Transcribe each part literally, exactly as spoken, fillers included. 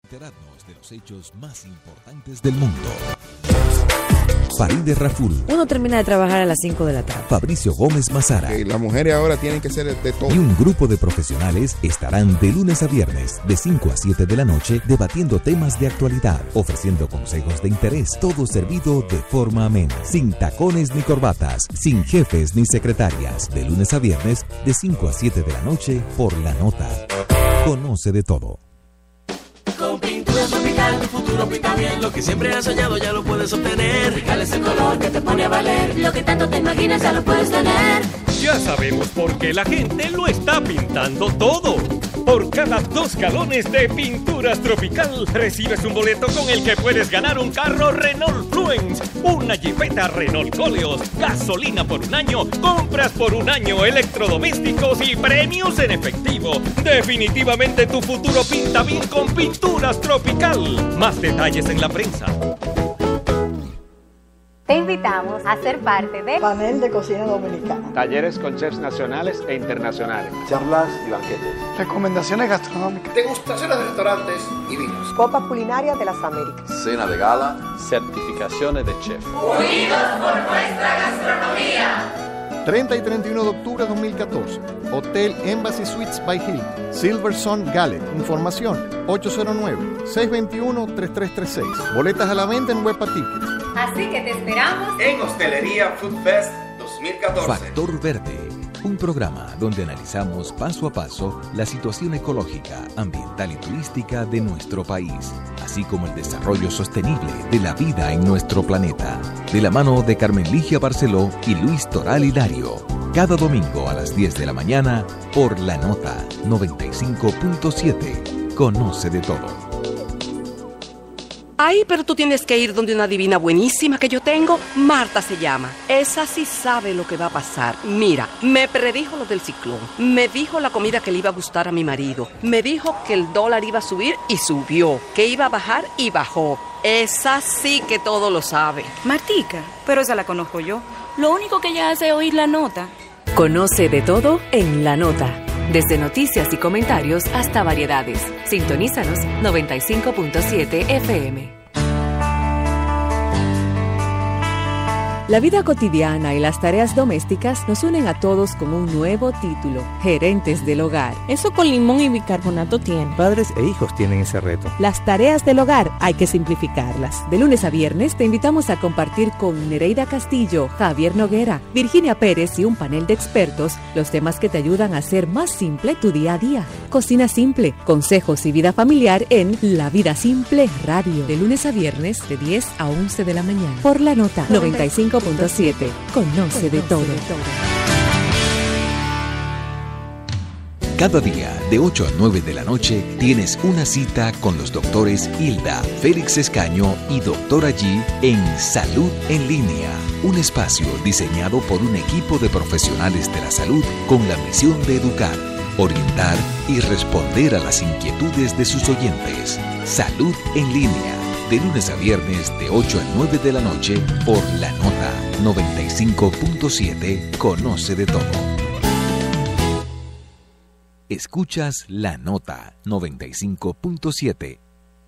Enterarnos de los hechos más importantes del mundo. Farideh Raful. Uno termina de trabajar a las cinco de la tarde. Fabricio Gómez Mazara. Que las mujeres ahora tienen que ser de todo. Y un grupo de profesionales estarán de lunes a viernes, de cinco a siete de la noche, debatiendo temas de actualidad, ofreciendo consejos de interés, todo servido de forma amena, sin tacones ni corbatas, sin jefes ni secretarias. De lunes a viernes, de cinco a siete de la noche, por La Nota. Conoce de todo. Con Pintura Tropical, futuro pinta bien. Lo que siempre has soñado ya lo puedes obtener. Tropical es el color que te pone a valer. Lo que tanto te imaginas ya lo puedes tener. Ya sabemos por qué la gente lo está pintando todo. Por cada dos galones de Pinturas Tropical recibes un boleto con el que puedes ganar un carro Renault Fluence, una Jeepeta Renault Coleos, gasolina por un año, compras por un año, electrodomésticos y premios en efectivo. Definitivamente tu futuro pinta bien con Pinturas Tropical. Más detalles en la prensa. Te invitamos a ser parte de Panel de Cocina Dominicana, talleres con chefs nacionales e internacionales, charlas y banquetes, recomendaciones gastronómicas, degustaciones de restaurantes y vinos, Copa Culinaria de las Américas, cena de gala, certificaciones de chef. Unidos por nuestra gastronomía. treinta y treinta y uno de octubre de dos mil catorce. Hotel Embassy Suites by Hilton. Silverson Gallet. Información ocho cero nueve, seis dos uno, tres tres tres seis. Boletas a la venta en Huepa Tickets. Así que te esperamos en Hostelería Food Fest dos mil catorce. Factor Verde, un programa donde analizamos paso a paso la situación ecológica, ambiental y turística de nuestro país, así como el desarrollo sostenible de la vida en nuestro planeta. De la mano de Carmen Ligia Barceló y Luis Toral Hilario. Cada domingo a las diez de la mañana por La Nota noventa y cinco punto siete. Conoce de todo. Ay, pero tú tienes que ir donde una divina buenísima que yo tengo. Marta se llama. Esa sí sabe lo que va a pasar. Mira, me predijo lo del ciclón. Me dijo la comida que le iba a gustar a mi marido. Me dijo que el dólar iba a subir y subió. Que iba a bajar y bajó. Esa sí que todo lo sabe. Martica, pero esa la conozco yo. Lo único que ella hace es oír La Nota. Conoce de todo en La Nota. Desde noticias y comentarios hasta variedades. Sintonízanos noventa y cinco punto siete F M. La vida cotidiana y las tareas domésticas nos unen a todos con un nuevo título, Gerentes del Hogar. Eso con limón y bicarbonato tiene. Padres e hijos tienen ese reto. Las tareas del hogar hay que simplificarlas. De lunes a viernes te invitamos a compartir con Nereida Castillo, Javier Noguera, Virginia Pérez y un panel de expertos los temas que te ayudan a hacer más simple tu día a día. Cocina simple, consejos y vida familiar en La Vida Simple Radio. De lunes a viernes de diez a once de la mañana. Por La Nota noventa y cinco punto siete. Conoce de todo. Cada día, de ocho a nueve de la noche, tienes una cita con los doctores Hilda, Félix Escaño y Doctora G en Salud en Línea. Un espacio diseñado por un equipo de profesionales de la salud con la misión de educar, orientar y responder a las inquietudes de sus oyentes. Salud en Línea. De lunes a viernes de ocho a nueve de la noche por La Nota noventa y cinco punto siete. Conoce de todo. Escuchas La Nota noventa y cinco punto siete.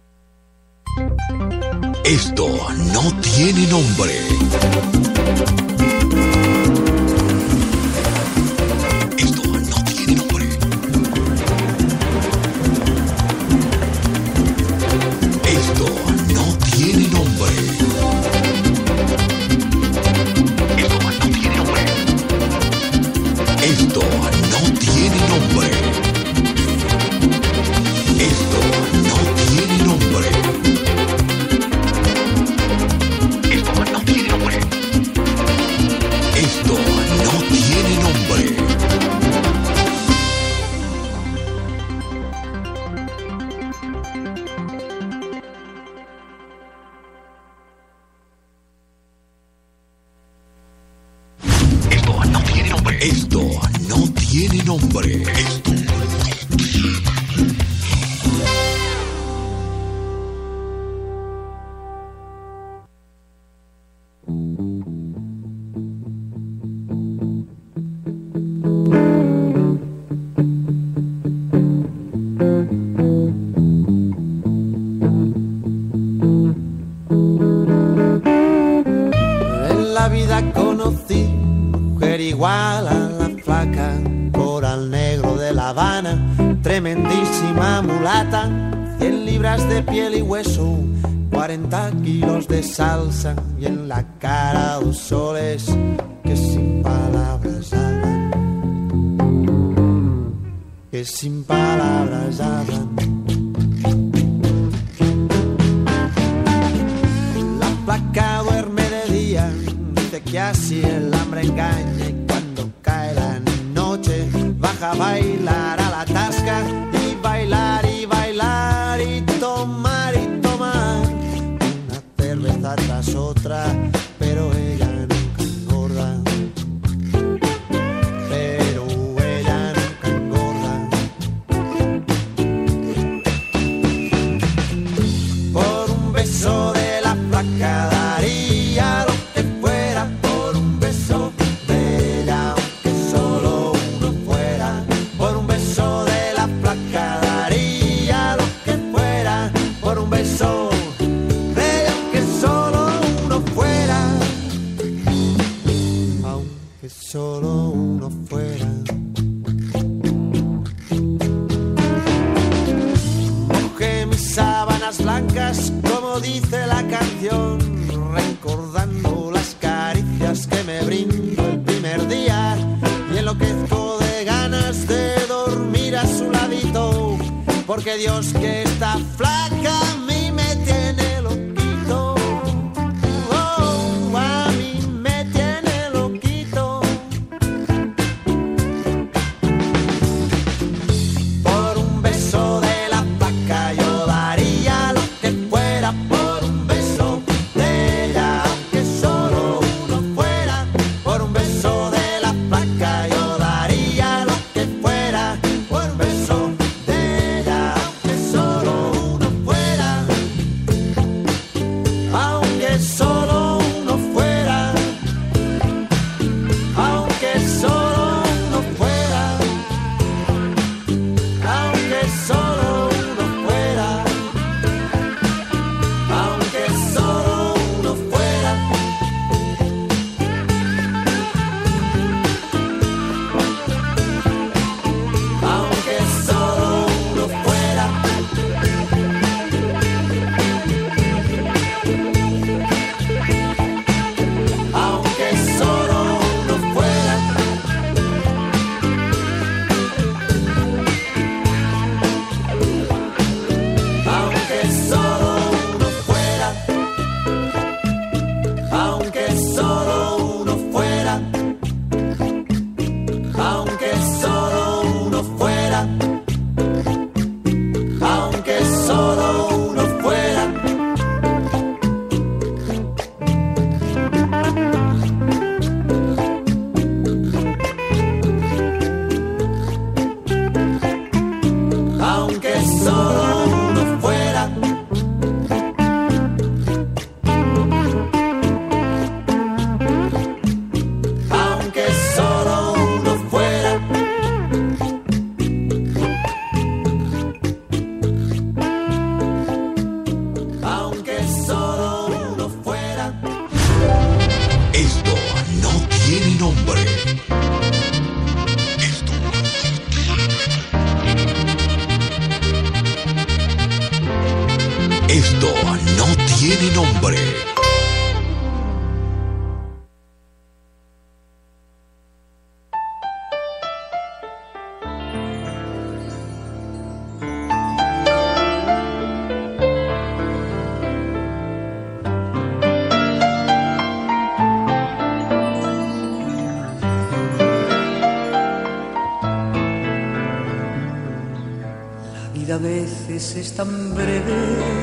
Esto no tiene nombre. Esto no tiene nombre. Esto no tiene nombre. Esto no tiene nombre. Esto no tiene nombre. Esto no tiene nombre. Esto no tiene nombre. Esto no tiene nombre. Esto no tiene nombre. Esto igual a la flaca, coral negro de La Habana, tremendísima mulata, cien libras de piel y hueso, cuarenta kilos de salsa y en la cara dos soles que sin palabras hablan, que sin palabras hablan. La flaca duerme de día, dice que así el hambre engaña y cuando cae la noche baja a bailar a la tasca y bailar y bailar y tomar y tomar una cerveza tras otra, pero ella nunca engorda, pero ella nunca engorda. Por un beso de la flaca daría lo que fuera, por un beso de ella, aunque solo uno fuera, por un beso de la flaca daría lo que fuera, por un beso de ella, aunque solo uno fuera, aunque solo uno fuera. Mojé mis sábanas blancas, como dice la canción, recordando las caricias que me brindó el primer día y enloquezco de ganas de dormir a su ladito, porque Dios que está flaca a mí me tiene loquito, oh, a mí me tiene loquito. Por un beso de la flaca yo daría lo que fuera, por un beso de ella, aunque solo uno fuera, por un beso de la flaca yo daría lo que fuera, por un beso de ella, aunque solo uno fuera, aunque solo uno fuera, aunque solo uno fuera, aunque solo uno fuera, aunque solo uno fuera. Aunque solo uno fuera, aunque solo uno fuera, aunque solo uno fuera, aunque solo uno fuera, aunque solo uno fuera, aunque solo uno fuera. Aunque solo uno fuera, aunque solo uno fuera, aunque solo uno fuera. Esto no tiene nombre. Esto no tiene nombre. La vida a veces es tan breve,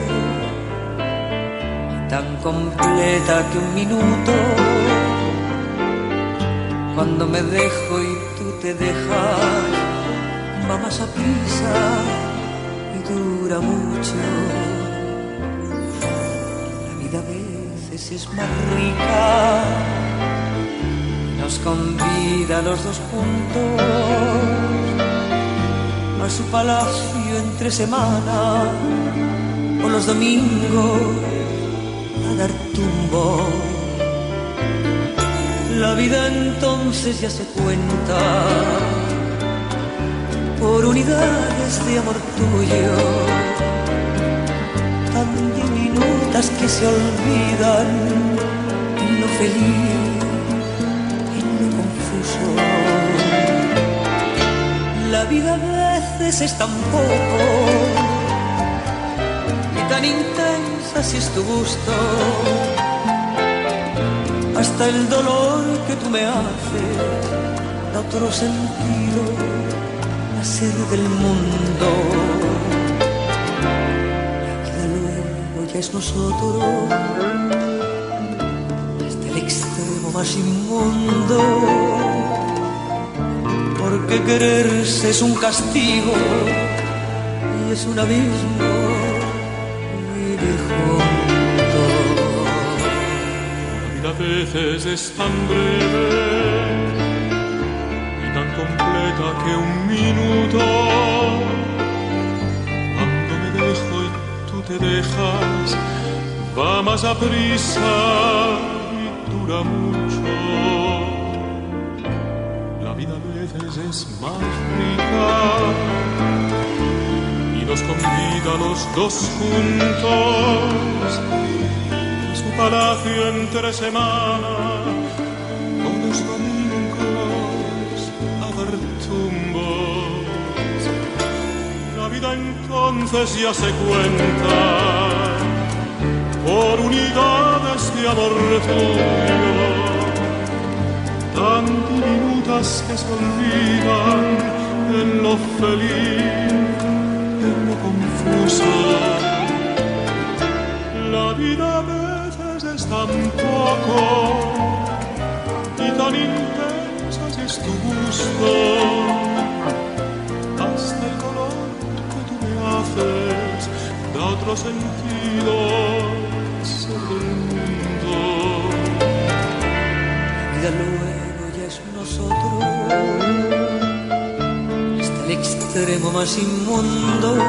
tan completa que un minuto, cuando me dejo y tú te dejas, va más a prisa y dura mucho. La vida a veces es más rica, nos convida a los dos juntos a su palacio entre semana o los domingos a dar tumbo. La vida entonces ya se cuenta por unidades de amor tuyo, tan diminutas que se olvidan en lo feliz, en lo confuso. La vida a veces es tan poco y tan intensa si es tu gusto. Hasta el dolor que tú me haces da otro sentido a ser del mundo. Y de luego ya es nosotros hasta el extremo más inmundo. Porque quererse es un castigo y es un abismo vivir juntos. A veces es tan breve y tan completa que un minuto, cuando me dejo y tú te dejas, va más a prisa y dura mucho. La vida a veces es más rica y nos convida a los dos juntos. Palacio entre semana, con los domingos a dar tumbos. La vida entonces ya se cuenta por unidades de amor tuyo, tan diminutas que se olvidan en lo feliz, en lo confuso. La vida es tan poco y tan intensa si es tu gusto. Hasta el color que tú me haces da otro sentido sobre el mundo. Y de luego ya es nosotros hasta el extremo más inmundo.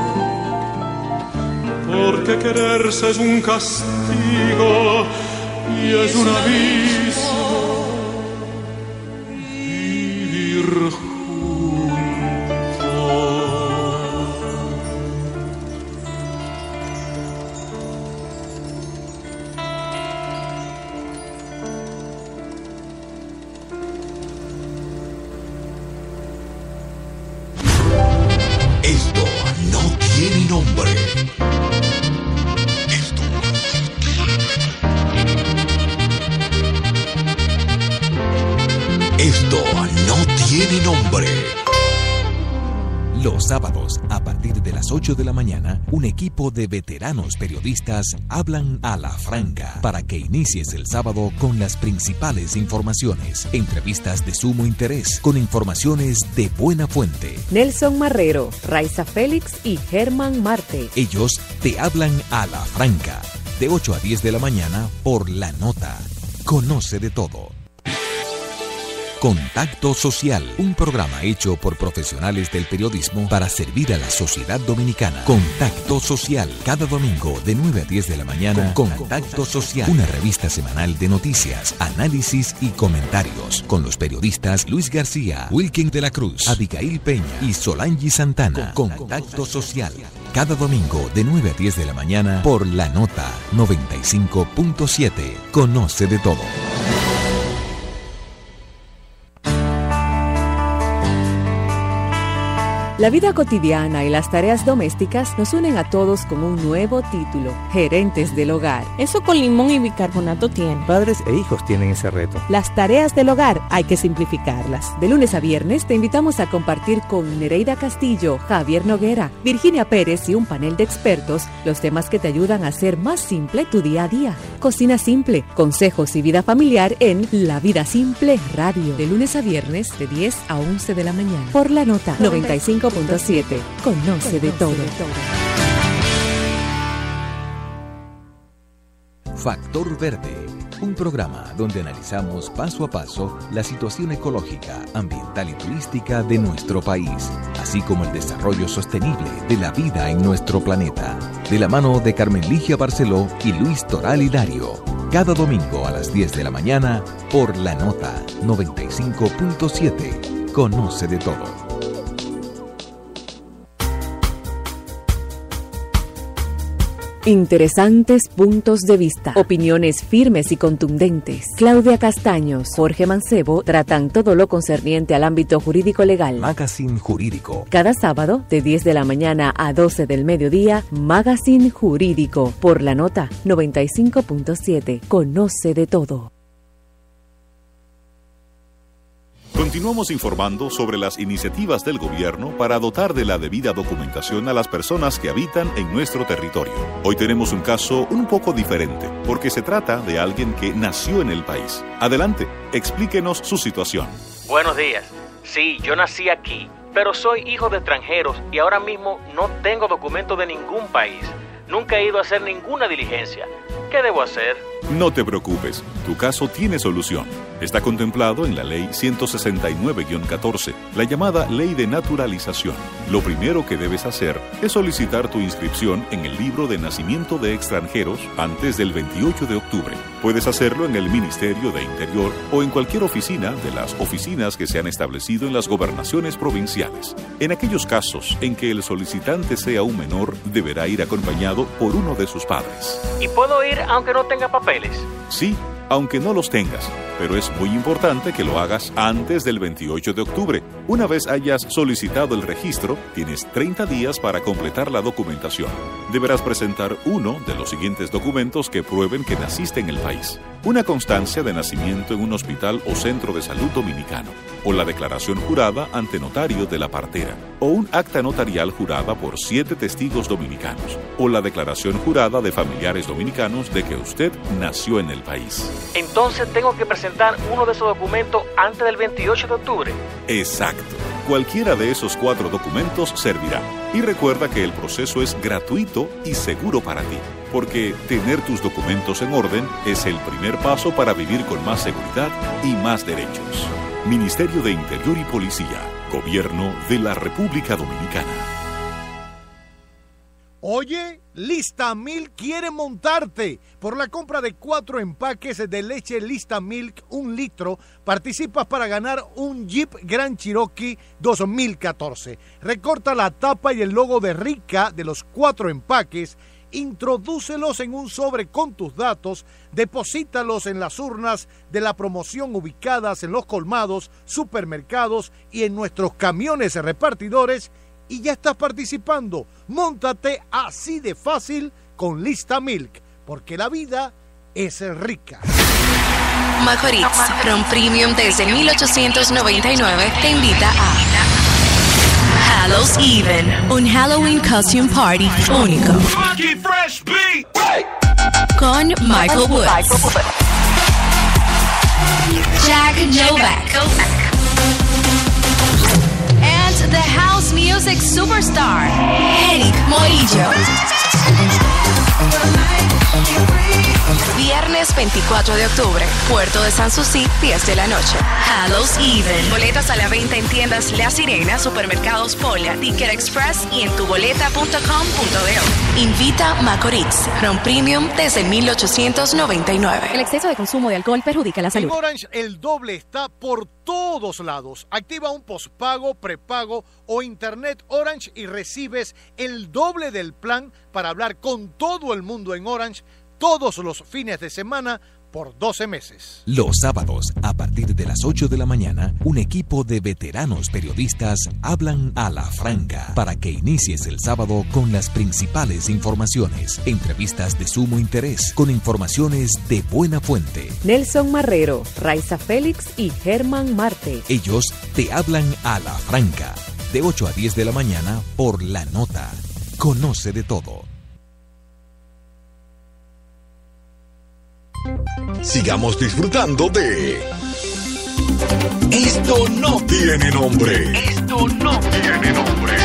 Porque quererse es un castigo y es un abismo vivir juntos. Esto no tiene nombre. Esto no tiene nombre. Los sábados, a partir de las ocho de la mañana, un equipo de veteranos periodistas hablan a la franca para que inicies el sábado con las principales informaciones, entrevistas de sumo interés, con informaciones de buena fuente. Nelson Marrero, Raiza Félix y Germán Marte. Ellos te hablan a la franca, de ocho a diez de la mañana por La Nota. Conoce de todo. Contacto Social, un programa hecho por profesionales del periodismo para servir a la sociedad dominicana. Contacto Social, cada domingo de nueve a diez de la mañana. Contacto Social, una revista semanal de noticias, análisis y comentarios, con los periodistas Luis García, Wilkin de la Cruz, Abigail Peña y Solange Santana. Contacto Social, cada domingo de nueve a diez de la mañana por La Nota noventa y cinco punto siete. Conoce de todo. La vida cotidiana y las tareas domésticas nos unen a todos con un nuevo título, Gerentes del Hogar. Eso con limón y bicarbonato tiene. Padres e hijos tienen ese reto. Las tareas del hogar hay que simplificarlas. De lunes a viernes te invitamos a compartir con Nereida Castillo, Javier Noguera, Virginia Pérez y un panel de expertos los temas que te ayudan a hacer más simple tu día a día. Cocina simple, consejos y vida familiar en La Vida Simple Radio. De lunes a viernes de diez a once de la mañana. Por La Nota noventa y cinco punto siete. Conoce de todo. Factor Verde, un programa donde analizamos paso a paso la situación ecológica, ambiental y turística de nuestro país, así como el desarrollo sostenible de la vida en nuestro planeta. De la mano de Carmen Ligia Barceló y Luis Toral Hilario. cada domingo a las diez de la mañana por La Nota noventa y cinco punto siete. Conoce de todo. Interesantes puntos de vista, opiniones firmes y contundentes. Claudia Castaños, Jorge Mancebo tratan todo lo concerniente al ámbito jurídico legal. Magazine Jurídico. Cada sábado, de diez de la mañana a doce del mediodía, Magazine Jurídico, por La Nota noventa y cinco punto siete. Conoce de todo. Continuamos informando sobre las iniciativas del gobierno para dotar de la debida documentación a las personas que habitan en nuestro territorio. Hoy tenemos un caso un poco diferente, porque se trata de alguien que nació en el país. Adelante, explíquenos su situación. Buenos días. Sí, yo nací aquí, pero soy hijo de extranjeros y ahora mismo no tengo documento de ningún país. Nunca he ido a hacer ninguna diligencia. ¿Qué debo hacer? No te preocupes, tu caso tiene solución. Está contemplado en la Ley ciento sesenta y nueve guión catorce, la llamada Ley de Naturalización. Lo primero que debes hacer es solicitar tu inscripción en el libro de nacimiento de extranjeros antes del veintiocho de octubre. Puedes hacerlo en el Ministerio de Interior o en cualquier oficina de las oficinas que se han establecido en las gobernaciones provinciales. En aquellos casos en que el solicitante sea un menor, deberá ir acompañado por uno de sus padres. ¿Y puedo ir aunque no tenga papeles? Sí, aunque no los tengas, pero es muy importante que lo hagas antes del veintiocho de octubre. Una vez hayas solicitado el registro, tienes treinta días para completar la documentación. Deberás presentar uno de los siguientes documentos que prueben que naciste en el país: una constancia de nacimiento en un hospital o centro de salud dominicano, o la declaración jurada ante notario de la partera, o un acta notarial jurada por siete testigos dominicanos, o la declaración jurada de familiares dominicanos de que usted nació en el país. Entonces tengo que presentar uno de esos documentos antes del veintiocho de octubre. Exacto. Cualquiera de esos cuatro documentos servirá. Y recuerda que el proceso es gratuito y seguro para ti, porque tener tus documentos en orden es el primer paso para vivir con más seguridad y más derechos. Ministerio de Interior y Policía, Gobierno de la República Dominicana. Oye, Lista Milk quiere montarte. Por la compra de cuatro empaques de leche Lista Milk, un litro, participas para ganar un Jeep Grand Cherokee dos mil catorce. Recorta la tapa y el logo de Rica de los cuatro empaques, introdúcelos en un sobre con tus datos, deposítalos en las urnas de la promoción ubicadas en los colmados, supermercados y en nuestros camiones repartidores, y ya estás participando. Móntate así de fácil con Lista Milk, porque la vida es rica. Macorís, Ron Premium desde mil ochocientos noventa y nueve te invita a Hallows Even, un Halloween costume party único con Michael Woods, Jack Novak, and the house music superstar Eric Morillo. Viernes veinticuatro de octubre, Puerto de Sanssouci, diez de la noche. Hallows Even. Boletas a la venta en tiendas La Sirena, supermercados Pola, Ticket Express y en tuboleta punto com punto do. Invita Macorís, Ron Premium desde mil ochocientos noventa y nueve. El exceso de consumo de alcohol perjudica la salud. En Orange el doble está por todos lados. Activa un pospago, prepago o internet Orange y recibes el doble del plan para hablar con todo el mundo en Orange todos los fines de semana por doce meses. Los sábados, a partir de las ocho de la mañana, un equipo de veteranos periodistas hablan a la franca para que inicies el sábado con las principales informaciones, entrevistas de sumo interés, con informaciones de buena fuente. Nelson Marrero, Raiza Félix y Germán Marte. Ellos te hablan a la franca, de ocho a diez de la mañana por La Nota. Conoce de todo. Sigamos disfrutando de Esto no tiene nombre. Esto no tiene nombre.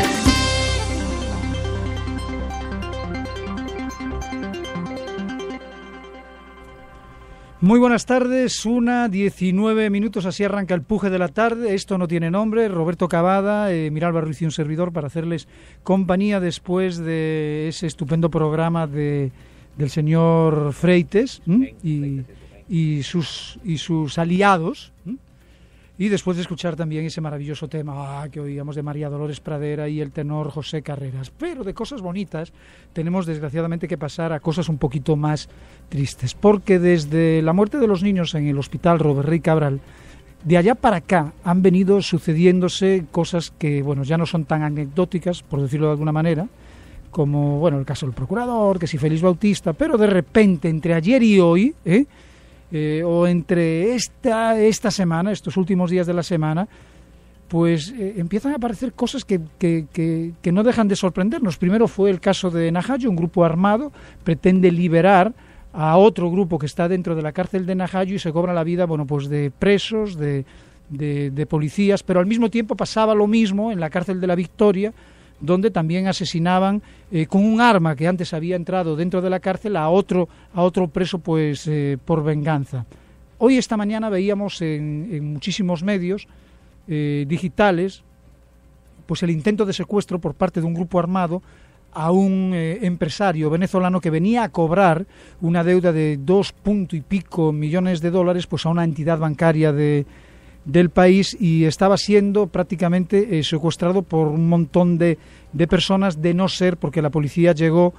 Muy buenas tardes, una diecinueve minutos, así arranca el Puje de la tarde. Esto no tiene nombre. Roberto Cavada, eh, Miralba Ruiz y un servidor para hacerles compañía después de ese estupendo programa de del señor Freites ¿m? y, y, sus, y sus aliados. ¿m? Y después de escuchar también ese maravilloso tema ah, que oíamos de María Dolores Pradera y el tenor José Carreras. Pero de cosas bonitas tenemos desgraciadamente que pasar a cosas un poquito más tristes, porque desde la muerte de los niños en el hospital Robert Rey Cabral, de allá para acá han venido sucediéndose cosas que, bueno, ya no son tan anecdóticas, por decirlo de alguna manera, como, bueno, el caso del procurador, que si Félix Bautista, pero de repente, entre ayer y hoy, ¿eh? Eh, o entre esta, esta semana, estos últimos días de la semana, pues eh, empiezan a aparecer cosas que, que, que, que no dejan de sorprendernos. Primero fue el caso de Najayo, un grupo armado pretende liberar a otro grupo que está dentro de la cárcel de Najayo y se cobra la vida, bueno, pues de presos, de, de, de policías, pero al mismo tiempo pasaba lo mismo en la cárcel de la Victoria, donde también asesinaban eh, con un arma que antes había entrado dentro de la cárcel a otro, a otro preso pues eh, por venganza. Hoy, esta mañana, veíamos en, en muchísimos medios eh, digitales pues el intento de secuestro por parte de un grupo armado a un eh, empresario venezolano que venía a cobrar una deuda de dos punto y pico millones de dólares pues a una entidad bancaria de del país y estaba siendo prácticamente eh, secuestrado por un montón de, de personas, de no ser porque la policía llegó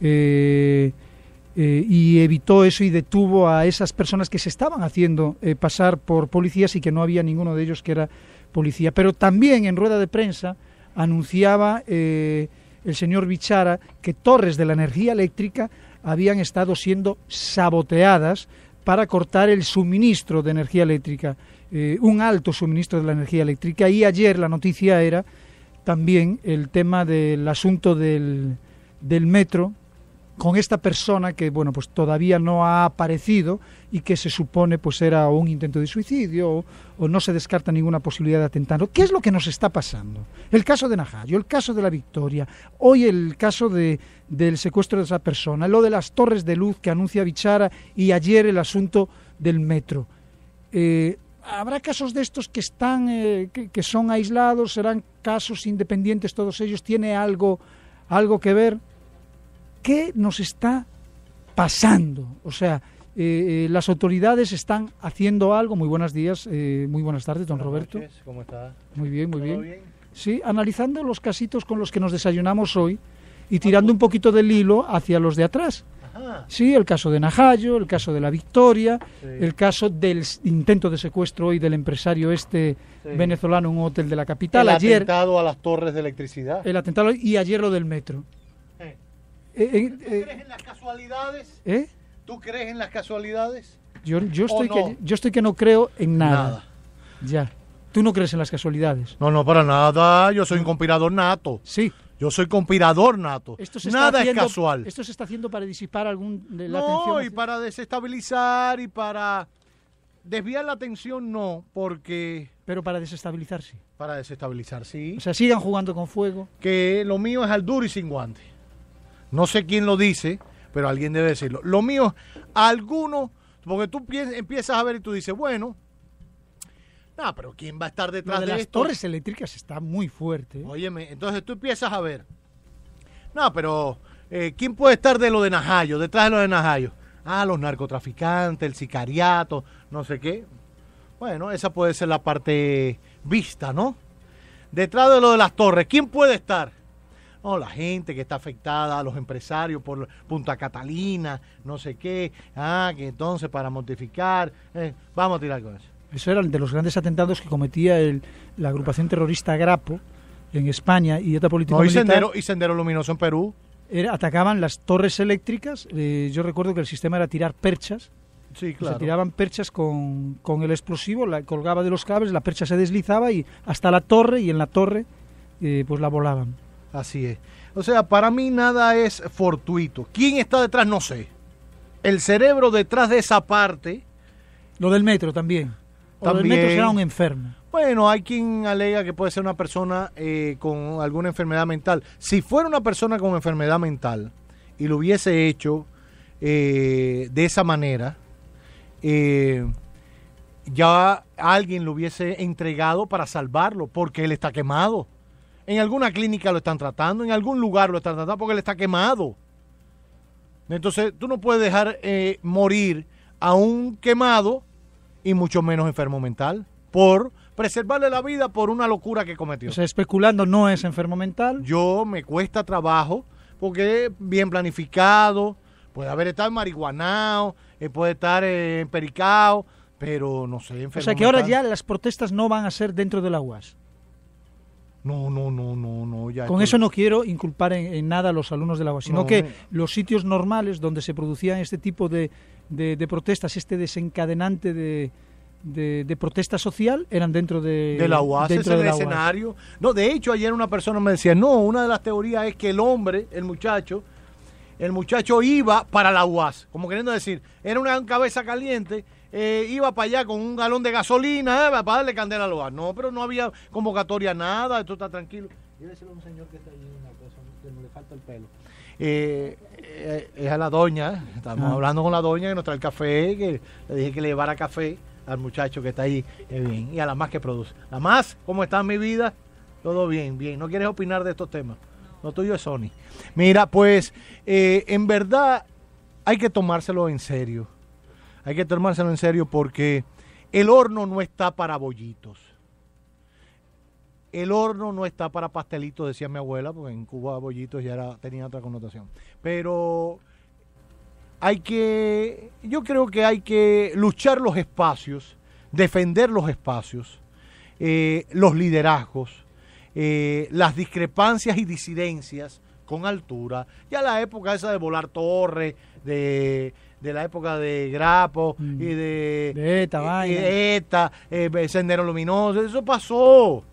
eh, eh, y evitó eso y detuvo a esas personas que se estaban haciendo eh, pasar por policías y que no había ninguno de ellos que era policía. Pero también en rueda de prensa anunciaba eh, el señor Bichara que torres de la energía eléctrica habían estado siendo saboteadas para cortar el suministro de energía eléctrica. Eh, un alto suministro de la energía eléctrica, y ayer la noticia era también el tema del asunto del, del metro con esta persona que, bueno, pues todavía no ha aparecido y que se supone pues era un intento de suicidio o, o no se descarta ninguna posibilidad de atentado. ¿Qué es lo que nos está pasando? El caso de Najayo, el caso de la Victoria, hoy el caso de, del secuestro de esa persona, lo de las torres de luz que anuncia Bichara y ayer el asunto del metro. Eh, Habrá casos de estos que están, eh, que, que son aislados, serán casos independientes, todos ellos. ¿Tiene algo, algo que ver? ¿Qué nos está pasando? O sea, eh, eh, las autoridades están haciendo algo. Muy buenos días, eh, muy buenas tardes, don Buenas Roberto. Noches. ¿Cómo está? Muy bien, muy ¿Todo bien. bien? Sí, analizando los casitos con los que nos desayunamos hoy y tirando un poquito del hilo hacia los de atrás. Ajá. Sí, el caso de Najayo, el caso de la Victoria, Sí. el caso del intento de secuestro hoy del empresario este Sí. venezolano en un hotel de la capital. El ayer atentado a las torres de electricidad. el atentado y ayer lo del metro. Eh. Eh, eh, ¿Tú eh, crees en las casualidades? ¿eh? ¿Tú crees en las casualidades? Yo, yo, estoy ¿O no? que, yo estoy que no creo en nada. Nada. Ya. ¿Tú no crees en las casualidades? No, no, para nada. Yo soy un conspirador nato. Sí. Yo soy conspirador nato. Esto se está Nada haciendo- es casual. Esto se está haciendo para disipar algún de la No, atención. y para desestabilizar y para desviar la atención, no, porque... Pero para desestabilizar, sí. Para desestabilizar, sí. O sea, sigan jugando con fuego. Que lo mío es al duro y sin guante. No sé quién lo dice, pero alguien debe decirlo. Lo mío, alguno, porque tú piens- empiezas a ver y tú dices, bueno, no, pero ¿quién va a estar Lo detrás de de, las esto? torres eléctricas está muy fuerte. ¿eh? Óyeme, entonces tú empiezas a ver. No, pero eh, ¿quién puede estar de lo de Najayo, detrás de lo de Najayo? Ah, los narcotraficantes, el sicariato, no sé qué. Bueno, esa puede ser la parte vista, ¿no? Detrás de lo de las torres, ¿quién puede estar? No, la gente que está afectada, los empresarios por Punta Catalina, no sé qué. Ah, que entonces para mortificar, eh, vamos a tirar con eso. Eso era de los grandes atentados que cometía el, la agrupación terrorista Grapo en España y otra política No, y, militar. sendero, y Sendero Luminoso en Perú. Era, atacaban las torres eléctricas. Eh, yo recuerdo que el sistema era tirar perchas. Sí, Se claro. tiraban perchas con, con el explosivo, la colgaba de los cables, la percha se deslizaba y hasta la torre, y en la torre eh, pues la volaban. Así es. O sea, para mí nada es fortuito. ¿Quién está detrás? No sé. El cerebro detrás de esa parte. Lo del metro también. O lo del También. metro será un enfermo. Bueno, hay quien alega que puede ser una persona eh, con alguna enfermedad mental. Si fuera una persona con enfermedad mental y lo hubiese hecho eh, de esa manera, eh, ya alguien lo hubiese entregado para salvarlo, porque él está quemado. En alguna clínica lo están tratando, en algún lugar lo están tratando porque él está quemado. Entonces, tú no puedes dejar eh, morir a un quemado y mucho menos enfermo mental por preservarle la vida por una locura que cometió. O sea, especulando no es enfermo mental. Yo me cuesta trabajo porque es bien planificado, puede haber estado marihuanao, eh, puede estar eh, empericado, pero no sé, enfermo O sea, que mental. ahora ya las protestas no van a ser dentro de la U A S. No, no, no, no, no. Ya Con estoy... eso no quiero inculpar en, en nada a los alumnos de la U A S, sino No, que me... los sitios normales donde se producían este tipo de, de, de protestas, este desencadenante de, de, de protesta social, eran dentro de, de la U A S, dentro ese de es el la U A S. escenario. No, de hecho, ayer una persona me decía, no, una de las teorías es que el hombre, el muchacho, el muchacho iba para la U A S, como queriendo decir, era una cabeza caliente, eh, iba para allá con un galón de gasolina eh, para darle candela al U A S. No, pero no había convocatoria, nada, esto está tranquilo. Yo decirle a un señor que está ahí una cosa, que no le falta el pelo. Eh, eh, es a la doña, estamos ah. hablando con la doña que nos trae el café, que le dije que le llevara café al muchacho que está ahí, eh, bien, y a la más que produce. La más, ¿cómo está en mi vida? Todo bien, bien. ¿No quieres opinar de estos temas? Lo tuyo es Sony. Mira, pues, eh, en verdad hay que tomárselo en serio. Hay que tomárselo en serio porque el horno no está para bollitos. El horno no está para pastelitos, decía mi abuela, porque en Cuba bollitos ya era, tenía otra connotación. Pero hay que, yo creo que hay que luchar los espacios, defender los espacios, eh, los liderazgos, eh, las discrepancias y disidencias con altura. Ya la época esa de volar torres, de, de la época de Grapo mm. y de, de ETA, y, vaina. y de ETA, eh, Sendero Luminoso, eso pasó.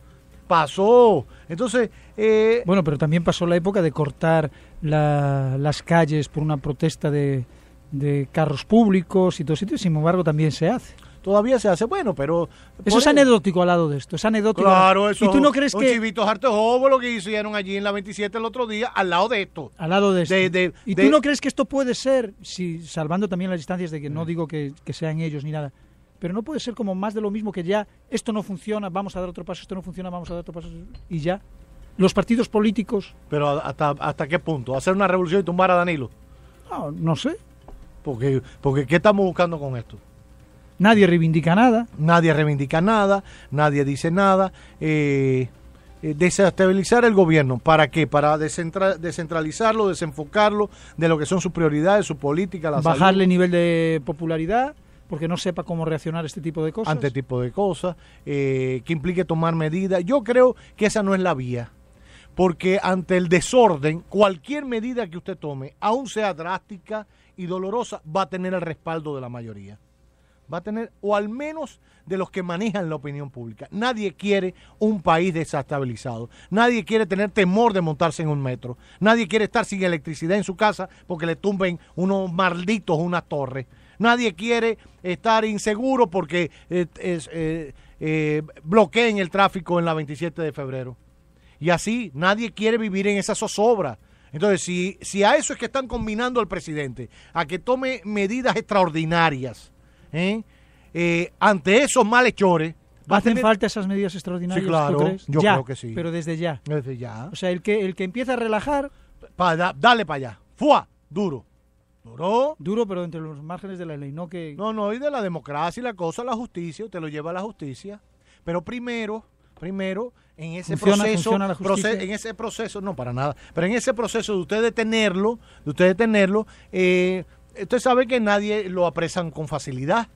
Pasó. Entonces... Eh, bueno, pero también pasó la época de cortar la, las calles por una protesta de, de carros públicos y todo sitio, sin embargo también se hace. Todavía se hace, bueno, pero... Eso es el... anecdótico al lado de esto, es anecdótico. Claro, eso ¿Y tú no crees un que... chivito harto jobo lo que hicieron allí en la veintisiete el otro día, al lado de esto. Al lado de esto. De, de, ¿Y de... tú no crees que esto puede ser, si salvando también las distancias de que no digo que, que sean ellos ni nada, pero no puede ser como más de lo mismo, que ya esto no funciona, vamos a dar otro paso, esto no funciona, vamos a dar otro paso y ya? Los partidos políticos... ¿Pero hasta, hasta qué punto? ¿Hacer una revolución y tumbar a Danilo? No, no sé. Porque, porque ¿qué estamos buscando con esto? Nadie reivindica nada. Nadie reivindica nada, nadie dice nada. Eh, eh, desestabilizar el gobierno, ¿para qué? Para descentra, descentralizarlo, desenfocarlo de lo que son sus prioridades, su política, la Bajarle salud. nivel de popularidad, porque no sepa cómo reaccionar a este tipo de cosas. Ante este tipo de cosas, eh, que implique tomar medidas. Yo creo que esa no es la vía, porque ante el desorden, cualquier medida que usted tome, aun sea drástica y dolorosa, va a tener el respaldo de la mayoría. Va a tener, o al menos de los que manejan la opinión pública. Nadie quiere un país desestabilizado. Nadie quiere tener temor de montarse en un metro. Nadie quiere estar sin electricidad en su casa porque le tumben unos malditos una torre. Nadie quiere estar inseguro porque eh, es, eh, eh, bloqueen el tráfico en la veintisiete de febrero. Y así, nadie quiere vivir en esa zozobra. Entonces, si, si a eso es que están combinando al presidente, a que tome medidas extraordinarias, ¿eh? Eh, ante esos malhechores... ¿Hacen tener... falta esas medidas extraordinarias? Sí, claro, ¿tú crees? yo ya, creo que sí. Pero desde ya. Desde ya. O sea, el que, el que empieza a relajar... Pa, da, dale para allá. ¡Fua! Duro. Duro. Duro, pero entre los márgenes de la ley, no que... No, no, y de la democracia y la cosa, la justicia, usted lo lleva a la justicia. Pero primero, primero, en ese ¿Funciona, proceso... funciona la justicia? Proce en ese proceso, no, para nada. Pero en ese proceso de usted detenerlo, de usted detenerlo, eh, usted sabe que nadie lo apresan con facilidad.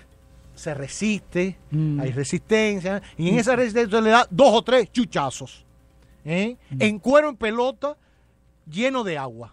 Se resiste, mm. hay resistencia, y en mm. esa resistencia le da dos o tres chuchazos, ¿eh? mm. en cuero, en pelota, lleno de agua,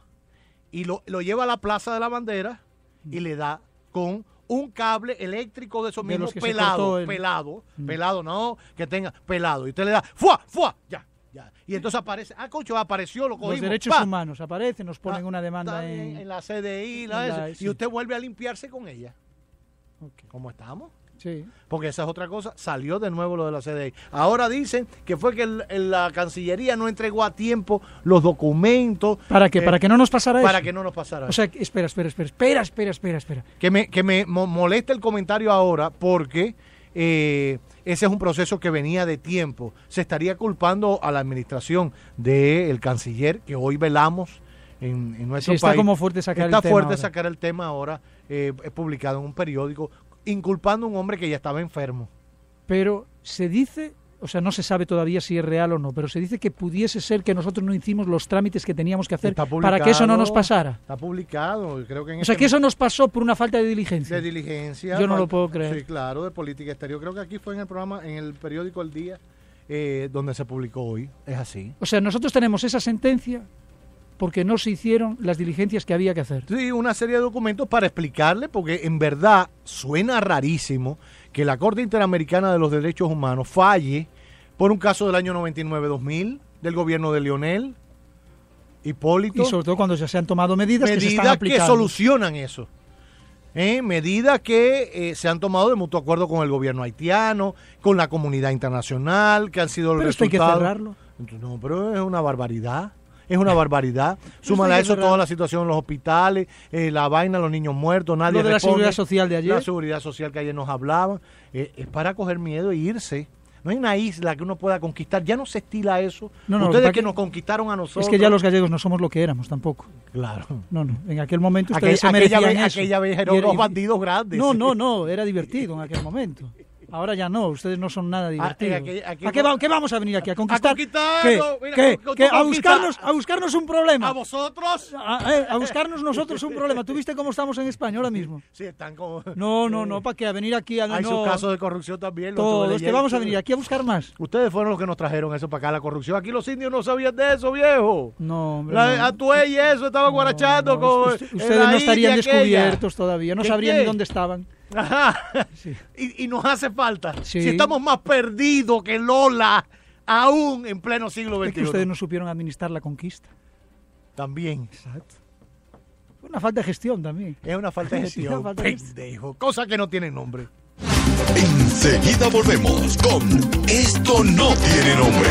y lo, lo lleva a la Plaza de la Bandera mm. y le da con un cable eléctrico de esos de mismos pelado, el... pelado, mm. pelado, no, que tenga pelado, y usted le da, ¡fua, fua! Ya, ya, y entonces aparece, ah, concho, apareció, lo cogimos. Los derechos ¡pa! humanos aparecen, nos ponen ah, una demanda en, en la C D I, la la, eso, sí. y usted vuelve a limpiarse con ella. Okay. ¿Cómo estamos? Sí. Porque esa es otra cosa, salió de nuevo lo de la C D I. Ahora dicen que fue que el, el, la Cancillería no entregó a tiempo los documentos. ¿Para qué? Eh, ¿Para que no nos pasara para eso? Para que no nos pasara o eso. O sea, espera, espera, espera, espera, espera, espera, espera. Que me, que me molesta el comentario ahora porque eh, ese es un proceso que venía de tiempo. Se estaría culpando a la administración del canciller, que hoy velamos en, en nuestro sí, está país. como fuerte sacar está el tema fuerte ahora. sacar el tema ahora, eh, publicado en un periódico, inculpando a un hombre que ya estaba enfermo. Pero se dice, o sea, no se sabe todavía si es real o no, pero se dice que pudiese ser que nosotros no hicimos los trámites que teníamos que hacer para que eso no nos pasara. Está publicado, creo que en O sea, este que eso nos pasó por una falta de diligencia. De diligencia. Yo no falta, lo puedo creer. Sí, claro, de política exterior. Creo que aquí fue en el programa, en el periódico El Día, eh, donde se publicó hoy. Es así. O sea, nosotros tenemos esa sentencia porque no se hicieron las diligencias que había que hacer. Sí, una serie de documentos para explicarle, porque en verdad suena rarísimo que la Corte Interamericana de los Derechos Humanos falle por un caso del año noventa y nueve dos mil, del gobierno de Leonel, Hipólito. Y sobre todo cuando ya se han tomado medidas, medidas que se están aplicando. que solucionan eso. ¿Eh? Medidas que eh, se han tomado de mutuo acuerdo con el gobierno haitiano, con la comunidad internacional, que han sido el pero resultado. Esto hay que cerrarlo. No, pero es una barbaridad. Es una barbaridad. Súmale a eso toda la situación en los hospitales, eh, la vaina, los niños muertos, nadie Lo de responde. la seguridad social de ayer. La seguridad social que ayer nos hablaban. Eh, es para coger miedo e irse. No hay una isla que uno pueda conquistar. Ya no se estila eso. No, no, Ustedes que, que nos conquistaron a nosotros. Es que ya los gallegos no somos lo que éramos tampoco. Claro. No, no. En aquel momento ustedes Aquel, se merecían aquella vez, eso. Aquella vez eran unos bandidos grandes. No, no, no. Era divertido en aquel momento. Ahora ya no, ustedes no son nada divertidos. Aquí, aquí, ¿A qué, va, qué vamos a venir aquí? ¿A conquistar? A conquistar, ¿Qué? Mira, ¿Qué? con, ¿Qué? con ¿A, buscarnos, ¿A buscarnos un problema? ¿A vosotros? A, eh, a buscarnos nosotros un problema. ¿Tú viste cómo estamos en España ahora mismo? Sí, están como... No, no, no, ¿para qué? A venir aquí a... Hay no, sus casos de corrupción también. Todos, que vamos a venir aquí a buscar más. Ustedes fueron los que nos trajeron eso para acá, la corrupción. Aquí los indios no sabían de eso, viejo. No, hombre. La, no. Atué y eso, estaban no, guarachando no, con... Usted, ustedes no estarían descubiertos todavía, no sabrían ni dónde estaban. Ajá. Sí. Y, y nos hace falta. Sí. Si estamos más perdidos que Lola, aún en pleno siglo veintiuno. Es que ustedes no supieron administrar la conquista. También. Exacto. Una falta de gestión también. Es una falta de gestión. Sí, falta de pendejo. Cosa que no tiene nombre. Enseguida volvemos con Esto no tiene nombre.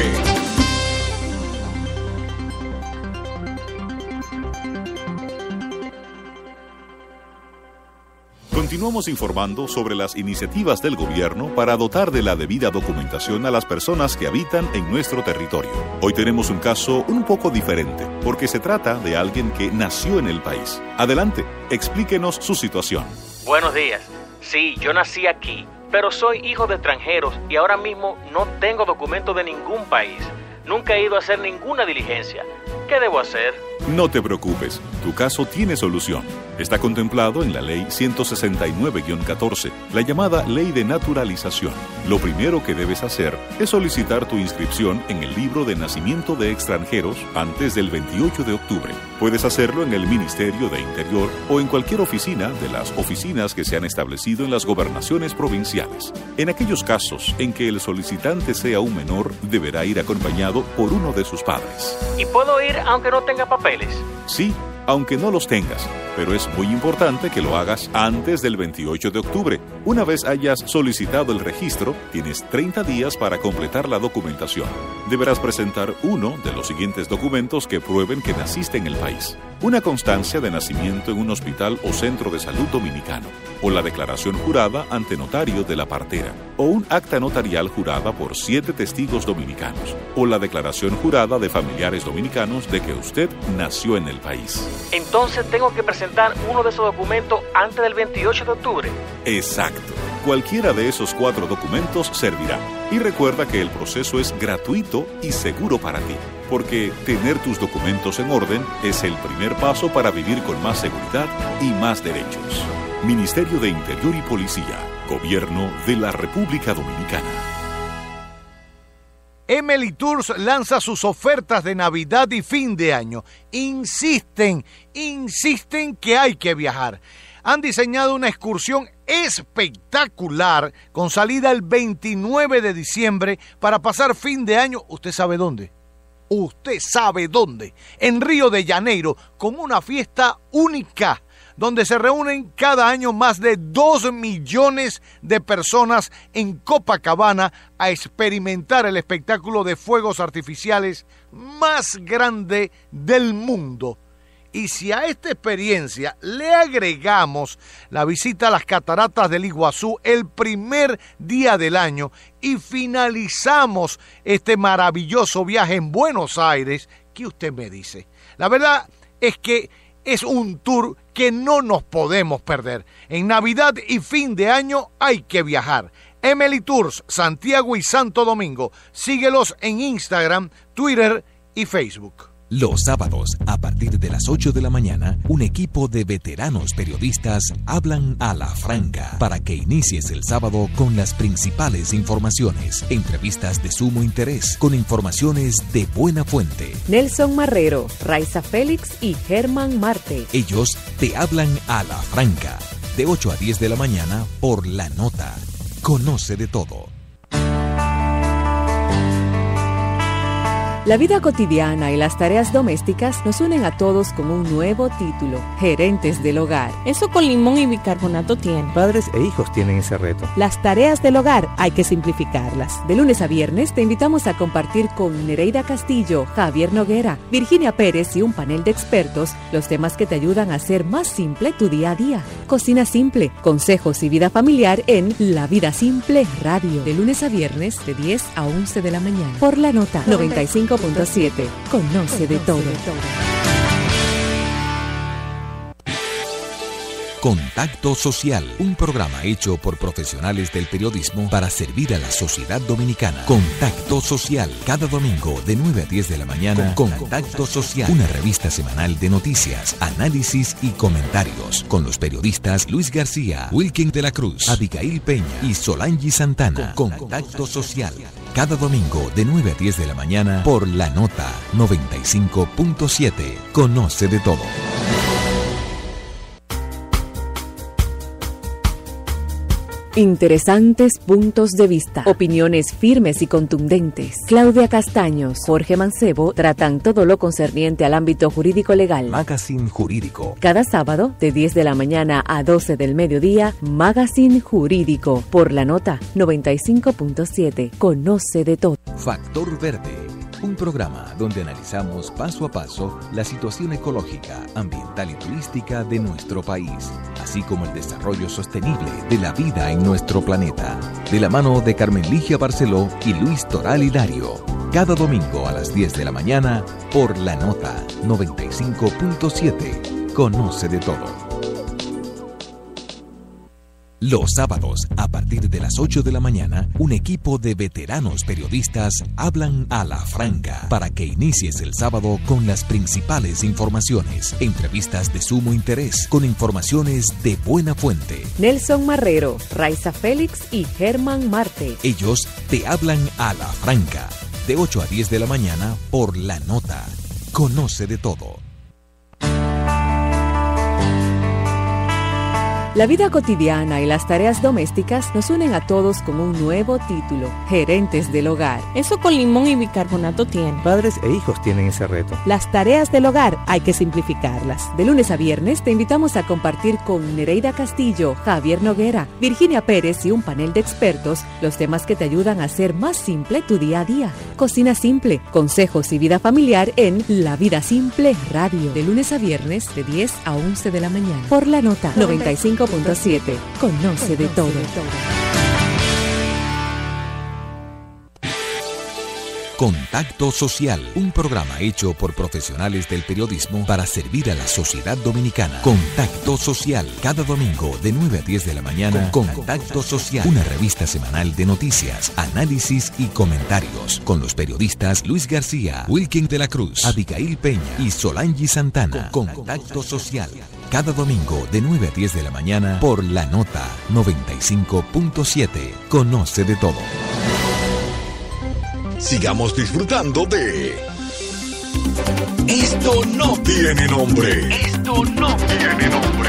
Continuamos informando sobre las iniciativas del gobierno para dotar de la debida documentación a las personas que habitan en nuestro territorio. Hoy tenemos un caso un poco diferente, porque se trata de alguien que nació en el país. Adelante, explíquenos su situación. Buenos días. Sí, yo nací aquí, pero soy hijo de extranjeros y ahora mismo no tengo documento de ningún país. Nunca he ido a hacer ninguna diligencia. ¿Qué debo hacer? No te preocupes, tu caso tiene solución. Está contemplado en la Ley ciento sesenta y nueve guión catorce, la llamada Ley de Naturalización. Lo primero que debes hacer es solicitar tu inscripción en el libro de nacimiento de extranjeros antes del veintiocho de octubre. Puedes hacerlo en el Ministerio de Interior o en cualquier oficina de las oficinas que se han establecido en las gobernaciones provinciales. En aquellos casos en que el solicitante sea un menor, deberá ir acompañado por uno de sus padres. ¿Y puedo ir aunque no tenga papeles? Sí, aunque no los tengas, pero es muy importante que lo hagas antes del veintiocho de octubre. Una vez hayas solicitado el registro, tienes treinta días para completar la documentación. Deberás presentar uno de los siguientes documentos que prueben que naciste en el país: una constancia de nacimiento en un hospital o centro de salud dominicano, o la declaración jurada ante notario de la partera, o un acta notarial jurada por siete testigos dominicanos, o la declaración jurada de familiares dominicanos de que usted nació en el país. Entonces tengo que presentar uno de esos documentos antes del veintiocho de octubre. Exacto. Cualquiera de esos cuatro documentos servirá. Y recuerda que el proceso es gratuito y seguro para ti, porque tener tus documentos en orden es el primer paso para vivir con más seguridad y más derechos. Ministerio de Interior y Policía, Gobierno de la República Dominicana. Emily Tours lanza sus ofertas de Navidad y fin de año. Insisten, insisten que hay que viajar. Han diseñado una excursión espectacular con salida el veintinueve de diciembre para pasar fin de año. ¿Usted sabe dónde? Usted sabe dónde. En Río de Janeiro, con una fiesta única, donde se reúnen cada año más de dos millones de personas en Copacabana a experimentar el espectáculo de fuegos artificiales más grande del mundo. Y si a esta experiencia le agregamos la visita a las cataratas del Iguazú el primer día del año y finalizamos este maravilloso viaje en Buenos Aires, ¿qué usted me dice? La verdad es que es un tour que no nos podemos perder. En Navidad y fin de año hay que viajar. Emily Tours, Santiago y Santo Domingo. Síguelos en Instagram, Twitter y Facebook. Los sábados, a partir de las ocho de la mañana, un equipo de veteranos periodistas hablan a la franca para que inicies el sábado con las principales informaciones, entrevistas de sumo interés, con informaciones de buena fuente. Nelson Marrero, Raiza Félix y Germán Marte. Ellos te hablan a la franca, de ocho a diez de la mañana por La Nota. Conoce de todo. La vida cotidiana y las tareas domésticas nos unen a todos con un nuevo título, Gerentes del Hogar. Eso con limón y bicarbonato tiene. Padres e hijos tienen ese reto. Las tareas del hogar hay que simplificarlas. De lunes a viernes te invitamos a compartir con Nereida Castillo, Javier Noguera, Virginia Pérez y un panel de expertos los temas que te ayudan a hacer más simple tu día a día. Cocina simple, consejos y vida familiar en La Vida Simple Radio. De lunes a viernes de diez a once de la mañana. Por La Nota noventa y cinco punto siete. Conoce de todo. Contacto Social, un programa hecho por profesionales del periodismo para servir a la sociedad dominicana. Contacto Social, cada domingo de nueve a diez de la mañana. Contacto Social, una revista semanal de noticias, análisis y comentarios, con los periodistas Luis García, Wilkin de la Cruz, Abigail Peña y Solange Santana. Contacto Social, cada domingo de nueve a diez de la mañana por La Nota noventa y cinco punto siete. Conoce de todo. Interesantes puntos de vista, opiniones firmes y contundentes. Claudia Castaños, Jorge Mancebo tratan todo lo concerniente al ámbito jurídico legal. Magazine Jurídico. Cada sábado, de diez de la mañana a doce del mediodía, Magazine Jurídico, por La Nota noventa y cinco punto siete. Conoce de todo. Factor Verde, un programa donde analizamos paso a paso la situación ecológica, ambiental y turística de nuestro país, así como el desarrollo sostenible de la vida en nuestro planeta. De la mano de Carmen Ligia Barceló y Luis Toral Hilario. Cada domingo a las diez de la mañana por La Nota noventa y cinco punto siete. Conoce de todo. Los sábados, a partir de las ocho de la mañana, un equipo de veteranos periodistas hablan a la franca para que inicies el sábado con las principales informaciones, entrevistas de sumo interés, con informaciones de buena fuente. Nelson Marrero, Raiza Félix y Germán Marte. Ellos te hablan a la franca, de ocho a diez de la mañana por La Nota. Conoce de todo. La vida cotidiana y las tareas domésticas nos unen a todos con un nuevo título, Gerentes del Hogar. Eso con limón y bicarbonato tiene. Padres e hijos tienen ese reto. Las tareas del hogar hay que simplificarlas. De lunes a viernes te invitamos a compartir con Nereida Castillo, Javier Noguera, Virginia Pérez y un panel de expertos los temas que te ayudan a hacer más simple tu día a día. Cocina simple, consejos y vida familiar en La Vida Simple Radio. De lunes a viernes de diez a once de la mañana. Por La Nota noventa y cinco punto siete. Conoce de todo. Contacto Social, un programa hecho por profesionales del periodismo para servir a la sociedad dominicana. Contacto Social, cada domingo de nueve a diez de la mañana. Contacto Social, una revista semanal de noticias, análisis y comentarios, con los periodistas Luis García, Wilkin de la Cruz, Abigail Peña y Solange Santana. Contacto Social, cada domingo de nueve a diez de la mañana por La Nota noventa y cinco punto siete. Conoce de todo. Sigamos disfrutando de Esto no tiene nombre. Esto no tiene nombre.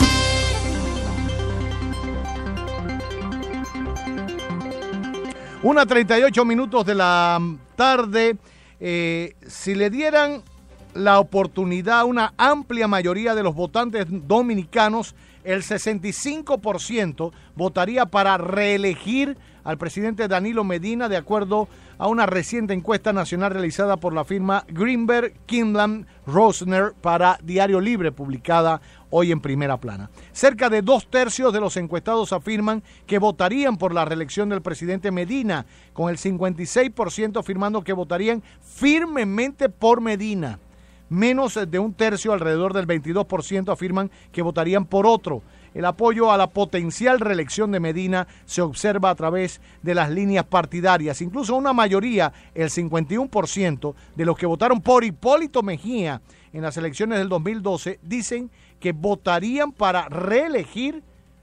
Una treinta y ocho minutos de la tarde. Eh, si le dieran la oportunidad a una amplia mayoría de los votantes dominicanos, el sesenta y cinco por ciento votaría para reelegir al presidente Danilo Medina, de acuerdo a una reciente encuesta nacional realizada por la firma Greenberg, Kinlan, Rosner para Diario Libre, publicada hoy en Primera Plana. Cerca de dos tercios de los encuestados afirman que votarían por la reelección del presidente Medina, con el cincuenta y seis por ciento afirmando que votarían firmemente por Medina. Menos de un tercio, alrededor del veintidós por ciento, afirman que votarían por otro. El apoyo a la potencial reelección de Medina se observa a través de las líneas partidarias. Incluso una mayoría, el cincuenta y uno por ciento de los que votaron por Hipólito Mejía en las elecciones del dos mil doce, dicen que votarían para reelegir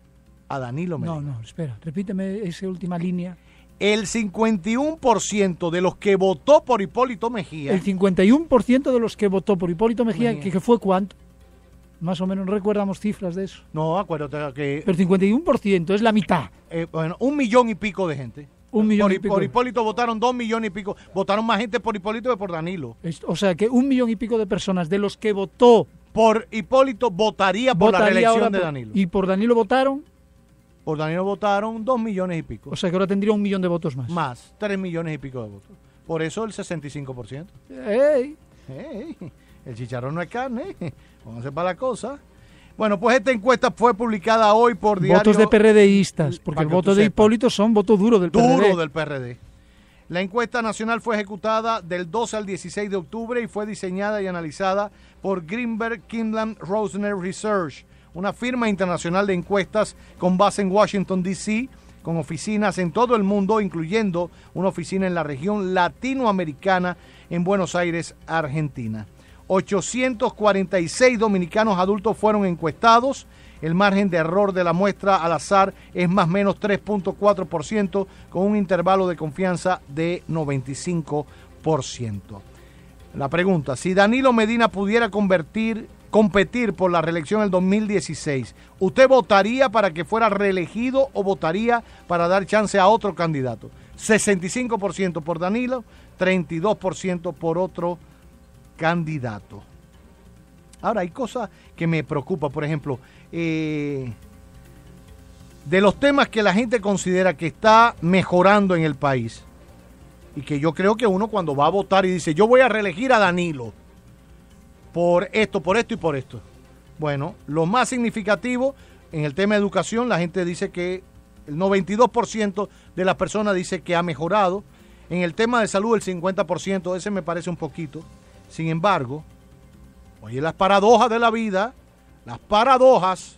a Danilo Medina. No, no, espera, repíteme esa última línea. El cincuenta y uno por ciento de los que votó por Hipólito Mejía. El cincuenta y uno por ciento de los que votó por Hipólito Mejía, Mejía. ¿que, que fue cuánto? Más o menos, no recordamos cifras de eso. No, acuérdate que... Pero el cincuenta y uno por ciento es la mitad. Eh, bueno, un millón y pico de gente. Un millón por, y pico. Por Hipólito votaron dos millones y pico. Votaron más gente por Hipólito que por Danilo. Es, o sea, que un millón y pico de personas de los que votó por Hipólito votaría por votaría la reelección de por, Danilo. ¿Y por Danilo votaron? Por Danilo votaron dos millones y pico. O sea, que ahora tendría un millón de votos más. Más, tres millones y pico de votos. Por eso el sesenta y cinco por ciento. ¡Ey! ¡Ey! El chicharrón no es carne. Pónganse para la cosa. Bueno, pues esta encuesta fue publicada hoy por diario... Votos de PRDistas, porque el que voto tú de sepas. Hipólito son voto duro del P R D. Duro del P R D. La encuesta nacional fue ejecutada del doce al dieciséis de octubre y fue diseñada y analizada por Greenberg Kindland Rosner Research, una firma internacional de encuestas con base en Washington, D C, con oficinas en todo el mundo, incluyendo una oficina en la región latinoamericana en Buenos Aires, Argentina. ochocientos cuarenta y seis dominicanos adultos fueron encuestados. El margen de error de la muestra al azar es más o menos tres punto cuatro por ciento, con un intervalo de confianza de noventa y cinco por ciento. La pregunta: si Danilo Medina pudiera convertir, competir por la reelección en el dos mil dieciséis, ¿usted votaría para que fuera reelegido o votaría para dar chance a otro candidato? sesenta y cinco por ciento por Danilo, treinta y dos por ciento por otro candidato. Ahora, hay cosas que me preocupan. Por ejemplo, eh, de los temas que la gente considera que está mejorando en el país, y que yo creo que uno cuando va a votar y dice, yo voy a reelegir a Danilo por esto, por esto y por esto. Bueno, lo más significativo en el tema de educación, la gente dice que el noventa y dos por ciento de las personas dice que ha mejorado. En el tema de salud, el cincuenta por ciento, ese me parece un poquito. Sin embargo, oye, las paradojas de la vida, las paradojas,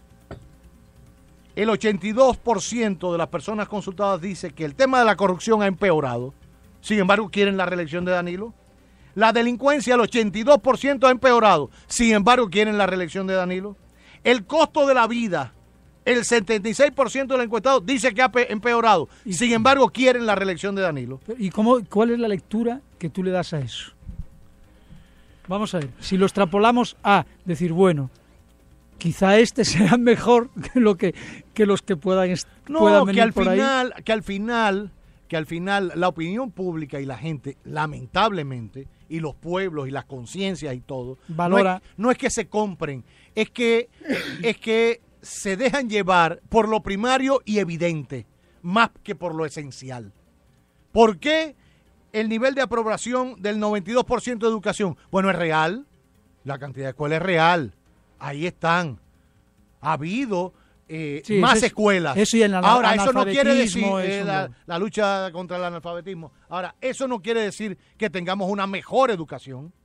el ochenta y dos por ciento de las personas consultadas dice que el tema de la corrupción ha empeorado. Sin embargo, quieren la reelección de Danilo. La delincuencia, el ochenta y dos por ciento ha empeorado. Sin embargo, quieren la reelección de Danilo. El costo de la vida, el setenta y seis por ciento de los encuestados dice que ha empeorado. Sin embargo, quieren la reelección de Danilo. ¿Y cómo, cuál es la lectura que tú le das a eso? Vamos a ver, si lo extrapolamos a decir, bueno, quizá este sea mejor que lo que, que los que puedan, est- no, puedan venir que al por final, ahí. que al final, que al final la opinión pública y la gente, lamentablemente, y los pueblos y las conciencias y todo, Valora. No es, no es que se compren, es que, es que se dejan llevar por lo primario y evidente, más que por lo esencial. ¿Por qué el nivel de aprobación del noventa y dos por ciento de educación? Bueno, es real, la cantidad de escuelas es real, ahí están. Ha habido eh, Sí, más eso es- escuelas. eso y el ana- Ahora, eso no quiere decir analfabetismo, eh, eso la, no. la lucha contra el analfabetismo. Ahora, eso no quiere decir que tengamos una mejor educación.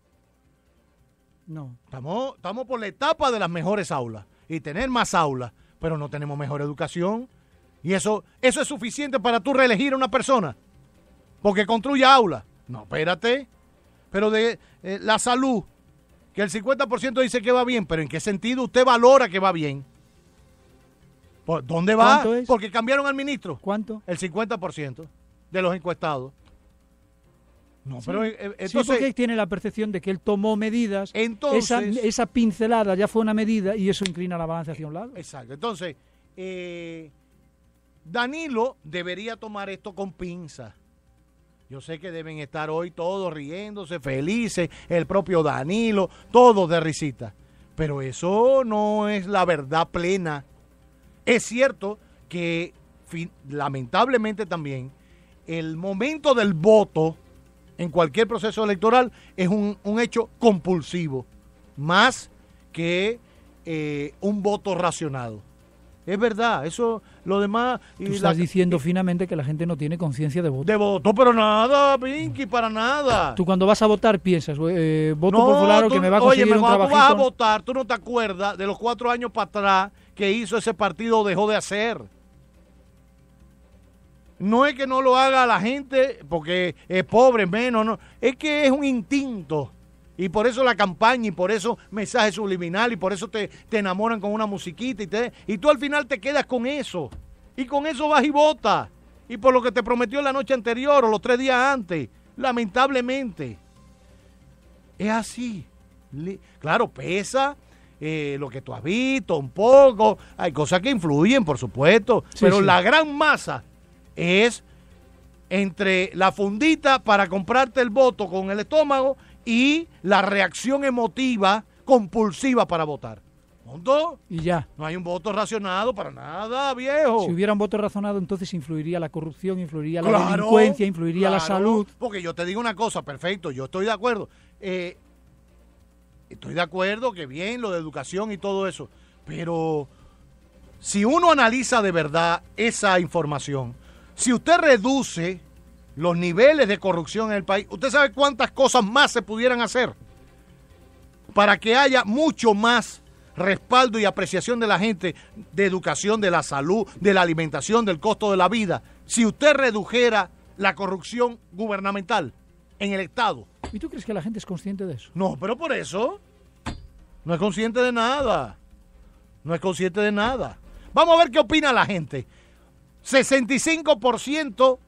No. Estamos, estamos por la etapa de las mejores aulas y tener más aulas, pero no tenemos mejor educación. Y eso, eso es suficiente para tú reelegir a una persona porque construya aulas. No, espérate. Pero de eh, la salud, que el cincuenta por ciento dice que va bien, pero ¿en qué sentido usted valora que va bien? ¿Por ¿Dónde va? ¿Cuánto es? Porque cambiaron al ministro. ¿Cuánto? El cincuenta por ciento de los encuestados. No, Sí, pero eh, eh, sí, entonces... porque tiene la percepción de que él tomó medidas, Entonces- esa, esa pincelada ya fue una medida y eso inclina la balanza hacia un lado. Exacto. Entonces, eh, Danilo debería tomar esto con pinza. Yo sé que deben estar hoy todos riéndose, felices, el propio Danilo, todos de risita. Pero eso no es la verdad plena. Es cierto que, fin- lamentablemente también, el momento del voto en cualquier proceso electoral es un, un hecho compulsivo, más que eh, un voto racionado. es verdad, eso, lo demás... Y Tú estás la, diciendo y, finamente que la gente no tiene conciencia de voto. De voto, pero nada, Pinky, para nada. Tú cuando vas a votar piensas, eh, voto no, por fulano tú, que me va a conseguir oye, un cuando trabajito. tú vas a votar, tú no te acuerdas de los cuatro años para atrás que hizo ese partido o dejó de hacer. No es que no lo haga la gente porque es pobre, menos, no. Es que es un instinto. Y por eso la campaña, y por eso mensaje subliminal, y por eso te, te enamoran con una musiquita, y, te, y tú al final te quedas con eso. Y con eso vas y votas. Y por lo que te prometió la noche anterior o los tres días antes. Lamentablemente. Es así. Claro, pesa eh, lo que tú has visto un poco. Hay cosas que influyen, por supuesto. Sí, pero sí. La gran masa es entre la fundita para comprarte el voto con el estómago y la reacción emotiva compulsiva para votar. ¿Punto? Y ya. No hay un voto racionado para nada, viejo. Si hubiera un voto razonado, entonces influiría la corrupción, influiría claro, la delincuencia, influiría claro, la salud. Porque yo te digo una cosa, perfecto, yo estoy de acuerdo. Eh, estoy de acuerdo que bien lo de educación y todo eso, pero si uno analiza de verdad esa información, si usted reduce los niveles de corrupción en el país, ¿usted sabe cuántas cosas más se pudieran hacer para que haya mucho más respaldo y apreciación de la gente, de educación, de la salud, de la alimentación, del costo de la vida, si usted redujera la corrupción gubernamental en el Estado? ¿Y tú crees que la gente es consciente de eso? No, pero por eso no es consciente de nada. No es consciente de nada. Vamos a ver qué opina la gente. sesenta y cinco por ciento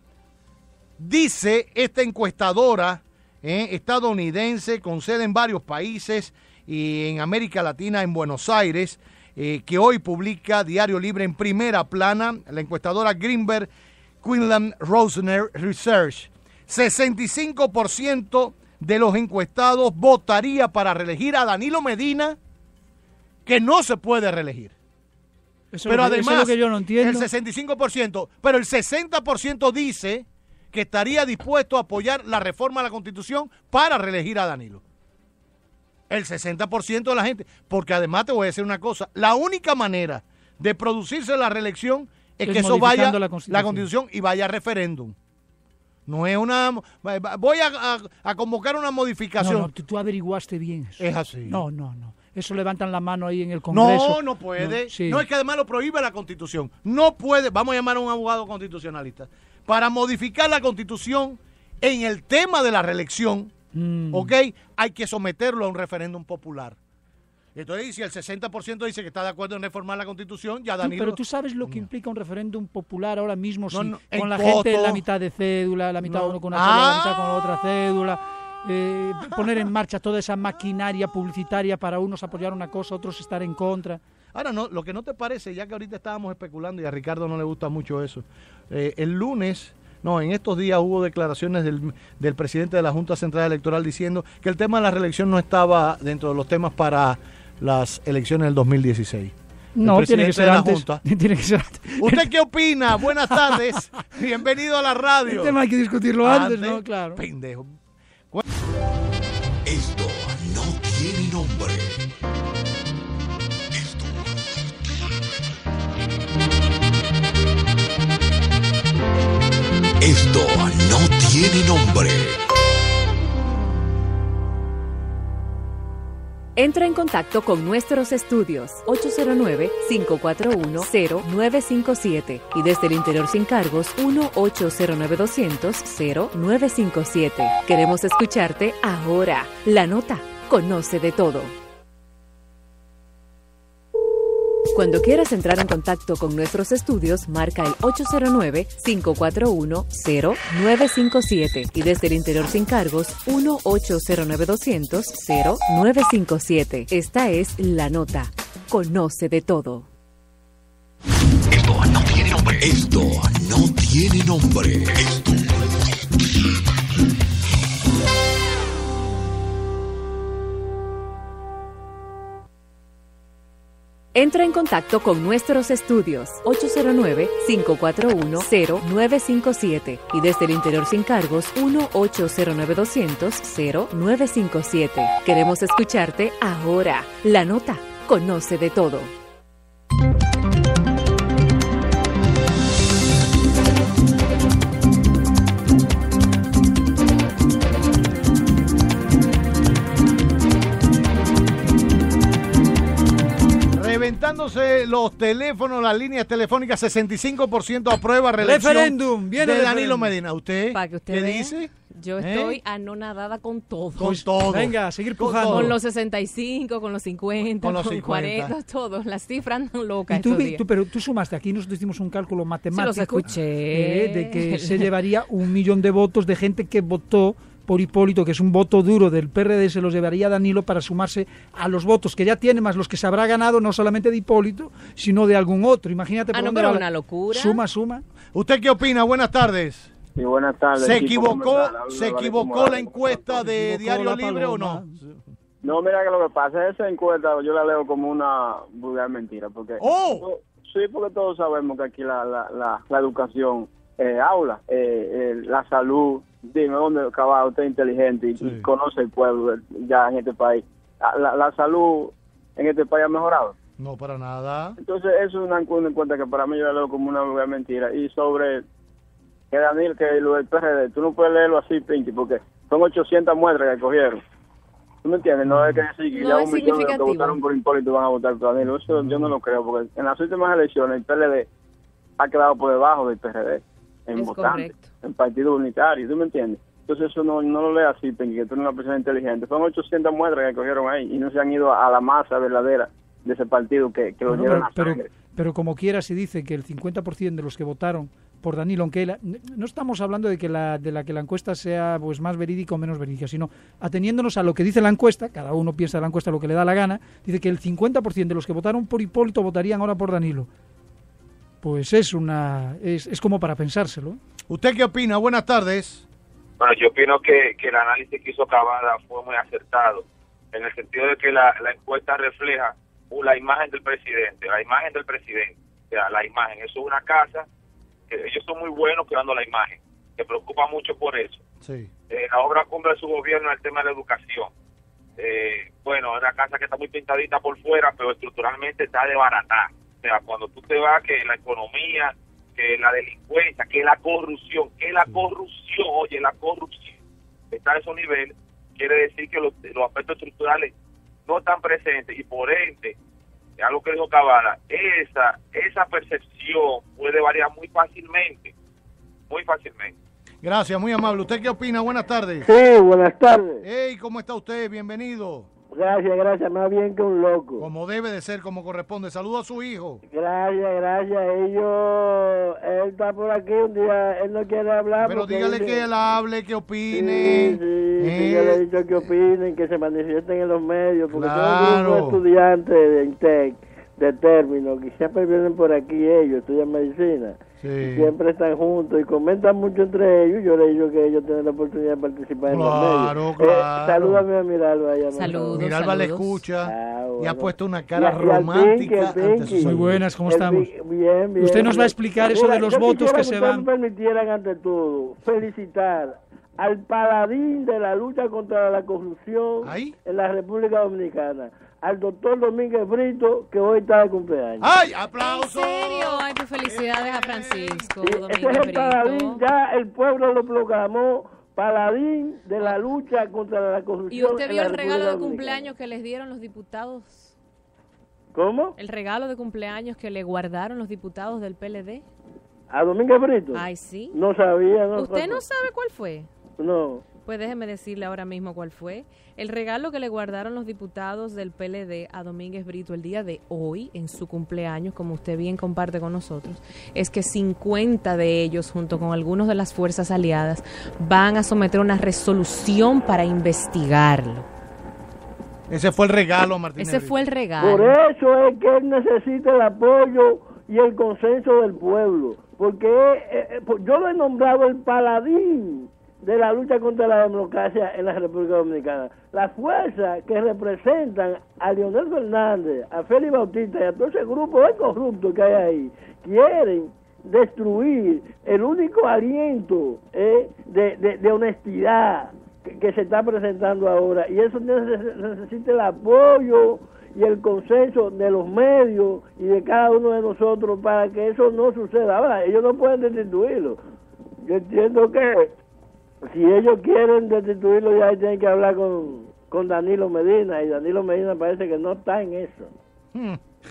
dice esta encuestadora eh, estadounidense con sede en varios países y en América Latina, en Buenos Aires, eh, que hoy publica Diario Libre en primera plana, la encuestadora Greenberg Quinlan Rosner Research. sesenta y cinco por ciento de los encuestados votaría para reelegir a Danilo Medina, que no se puede reelegir. Eso pero es lo que, además, eso es lo que yo no entiendo. El sesenta y cinco por ciento, pero el sesenta por ciento dice que estaría dispuesto a apoyar la reforma a la Constitución para reelegir a Danilo. El sesenta por ciento de la gente, porque además te voy a decir una cosa, la única manera de producirse la reelección es, es que eso vaya la Constitución. la Constitución y vaya a referéndum. No es una... Voy a, a, a convocar una modificación. No, no, tú, tú averiguaste bien eso. Es así. No, no, no. Eso levantan la mano ahí en el Congreso. No, no puede. No, sí. no es que además lo prohíbe la Constitución. No puede. Vamos a llamar a un abogado constitucionalista. Para modificar la Constitución en el tema de la reelección, mm. ¿ok? Hay que someterlo a un referéndum popular. Entonces, si el sesenta por ciento dice que está de acuerdo en reformar la Constitución, ya Danilo... Pero tú sabes lo que implica un referéndum popular ahora mismo, no, si, no, con la coto, gente en la mitad de cédula, la mitad no. uno con una ah. cédula, la mitad con la otra cédula, eh, poner en marcha toda esa maquinaria publicitaria para unos apoyar una cosa, otros estar en contra. Ahora, no, lo que no te parece, ya que ahorita estábamos especulando y a Ricardo no le gusta mucho eso, eh, el lunes... No, en estos días hubo declaraciones del, del presidente de la Junta Central Electoral diciendo que el tema de la reelección no estaba dentro de los temas para las elecciones del dos mil dieciséis. No, tiene que ser antes. Tiene que ser antes. ¿Usted qué opina? Buenas tardes. Bienvenido a la radio. El tema hay que discutirlo antes, antes ¿no? Claro. Pendejo. Esto no tiene nombre. Esto no tiene nombre. Entra en contacto con nuestros estudios ocho cero nueve, cinco cuatro uno, cero nueve cinco siete y desde el interior sin cargos uno ocho cero nueve, dos cero cero, cero nueve cinco siete. Queremos escucharte ahora. La Nota. Conoce de todo. Cuando quieras entrar en contacto con nuestros estudios, marca el ocho cero nueve, cinco cuatro uno, cero nueve cinco siete y desde el interior sin cargos uno ocho cero nueve, dos cero cero, cero nueve cinco siete. Esta es La Nota. Conoce de todo. Esto no tiene nombre. Esto no tiene nombre. Esto. Entra en contacto con nuestros estudios ocho cero nueve, cinco cuatro uno, cero nueve cinco siete y desde el interior sin cargos uno ocho cero nueve, dos cero cero, cero nueve cinco siete. Queremos escucharte ahora. La Nota. Conoce de todo. Señores, los teléfonos, las líneas telefónicas, sesenta y cinco por ciento aprueba reelección Referéndum, viene de el Danilo referéndum. Medina. ¿Usted Para que usted qué vea, dice? Yo ¿Eh? estoy anonadada con todo. Con todo. Venga, a seguir Con pujando. Con los sesenta y cinco, con los cincuenta, Con con, los cincuenta. cuarenta, todo. Las cifras andan locas Y tú, estos vi- días. tú- pero tú sumaste, aquí nosotros hicimos un cálculo matemático. Sí, los escuché. eh, de que se llevaría un millón de votos de gente que votó por Hipólito, que es un voto duro del P R D, se los llevaría Danilo para sumarse a los votos que ya tiene, más los que se habrá ganado, no solamente de Hipólito, sino de algún otro. Imagínate Ah, por no, dónde pero va una la- locura. Suma, suma. ¿Usted qué opina? Buenas tardes. Sí, buenas tardes. ¿Se equipo, ¿cómo equivocó, están? Habla ¿se Valerio equivocó Morales. la encuesta de equivocó Diario la Libre o paloma. no? No, mira que lo que pasa es esa encuesta, yo la leo como una vulgar mentira. Porque, ¡Oh! Sí, porque todos sabemos que aquí la, la, la, la educación eh, habla, eh, eh, la salud, dime dónde acaba usted inteligente y, Sí. y conoce el pueblo ya en este país. La, la, la salud en este país ha mejorado. No, para nada. Entonces, eso es una, una encuesta que para mí yo la leo como una vulgar mentira. Y sobre que Daniel, que lo del P R D, tú no puedes leerlo así, Pinky, porque son ochocientas muestras que cogieron. ¿Tú me entiendes? No es que decir que No ya es un millón de los que significativo. votaron por Hipólito van a votar por Danilo. Eso yo no lo creo, porque en las últimas elecciones el P L D ha quedado por debajo del P R D en Es votantes, correcto. en partido unitario. ¿Tú me entiendes? Entonces eso no, no lo leas así, Pinky, que tú eres una persona inteligente. Son ochocientas muestras que cogieron ahí y no se han ido a la masa verdadera de ese partido que, que lo Bueno, lleva en pero, la pero, sangre. pero como quiera se dice que el cincuenta por ciento de los que votaron por Danilo, aunque la- no estamos hablando de que la de la que la encuesta sea pues más verídica o menos verídica, sino ateniéndonos a lo que dice la encuesta, cada uno piensa de la encuesta lo que le da la gana, dice que el cincuenta por ciento de los que votaron por Hipólito votarían ahora por Danilo. Pues es una es, es como para pensárselo. ¿Usted qué opina? Buenas tardes. Bueno, yo opino que, que el análisis que hizo Cavada fue muy acertado, en el sentido de que la, la encuesta refleja uh, la imagen del presidente, la imagen del presidente, o sea, la imagen, eso es una casa, que ellos son muy buenos creando la imagen, se preocupa mucho por eso. Sí. Eh, la obra cumbre de su gobierno es el tema de la educación. Eh, bueno, es una casa que está muy pintadita por fuera, pero estructuralmente está desbaratada. O sea, cuando tú te vas, que la economía, que la delincuencia, que la corrupción, que la corrupción, oye, la corrupción está a esos niveles, quiere decir que los, los aspectos estructurales no están presentes y por ende, algo que dijo Cavada, esa, esa percepción puede variar muy fácilmente, muy fácilmente. Gracias, muy amable. ¿Usted qué opina? Buenas tardes. Sí, buenas tardes. Hey, ¿cómo está usted? Bienvenido. Gracias, gracias, más bien que un loco. Como debe de ser, como corresponde. Saludo a su hijo. Gracias, gracias. Ellos, él está por aquí un día, él no quiere hablar. Pero porque dígale dice- que él hable, que opine. Sí, sí, sí, Eh, yo le he dicho que opinen, que se manifiesten en los medios, porque son un Claro. grupo de estudiantes de INTEC, de término, que siempre vienen por aquí ellos, estudian medicina. Sí. Siempre están juntos y comentan mucho entre ellos. Yo le digo que ellos tienen la oportunidad de participar Claro, en los medios. claro. Eh, salúdame a Miralba. allá, Saludos. Miralba le saludos. escucha Ah, y ha bueno. puesto una Y cara a- y al Pinky, romántica. al ante Pinky. sus Muy amigos. buenas, ¿cómo El estamos? Pi- Bien, bien. Usted nos va a explicar eso Mira, de los yo votos quisiera que se ustedes van. me permitieran, ante todo, felicitar al paladín de la lucha contra la corrupción ¿Ahí? en la República Dominicana, al doctor Domínguez Brito, que hoy está de cumpleaños. ¡Ay, ¿En aplauso! serio? Ay, pues felicidades a Francisco Y ese Domínguez es el paladín, Brito. ya el pueblo lo proclamó paladín de la lucha contra la corrupción. ¿Y usted en vio la el regalo de República cumpleaños que les dieron los diputados? Dominicana. ¿Cómo? ¿El regalo de cumpleaños que le guardaron los diputados del P L D? ¿A Domínguez Brito? Ay, sí. No sabía, ¿no? ¿Usted no sabe cuál fue? No. Pues déjeme decirle ahora mismo cuál fue. El regalo que le guardaron los diputados del P L D a Domínguez Brito el día de hoy, en su cumpleaños, como usted bien comparte con nosotros, es que cincuenta de ellos, junto con algunos de las fuerzas aliadas, van a someter una resolución para investigarlo. Ese fue el regalo, Martín. Ese fue el regalo. Por eso es que él necesita el apoyo y el consenso del pueblo, porque eh, eh, pues yo lo he nombrado el paladín de la lucha contra la democracia en la República Dominicana. Las fuerzas que representan a Leonel Fernández, a Félix Bautista y a todo ese grupo de corruptos que hay ahí, quieren destruir el único aliento eh, de, de, de honestidad que, que se está presentando ahora, y eso neces- necesita el apoyo y el consenso de los medios y de cada uno de nosotros para que eso no suceda. Ahora, ellos no pueden destituirlo. Yo entiendo que si ellos quieren destituirlo, ya tienen que hablar con, con Danilo Medina, y Danilo Medina parece que no está en eso. Hmm.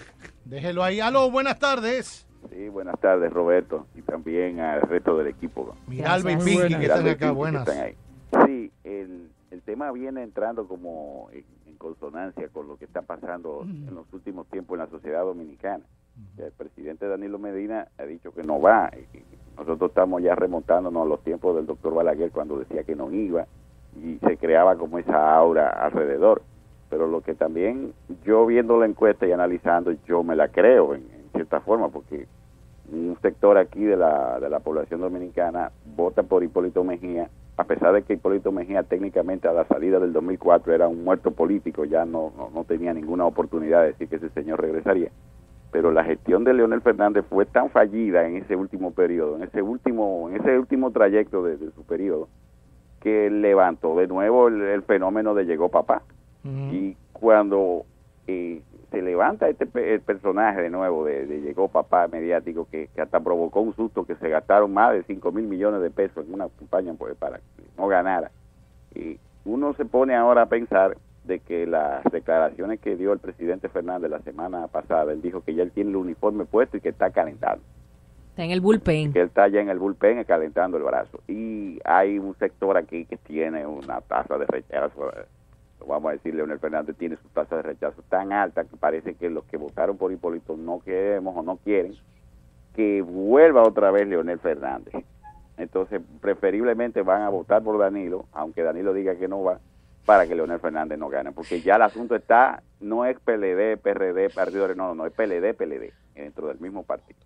Déjelo ahí. Aló, buenas tardes. Sí, buenas tardes, Roberto, y también al resto del equipo. Miralba y Pinky, que están acá, buenas. Están ahí. Sí, el, el tema viene entrando como en, en consonancia con lo que está pasando mm. en los últimos tiempos en la sociedad dominicana. Mm. El presidente Danilo Medina ha dicho que no va. Y nosotros estamos ya remontándonos a los tiempos del doctor Balaguer cuando decía que no iba y se creaba como esa aura alrededor. Pero lo que también yo viendo la encuesta y analizando, yo me la creo en, en cierta forma, porque un sector aquí de la de la población dominicana vota por Hipólito Mejía, a pesar de que Hipólito Mejía técnicamente a la salida del dos mil cuatro era un muerto político, ya no, no, no tenía ninguna oportunidad de decir que ese señor regresaría. Pero la gestión de Leonel Fernández fue tan fallida en ese último periodo, en ese último, en ese último trayecto de, de su periodo, que levantó de nuevo el, el fenómeno de llegó papá. Uh-huh. Y cuando eh, se levanta este el personaje de nuevo de, de llegó papá mediático, que, que hasta provocó un susto, que se gastaron más de cinco mil millones de pesos en una campaña pues, para que no ganara, y uno se pone ahora a pensar de que las declaraciones que dio el presidente Fernández la semana pasada, él dijo que ya él tiene el uniforme puesto y que está calentando. Está en el bullpen. Que él está ya en el bullpen calentando el brazo. Y hay un sector aquí que tiene una tasa de rechazo, vamos a decir, Leonel Fernández tiene su tasa de rechazo tan alta que parece que los que votaron por Hipólito no queremos o no quieren que vuelva otra vez Leonel Fernández. Entonces, preferiblemente van a votar por Danilo, aunque Danilo diga que no va, para que Leonel Fernández no gane, porque ya el asunto está, no es P L D, P R D, Partido de... No, no, es P L D, P L D, dentro del mismo partido.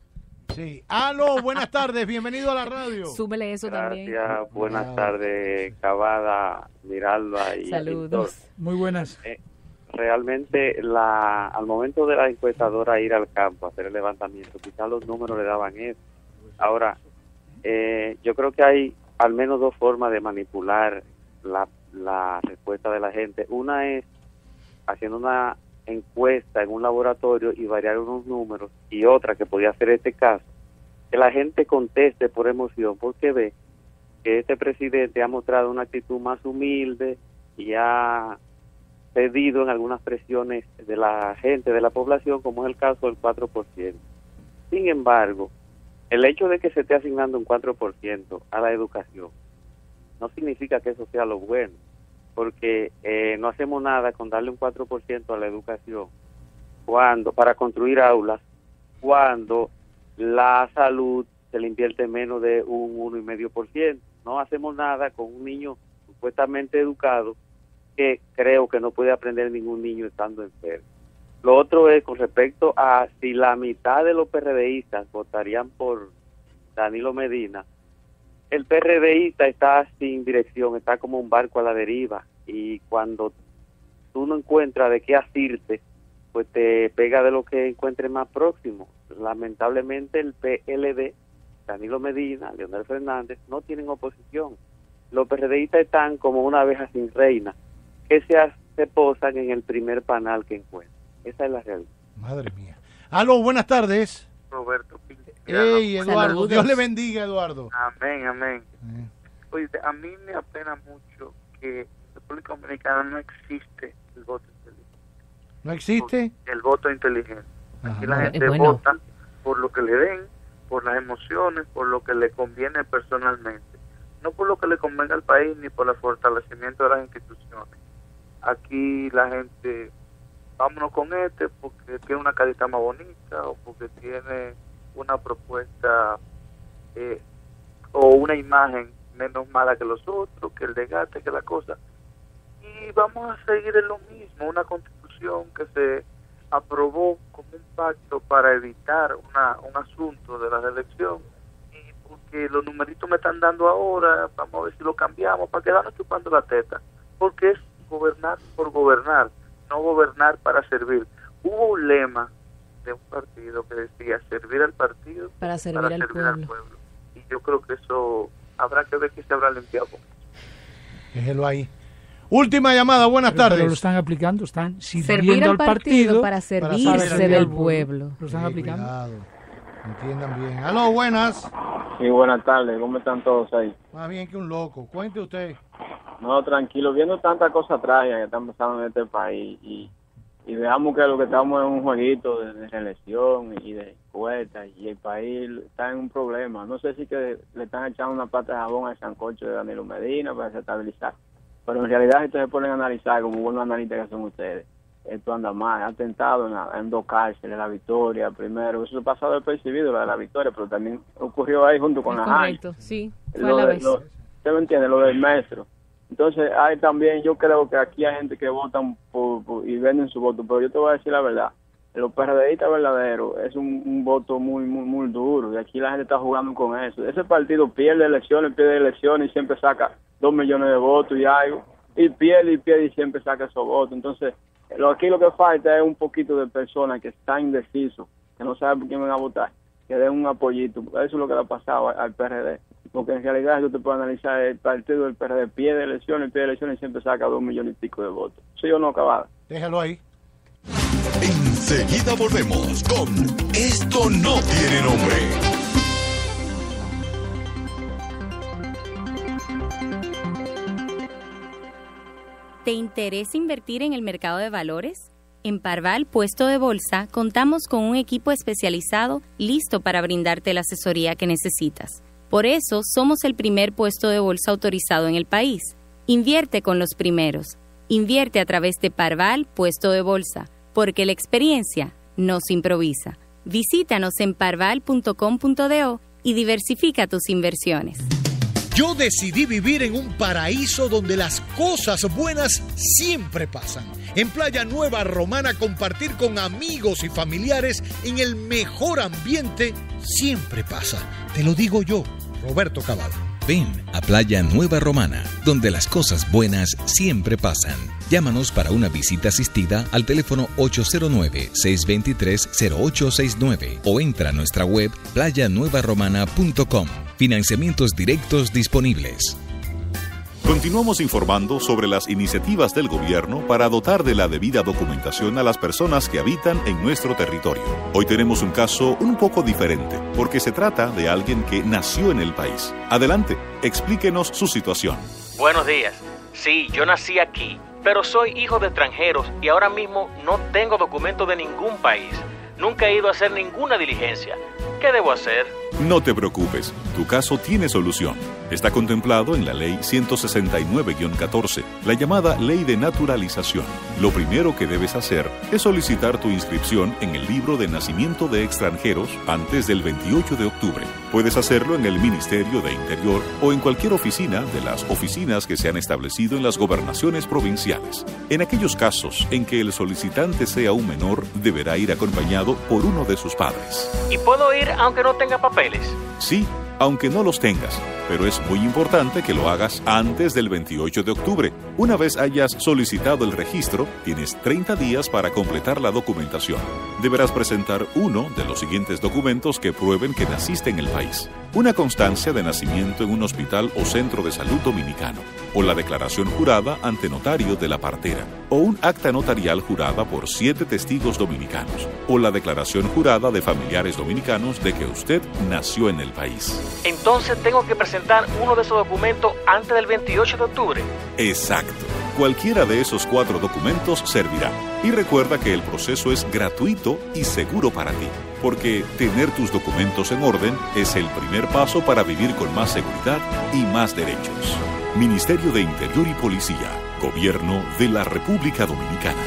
Sí. Aló, buenas tardes, bienvenido a la radio. Súbele eso Gracias, también. Gracias, buenas tardes, Cavada, Miralba y saludos. Víctor. Muy buenas. Eh, realmente, la, al momento de la encuestadora ir al campo a hacer el levantamiento, quizás los números le daban eso. Ahora, eh, yo creo que hay al menos dos formas de manipular la, la respuesta de la gente. Una es haciendo una encuesta en un laboratorio y variar unos números, y otra que podía ser este caso, que la gente conteste por emoción, porque ve que este presidente ha mostrado una actitud más humilde y ha cedido en algunas presiones de la gente, de la población, como es el caso del cuatro por ciento. Sin embargo, el hecho de que se esté asignando un cuatro por ciento a la educación no significa que eso sea lo bueno, porque eh, no hacemos nada con darle un cuatro por ciento a la educación cuando para construir aulas, cuando la salud se le invierte menos de un uno coma cinco por ciento. No hacemos nada con un niño supuestamente educado, que creo que no puede aprender ningún niño estando enfermo. Lo otro es con respecto a si la mitad de los PRDistas votarían por Danilo Medina. El PRDista está sin dirección, está como un barco a la deriva, y cuando tú no encuentras de qué asirte, pues te pega de lo que encuentres más próximo. Lamentablemente el P L D, Danilo Medina, Leonel Fernández, no tienen oposición. Los PRDistas están como una abeja sin reina, que se, se posan en el primer panal que encuentran. Esa es la realidad. Madre mía. Aló, buenas tardes. Roberto. Hey, Eduardo, saludos. Dios le bendiga, Eduardo. Amén, amén. Eh. Oye, a mí me apena mucho que en República Dominicana no existe el voto inteligente. ¿No existe? El voto inteligente. Aquí Ajá, la gente bueno. vota por lo que le den, por las emociones, por lo que le conviene personalmente. No por lo que le convenga al país ni por el fortalecimiento de las instituciones. Aquí la gente, vámonos con este porque tiene una carita más bonita o porque tiene una propuesta eh, o una imagen menos mala que los otros, que el desgaste, que la cosa. Y vamos a seguir en lo mismo, una constitución que se aprobó como un pacto para evitar una, un asunto de la reelección, y porque los numeritos me están dando ahora, vamos a ver si lo cambiamos para quedarnos chupando la teta, porque es gobernar por gobernar, no gobernar para servir. Hubo un lema de un partido que decía servir al partido para servir, para al, servir pueblo. al pueblo, y yo creo que eso habrá que ver que se habrá limpiado con eso. Déjelo ahí. Última llamada, buenas pero, tardes. Pero lo están aplicando, están sirviendo servir al al partido, partido para servirse para servir del pueblo. Lo están sí, aplicando. Cuidado. Entiendan bien. Aló, buenas. Sí, buenas tardes, ¿cómo están todos ahí? Más bien que un loco. Cuente usted. No, tranquilo, viendo tantas cosas trágicas que están pasando en este país y y veamos que lo que estamos en un jueguito de, de reelección y de encuestas, y el país está en un problema. No sé si que le están echando una pata de jabón al sancocho de Danilo Medina para desestabilizar, pero en realidad si ustedes se ponen a analizar, como buenos analistas que son ustedes, esto anda mal. Ha atentado en, la, en dos cárceles, La Victoria primero, eso ha pasado desapercibido, la de La Victoria, pero también ocurrió ahí junto con es la correcto, Haya. Sí, fue Lo a la de, vez. lo, ¿usted me entiende? Lo del maestro. Entonces hay también, yo creo que aquí hay gente que votan por, por, y venden su voto, pero yo te voy a decir la verdad, los PRDistas verdaderos es un, un voto muy, muy, muy duro, y aquí la gente está jugando con eso. Ese partido pierde elecciones, pierde elecciones y siempre saca dos millones de votos y algo, y pierde y pierde y siempre saca esos votos. Entonces, lo, aquí lo que falta es un poquito de personas que están indecisos, que no saben por quién van a votar, que den un apoyito. Eso es lo que le ha pasado al, al P R D. Porque en realidad, yo te puedo analizar, el partido del P R D pierde elecciones, pierde elecciones y siempre saca dos millones y pico de votos. ¿Sí o no, Cavada? Déjalo ahí. Enseguida volvemos con Esto No Tiene Nombre. ¿Te interesa invertir en el mercado de valores? En Parval Puesto de Bolsa contamos con un equipo especializado listo para brindarte la asesoría que necesitas. Por eso somos el primer puesto de bolsa autorizado en el país. Invierte con los primeros. Invierte a través de Parval Puesto de Bolsa, porque la experiencia no se improvisa. Visítanos en parval punto com punto do y diversifica tus inversiones. Yo decidí vivir en un paraíso donde las cosas buenas siempre pasan. En Playa Nueva Romana, compartir con amigos y familiares en el mejor ambiente siempre pasa. Te lo digo yo, Roberto Cavada. Ven a Playa Nueva Romana, donde las cosas buenas siempre pasan. Llámanos para una visita asistida al teléfono ocho cero nueve, seis dos tres, cero ocho seis nueve o entra a nuestra web playa nueva romana punto com. Financiamientos directos disponibles. Continuamos informando sobre las iniciativas del gobierno para dotar de la debida documentación a las personas que habitan en nuestro territorio. Hoy tenemos un caso un poco diferente, porque se trata de alguien que nació en el país. Adelante, explíquenos su situación. Buenos días. Sí, yo nací aquí, pero soy hijo de extranjeros y ahora mismo no tengo documento de ningún país. Nunca he ido a hacer ninguna diligencia. ¿Qué debo hacer? No te preocupes, tu caso tiene solución. Está contemplado en la Ley ciento sesenta y nueve guión catorce, la llamada Ley de Naturalización. Lo primero que debes hacer es solicitar tu inscripción en el libro de nacimiento de extranjeros antes del veintiocho de octubre. Puedes hacerlo en el Ministerio de Interior o en cualquier oficina de las oficinas que se han establecido en las gobernaciones provinciales. En aquellos casos en que el solicitante sea un menor, deberá ir acompañado por uno de sus padres. ¿Y puedo ir aunque no tenga papeles? Sí, aunque no los tengas, pero es muy importante que lo hagas antes del veintiocho de octubre. Una vez hayas solicitado el registro, tienes treinta días para completar la documentación. Deberás presentar uno de los siguientes documentos que prueben que naciste en el país: una constancia de nacimiento en un hospital o centro de salud dominicano, o la declaración jurada ante notario de la partera, o un acta notarial jurada por siete testigos dominicanos, o la declaración jurada de familiares dominicanos de que usted nació en el país. Entonces tengo que presentar uno de esos documentos antes del veintiocho de octubre. Exacto. Cualquiera de esos cuatro documentos servirá. Y recuerda que el proceso es gratuito y seguro para ti, porque tener tus documentos en orden es el primer paso para vivir con más seguridad y más derechos. Ministerio de Interior y Policía, Gobierno de la República Dominicana.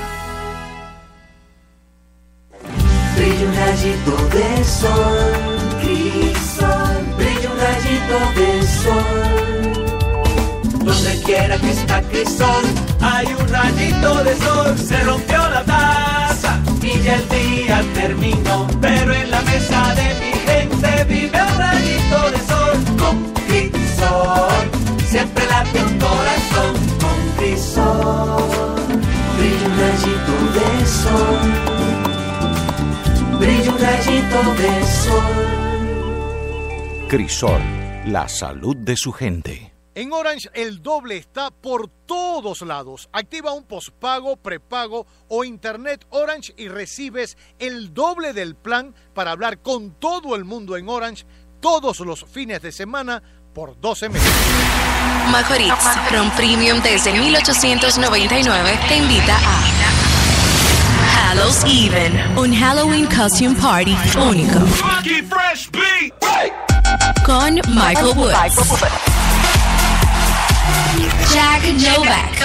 Brilla un rayito de sol, Crisol, brilla un rayito de sol. Donde quiera que está Crisol, hay un rayito de sol. Se rompió la taza y ya el día terminó, pero en la mesa de mi gente vive un rayito de sol. Con Crisol siempre late un corazón. Con Crisol brilla un rayito de sol, brilla un rayito de sol. Crisol, la salud de su gente. En Orange el doble está por todos lados. Activa un pospago, prepago o internet Orange y recibes el doble del plan para hablar con todo el mundo en Orange todos los fines de semana por doce meses. Majoritz, Ron Premium desde mil ochocientos noventa y nueve te invita a Hallows Even, un Halloween costume party único. Con Michael Woods, Jack Novak,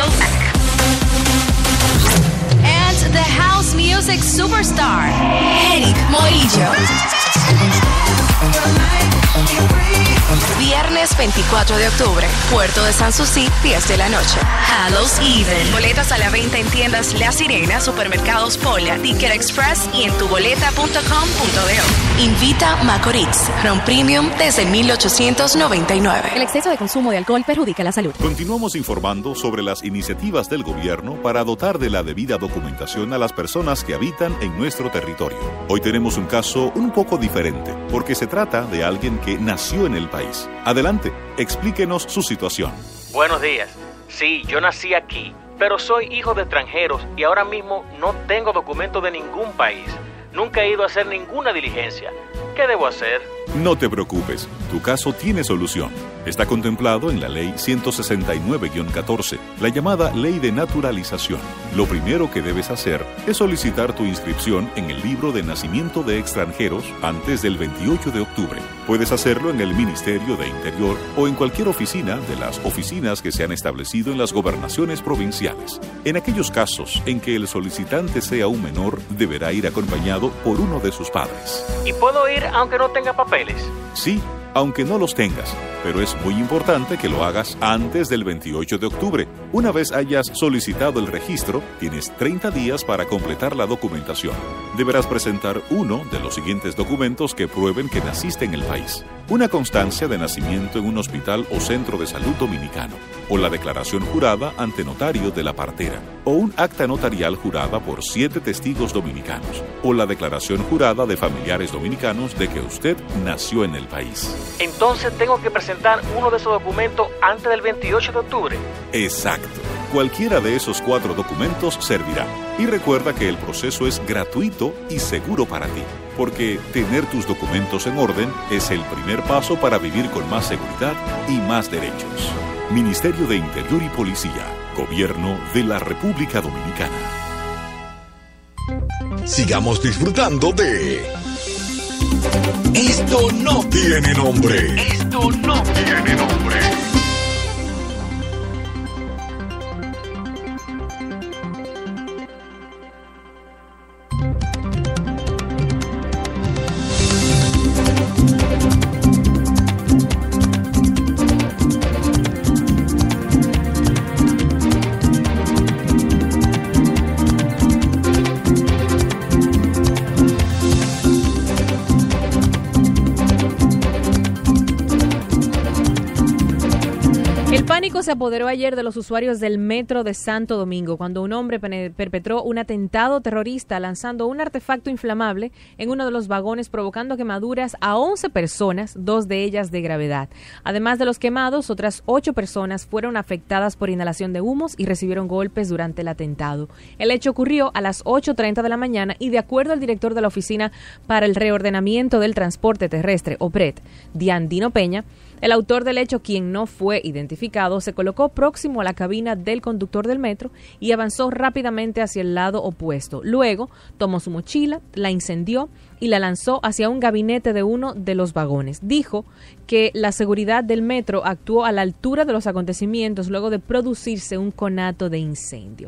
and the house music superstar, Eric Morillo. Viernes veinticuatro de octubre, Puerto de Sanssouci, diez de la noche. Hallows Even. Boletas a la venta en tiendas La Sirena, supermercados Polia, Ticket Express y en tu boleta punto com punto do. Invita Macorix, Ron Premium desde mil ochocientos noventa y nueve. El exceso de consumo de alcohol perjudica la salud. Continuamos informando sobre las iniciativas del gobierno para dotar de la debida documentación a las personas que habitan en nuestro territorio. Hoy tenemos un caso un poco diferente, porque se trata de alguien que nació en el país. Adelante, explíquenos su situación. Buenos días. Sí, yo nací aquí, pero soy hijo de extranjeros y ahora mismo no tengo documento de ningún país. Nunca he ido a hacer ninguna diligencia. ¿Qué debo hacer? No te preocupes, tu caso tiene solución. Está contemplado en la Ley ciento sesenta y nueve guión catorce, la llamada Ley de Naturalización. Lo primero que debes hacer es solicitar tu inscripción en el libro de nacimiento de extranjeros antes del veintiocho de octubre. Puedes hacerlo en el Ministerio de Interior o en cualquier oficina de las oficinas que se han establecido en las gobernaciones provinciales. En aquellos casos en que el solicitante sea un menor, deberá ir acompañado por uno de sus padres. ¿Y puedo ir aunque no tenga papeles? Sí, aunque no los tengas, pero es muy importante que lo hagas antes del veintiocho de octubre. Una vez hayas solicitado el registro, tienes treinta días para completar la documentación. Deberás presentar uno de los siguientes documentos que prueben que naciste en el país: una constancia de nacimiento en un hospital o centro de salud dominicano, o la declaración jurada ante notario de la partera, o un acta notarial jurada por siete testigos dominicanos, o la declaración jurada de familiares dominicanos de que usted nació en el país. Entonces tengo que presentar uno de esos documentos antes del veintiocho de octubre. Exacto. Cualquiera de esos cuatro documentos servirá. Y recuerda que el proceso es gratuito y seguro para ti, porque tener tus documentos en orden es el primer paso para vivir con más seguridad y más derechos. Ministerio de Interior y Policía, Gobierno de la República Dominicana. Sigamos disfrutando de Esto no tiene nombre. Esto no tiene nombre. Se apoderó ayer de los usuarios del metro de Santo Domingo cuando un hombre perpetró un atentado terrorista lanzando un artefacto inflamable en uno de los vagones, provocando quemaduras a once personas, dos de ellas de gravedad. Además de los quemados, otras ocho personas fueron afectadas por inhalación de humos y recibieron golpes durante el atentado. El hecho ocurrió a las ocho treinta de la mañana y, de acuerdo al director de la Oficina para el Reordenamiento del Transporte Terrestre, OPRET, Diandino Peña, el autor del hecho, quien no fue identificado, se colocó próximo a la cabina del conductor del metro y avanzó rápidamente hacia el lado opuesto. Luego tomó su mochila, la incendió y la lanzó hacia un gabinete de uno de los vagones. Dijo que la seguridad del metro actuó a la altura de los acontecimientos luego de producirse un conato de incendio.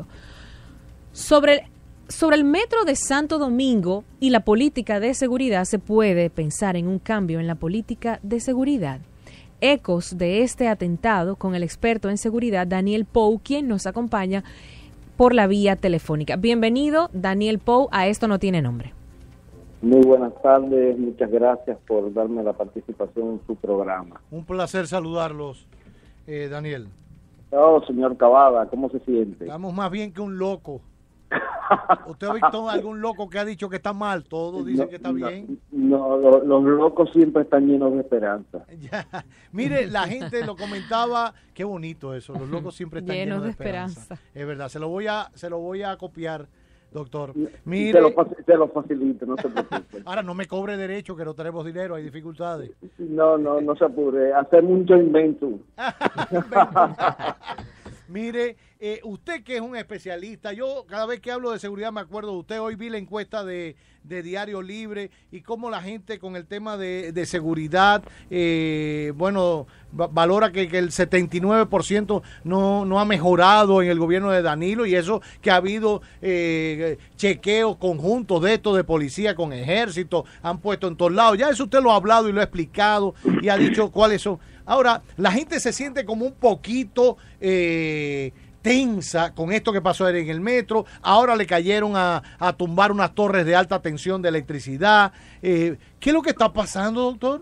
Sobre el Sobre el metro de Santo Domingo y la política de seguridad, se puede pensar en un cambio en la política de seguridad. Ecos de este atentado con el experto en seguridad Daniel Pou, quien nos acompaña por la vía telefónica. Bienvenido, Daniel Pou, a Esto no tiene nombre. Muy buenas tardes, muchas gracias por darme la participación en su programa. Un placer saludarlos, eh, Daniel. Oh, señor Cavada, ¿cómo se siente? Estamos más bien que un loco. ¿Usted ha visto algún loco que ha dicho que está mal? Todos dicen no, que está no, bien. No, lo, los locos siempre están llenos de esperanza. Ya. Mire, la gente lo comentaba, qué bonito eso, los locos siempre están llenos, llenos de, de esperanza. esperanza. Es verdad, se lo voy a, se lo voy a copiar, doctor. Mire, te, lo, te lo facilito, no se preocupe. Ahora no me cobre derecho, que no tenemos dinero, hay dificultades. No, no, no se apure, hacemos un joint venture. Mire, eh, usted que es un especialista, yo cada vez que hablo de seguridad me acuerdo de usted. Hoy vi la encuesta de, de Diario Libre y cómo la gente con el tema de, de seguridad, eh, bueno, va, valora que, que el setenta y nueve por ciento no, no ha mejorado en el gobierno de Danilo, y eso que ha habido eh, chequeos conjuntos de estos de policía con ejército, han puesto en todos lados. Ya eso usted lo ha hablado y lo ha explicado y ha dicho cuáles son. Ahora, la gente se siente como un poquito eh, tensa con esto que pasó ayer en el metro. Ahora le cayeron a, a tumbar unas torres de alta tensión de electricidad. Eh, ¿Qué es lo que está pasando, doctor?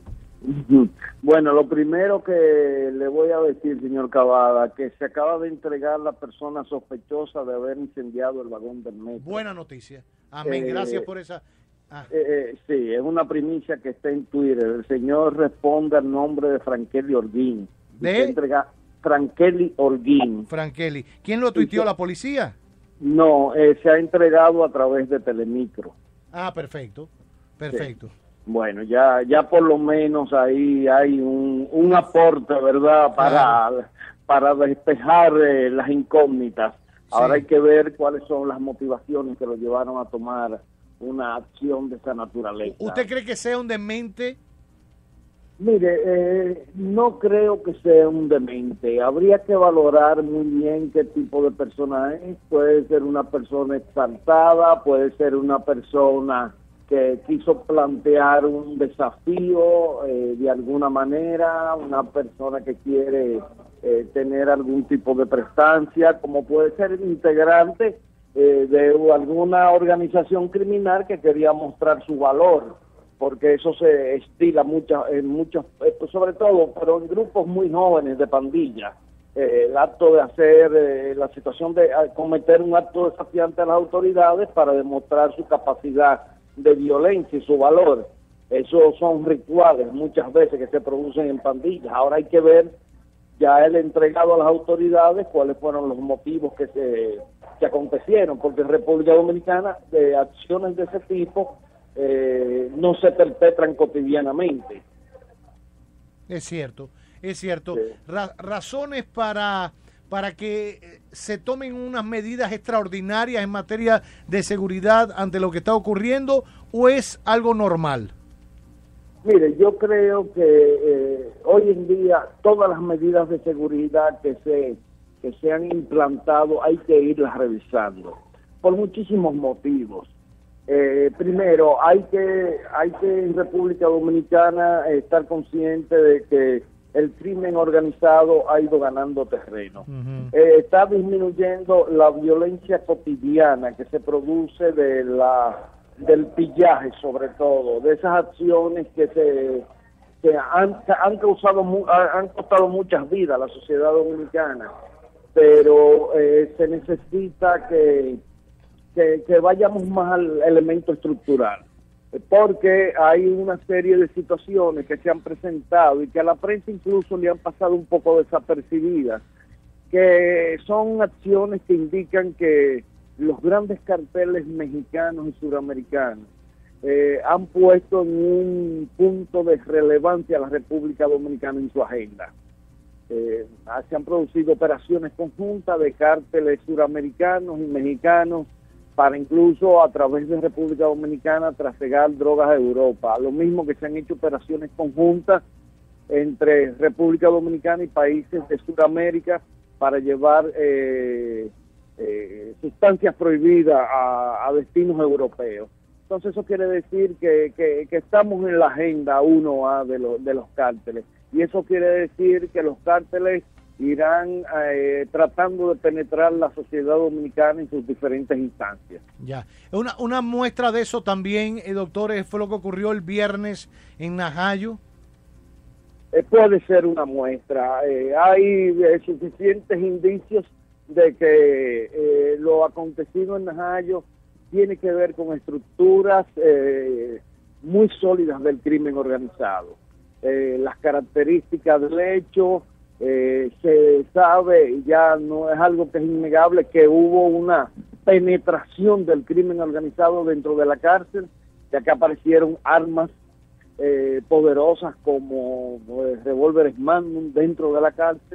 Bueno, lo primero que le voy a decir, señor Cavada, que se acaba de entregar la persona sospechosa de haber incendiado el vagón del metro. Buena noticia. Amén. Eh, Gracias por esa... Ah. Eh, eh, sí, es una primicia que está en Twitter. El señor responde al nombre de Frankeli Holguín. ¿De? Entrega Frankeli Holguín. Frankeli. ¿Quién lo tuiteó? ¿La policía? No, eh, se ha entregado a través de Telemicro. Ah, perfecto. Perfecto. Sí. Bueno, ya ya por lo menos ahí hay un, un aporte, ¿verdad? Para, claro. para despejar eh, las incógnitas. Ahora sí. Hay que ver cuáles son las motivaciones que lo llevaron a tomar una acción de esa naturaleza. ¿Usted cree que sea un demente? Mire, eh, no creo que sea un demente. Habría que valorar muy bien qué tipo de persona es. Puede ser una persona exaltada, puede ser una persona que quiso plantear un desafío eh, de alguna manera, una persona que quiere eh, tener algún tipo de prestancia, como puede ser el integrante Eh, de alguna organización criminal que quería mostrar su valor, porque eso se estila muchas, en muchos, sobre todo, pero en grupos muy jóvenes de pandillas, eh, el acto de hacer, eh, la situación de cometer un acto desafiante a las autoridades para demostrar su capacidad de violencia y su valor. Esos son rituales muchas veces que se producen en pandillas. Ahora hay que ver, ya él entregado a las autoridades, cuáles fueron los motivos que se que acontecieron, porque en República Dominicana de acciones de ese tipo eh, no se perpetran cotidianamente. Es cierto, es cierto. Sí. Ra razones para, para que se tomen unas medidas extraordinarias en materia de seguridad ante lo que está ocurriendo, ¿o es algo normal? Mire, yo creo que eh, hoy en día todas las medidas de seguridad que se que se han implantado hay que irlas revisando por muchísimos motivos. Eh, primero, hay que hay que en República Dominicana estar consciente de que el crimen organizado ha ido ganando terreno. Uh-huh. eh, está disminuyendo la violencia cotidiana que se produce de la del pillaje, sobre todo, de esas acciones que se que han, han causado han costado muchas vidas a la sociedad dominicana, pero eh, se necesita que, que que vayamos más al elemento estructural, porque hay una serie de situaciones que se han presentado y que a la prensa incluso le han pasado un poco desapercibidas, que son acciones que indican que los grandes carteles mexicanos y suramericanos eh, han puesto en un punto de relevancia a la República Dominicana en su agenda. Eh, se han producido operaciones conjuntas de cárteles suramericanos y mexicanos para incluso a través de República Dominicana trasegar drogas a Europa. Lo mismo que se han hecho operaciones conjuntas entre República Dominicana y países de Sudamérica para llevar eh, eh, sustancias prohibidas a, a destinos europeos. Entonces eso quiere decir que, que, que estamos en la agenda uno A de, lo, de los cárteles. Y eso quiere decir que los cárteles irán eh, tratando de penetrar la sociedad dominicana en sus diferentes instancias. Ya, una, una muestra de eso también, eh, doctor, fue lo que ocurrió el viernes en Najayo. Eh, puede ser una muestra. Eh, hay eh, suficientes indicios de que eh, lo acontecido en Najayo tiene que ver con estructuras eh, muy sólidas del crimen organizado. Eh, las características del hecho, eh, se sabe, ya no es algo que es innegable, que hubo una penetración del crimen organizado dentro de la cárcel, ya que aparecieron armas eh, poderosas como eh, revólveres Magnum dentro de la cárcel,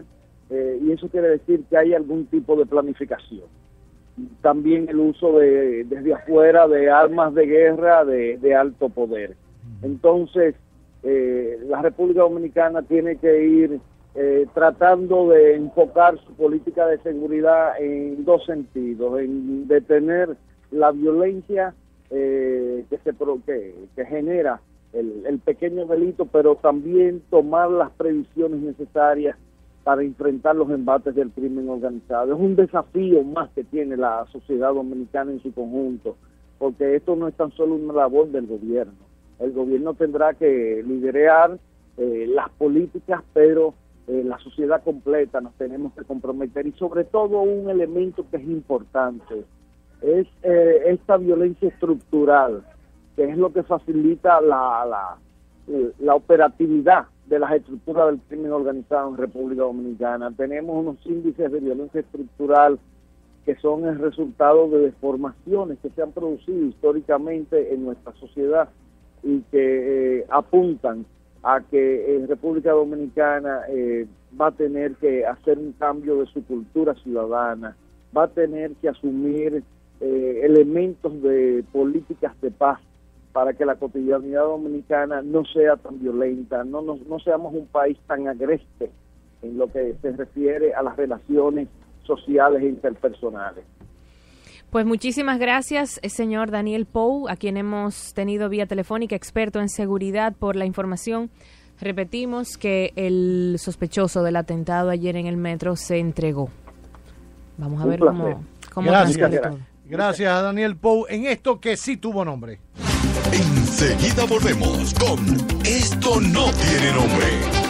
eh, y eso quiere decir que hay algún tipo de planificación. También el uso de desde afuera de armas de guerra de, de alto poder. Entonces, eh, la República Dominicana tiene que ir eh, tratando de enfocar su política de seguridad en dos sentidos, en detener la violencia eh, que se pro, que, que genera el, el pequeño delito, pero también tomar las previsiones necesarias para enfrentar los embates del crimen organizado. Es un desafío más que tiene la sociedad dominicana en su conjunto, porque esto no es tan solo una labor del gobierno. El gobierno tendrá que liderar eh, las políticas, pero eh, la sociedad completa nos tenemos que comprometer, y sobre todo un elemento que es importante, es eh, esta violencia estructural, que es lo que facilita la, la, la operatividad de las estructuras del crimen organizado en República Dominicana. Tenemos unos índices de violencia estructural que son el resultado de deformaciones que se han producido históricamente en nuestra sociedad y que eh, apuntan a que en República Dominicana eh, va a tener que hacer un cambio de su cultura ciudadana, va a tener que asumir eh, elementos de políticas de paz para que la cotidianidad dominicana no sea tan violenta, no, no, no seamos un país tan agreste en lo que se refiere a las relaciones sociales e interpersonales. Pues muchísimas gracias, señor Daniel Pou, a quien hemos tenido vía telefónica, experto en seguridad, por la información. Repetimos que el sospechoso del atentado ayer en el metro se entregó. Vamos a ver cómo, cómo transcurre todo. Gracias a Daniel Pou en esto que sí tuvo nombre. Enseguida volvemos con Esto no tiene nombre.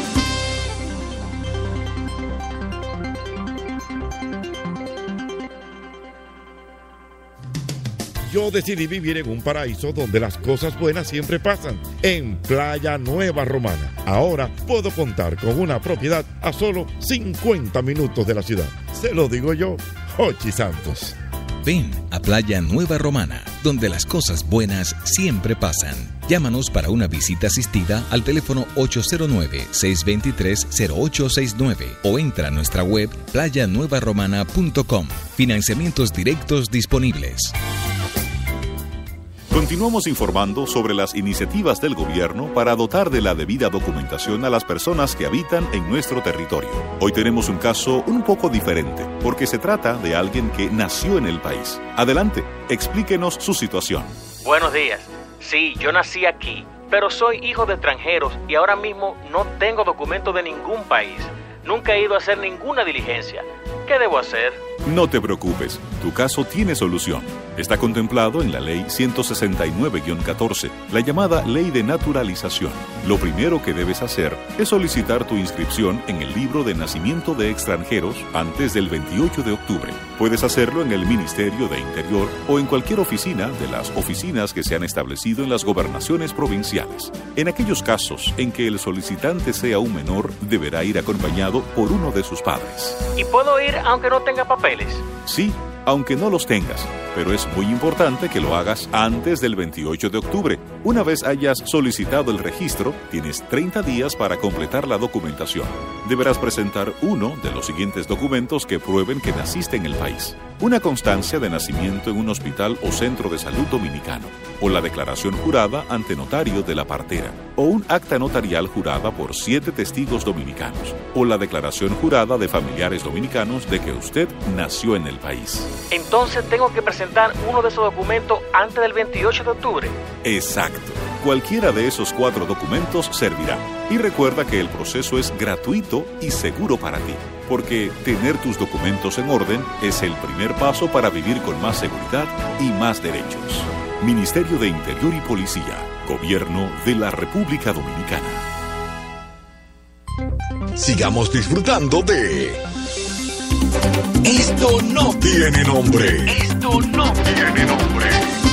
Yo decidí vivir en un paraíso donde las cosas buenas siempre pasan, en Playa Nueva Romana. Ahora puedo contar con una propiedad a solo cincuenta minutos de la ciudad. Se lo digo yo, Jochi Santos. Ven a Playa Nueva Romana, donde las cosas buenas siempre pasan. Llámanos para una visita asistida al teléfono ocho cero nueve, seis dos tres, cero ocho seis nueve o entra a nuestra web playa nueva romana punto com. Financiamientos directos disponibles. Continuamos informando sobre las iniciativas del gobierno para dotar de la debida documentación a las personas que habitan en nuestro territorio. Hoy tenemos un caso un poco diferente, porque se trata de alguien que nació en el país. Adelante, explíquenos su situación. Buenos días. Sí, yo nací aquí, pero soy hijo de extranjeros y ahora mismo no tengo documento de ningún país. Nunca he ido a hacer ninguna diligencia. ¿Qué debo hacer? No te preocupes, tu caso tiene solución. Está contemplado en la Ley ciento sesenta y nueve guión catorce, la llamada Ley de Naturalización. Lo primero que debes hacer es solicitar tu inscripción en el libro de nacimiento de extranjeros antes del veintiocho de octubre. Puedes hacerlo en el Ministerio de Interior o en cualquier oficina de las oficinas que se han establecido en las gobernaciones provinciales. En aquellos casos en que el solicitante sea un menor, deberá ir acompañado por uno de sus padres. ¿Y puedo ir aunque no tenga papeles? Sí, aunque no los tengas, pero es muy importante que lo hagas antes del veintiocho de octubre. Una vez hayas solicitado el registro, tienes treinta días para completar la documentación. Deberás presentar uno de los siguientes documentos que prueben que naciste en el país: una constancia de nacimiento en un hospital o centro de salud dominicano, o la declaración jurada ante notario de la partera, o un acta notarial jurada por siete testigos dominicanos, o la declaración jurada de familiares dominicanos de que usted nació en el país. Entonces tengo que presentar uno de esos documentos antes del veintiocho de octubre. Exacto. Cualquiera de esos cuatro documentos servirá. Y recuerda que el proceso es gratuito y seguro para ti, porque tener tus documentos en orden es el primer paso para vivir con más seguridad y más derechos. Ministerio de Interior y Policía, Gobierno de la República Dominicana. Sigamos disfrutando de Esto no tiene nombre. Esto no tiene nombre.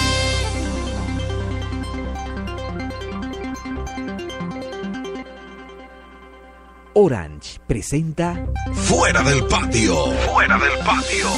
Orange presenta Fuera del Patio. Fuera del Patio.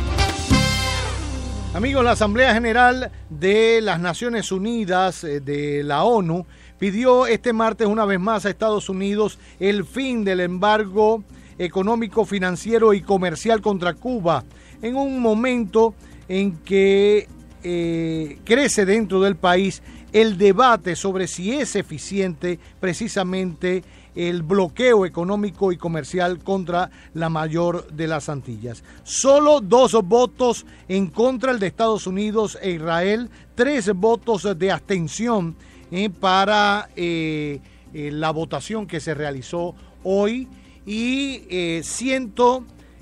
Amigos, la Asamblea General de las Naciones Unidas, de la ONU, pidió este martes una vez más a Estados Unidos el fin del embargo económico, financiero y comercial contra Cuba, en un momento en que eh, crece dentro del país el debate sobre si es eficiente precisamente el bloqueo económico y comercial contra la mayor de las Antillas. Solo dos votos en contra, el de Estados Unidos e Israel, tres votos de abstención eh, para eh, eh, la votación que se realizó hoy y eh, ciento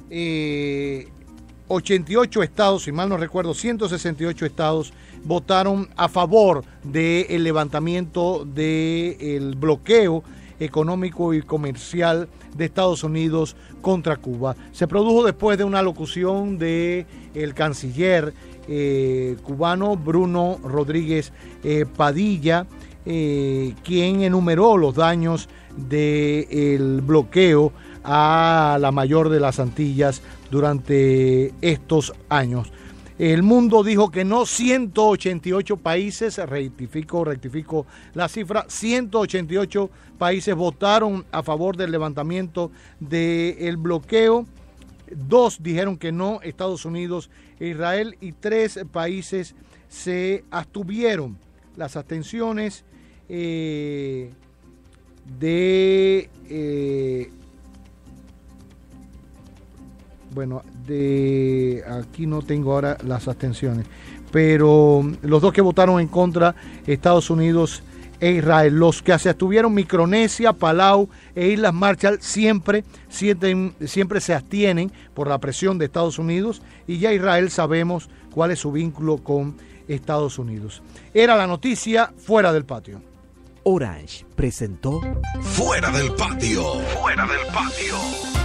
ochenta y ocho estados, si mal no recuerdo, ciento sesenta y ocho estados votaron a favor del levantamiento del bloqueo económico y comercial de Estados Unidos contra Cuba. Se produjo después de una locución de el canciller eh, cubano Bruno Rodríguez eh, Padilla, eh, quien enumeró los daños del bloqueo a la mayor de las Antillas durante estos años. El Mundo dijo que no, ciento ochenta y ocho países, rectifico, rectifico la cifra, ciento ochenta y ocho países votaron a favor del levantamiento del bloqueo, dos dijeron que no, Estados Unidos e Israel, y tres países se abstuvieron. Las abstenciones eh, de... Eh, Bueno, de aquí no tengo ahora las abstenciones, pero los dos que votaron en contra, Estados Unidos e Israel. Los que se abstuvieron, Micronesia, Palau e Islas Marshall, siempre, siempre, siempre se abstienen por la presión de Estados Unidos, y ya Israel sabemos cuál es su vínculo con Estados Unidos. Era la noticia Fuera del Patio. Orange presentó Fuera del Patio. Fuera del Patio.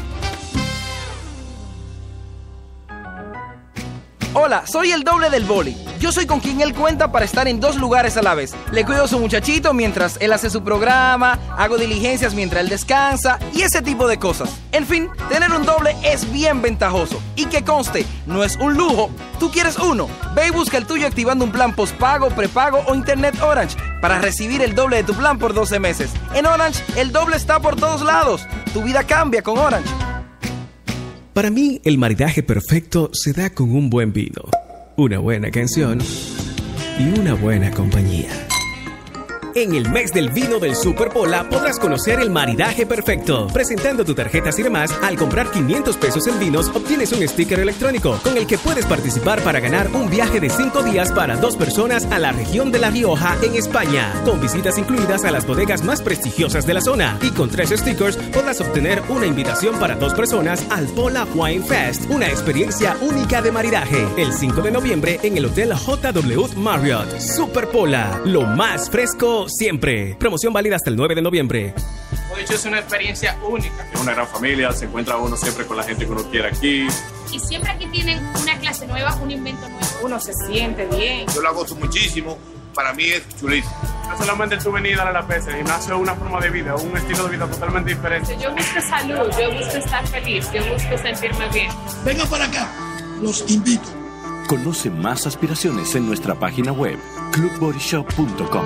Hola, soy el doble del boli. Yo soy con quien él cuenta para estar en dos lugares a la vez. Le cuido a su muchachito mientras él hace su programa, hago diligencias mientras él descansa y ese tipo de cosas. En fin, tener un doble es bien ventajoso. Y que conste, no es un lujo. ¿Tú quieres uno? Ve y busca el tuyo activando un plan postpago, prepago o internet Orange para recibir el doble de tu plan por doce meses. En Orange, el doble está por todos lados. Tu vida cambia con Orange. Para mí, el maridaje perfecto se da con un buen vino, una buena canción y una buena compañía. En el mes del vino del Superpola podrás conocer el maridaje perfecto. Presentando tu tarjeta Ciremás, al comprar quinientos pesos en vinos, obtienes un sticker electrónico con el que puedes participar para ganar un viaje de cinco días para dos personas a la región de La Rioja, en España, con visitas incluidas a las bodegas más prestigiosas de la zona. Y con tres stickers podrás obtener una invitación para dos personas al Pola Wine Fest, una experiencia única de maridaje, el cinco de noviembre en el Hotel J W Marriott. Superpola, lo más fresco siempre. Promoción válida hasta el nueve de noviembre. De hecho, es una experiencia única. Es una gran familia, se encuentra uno siempre con la gente que uno quiere aquí. Y siempre aquí tienen una clase nueva, un invento nuevo. Uno se siente bien. Yo lo gozo muchísimo, para mí es chulísimo. No solamente tú venir a la pesa, el gimnasio es una forma de vida, un estilo de vida totalmente diferente. Yo busco salud, yo busco estar feliz, yo busco sentirme bien. Venga para acá, los invito. Conoce más aspiraciones en nuestra página web, club body shop punto com.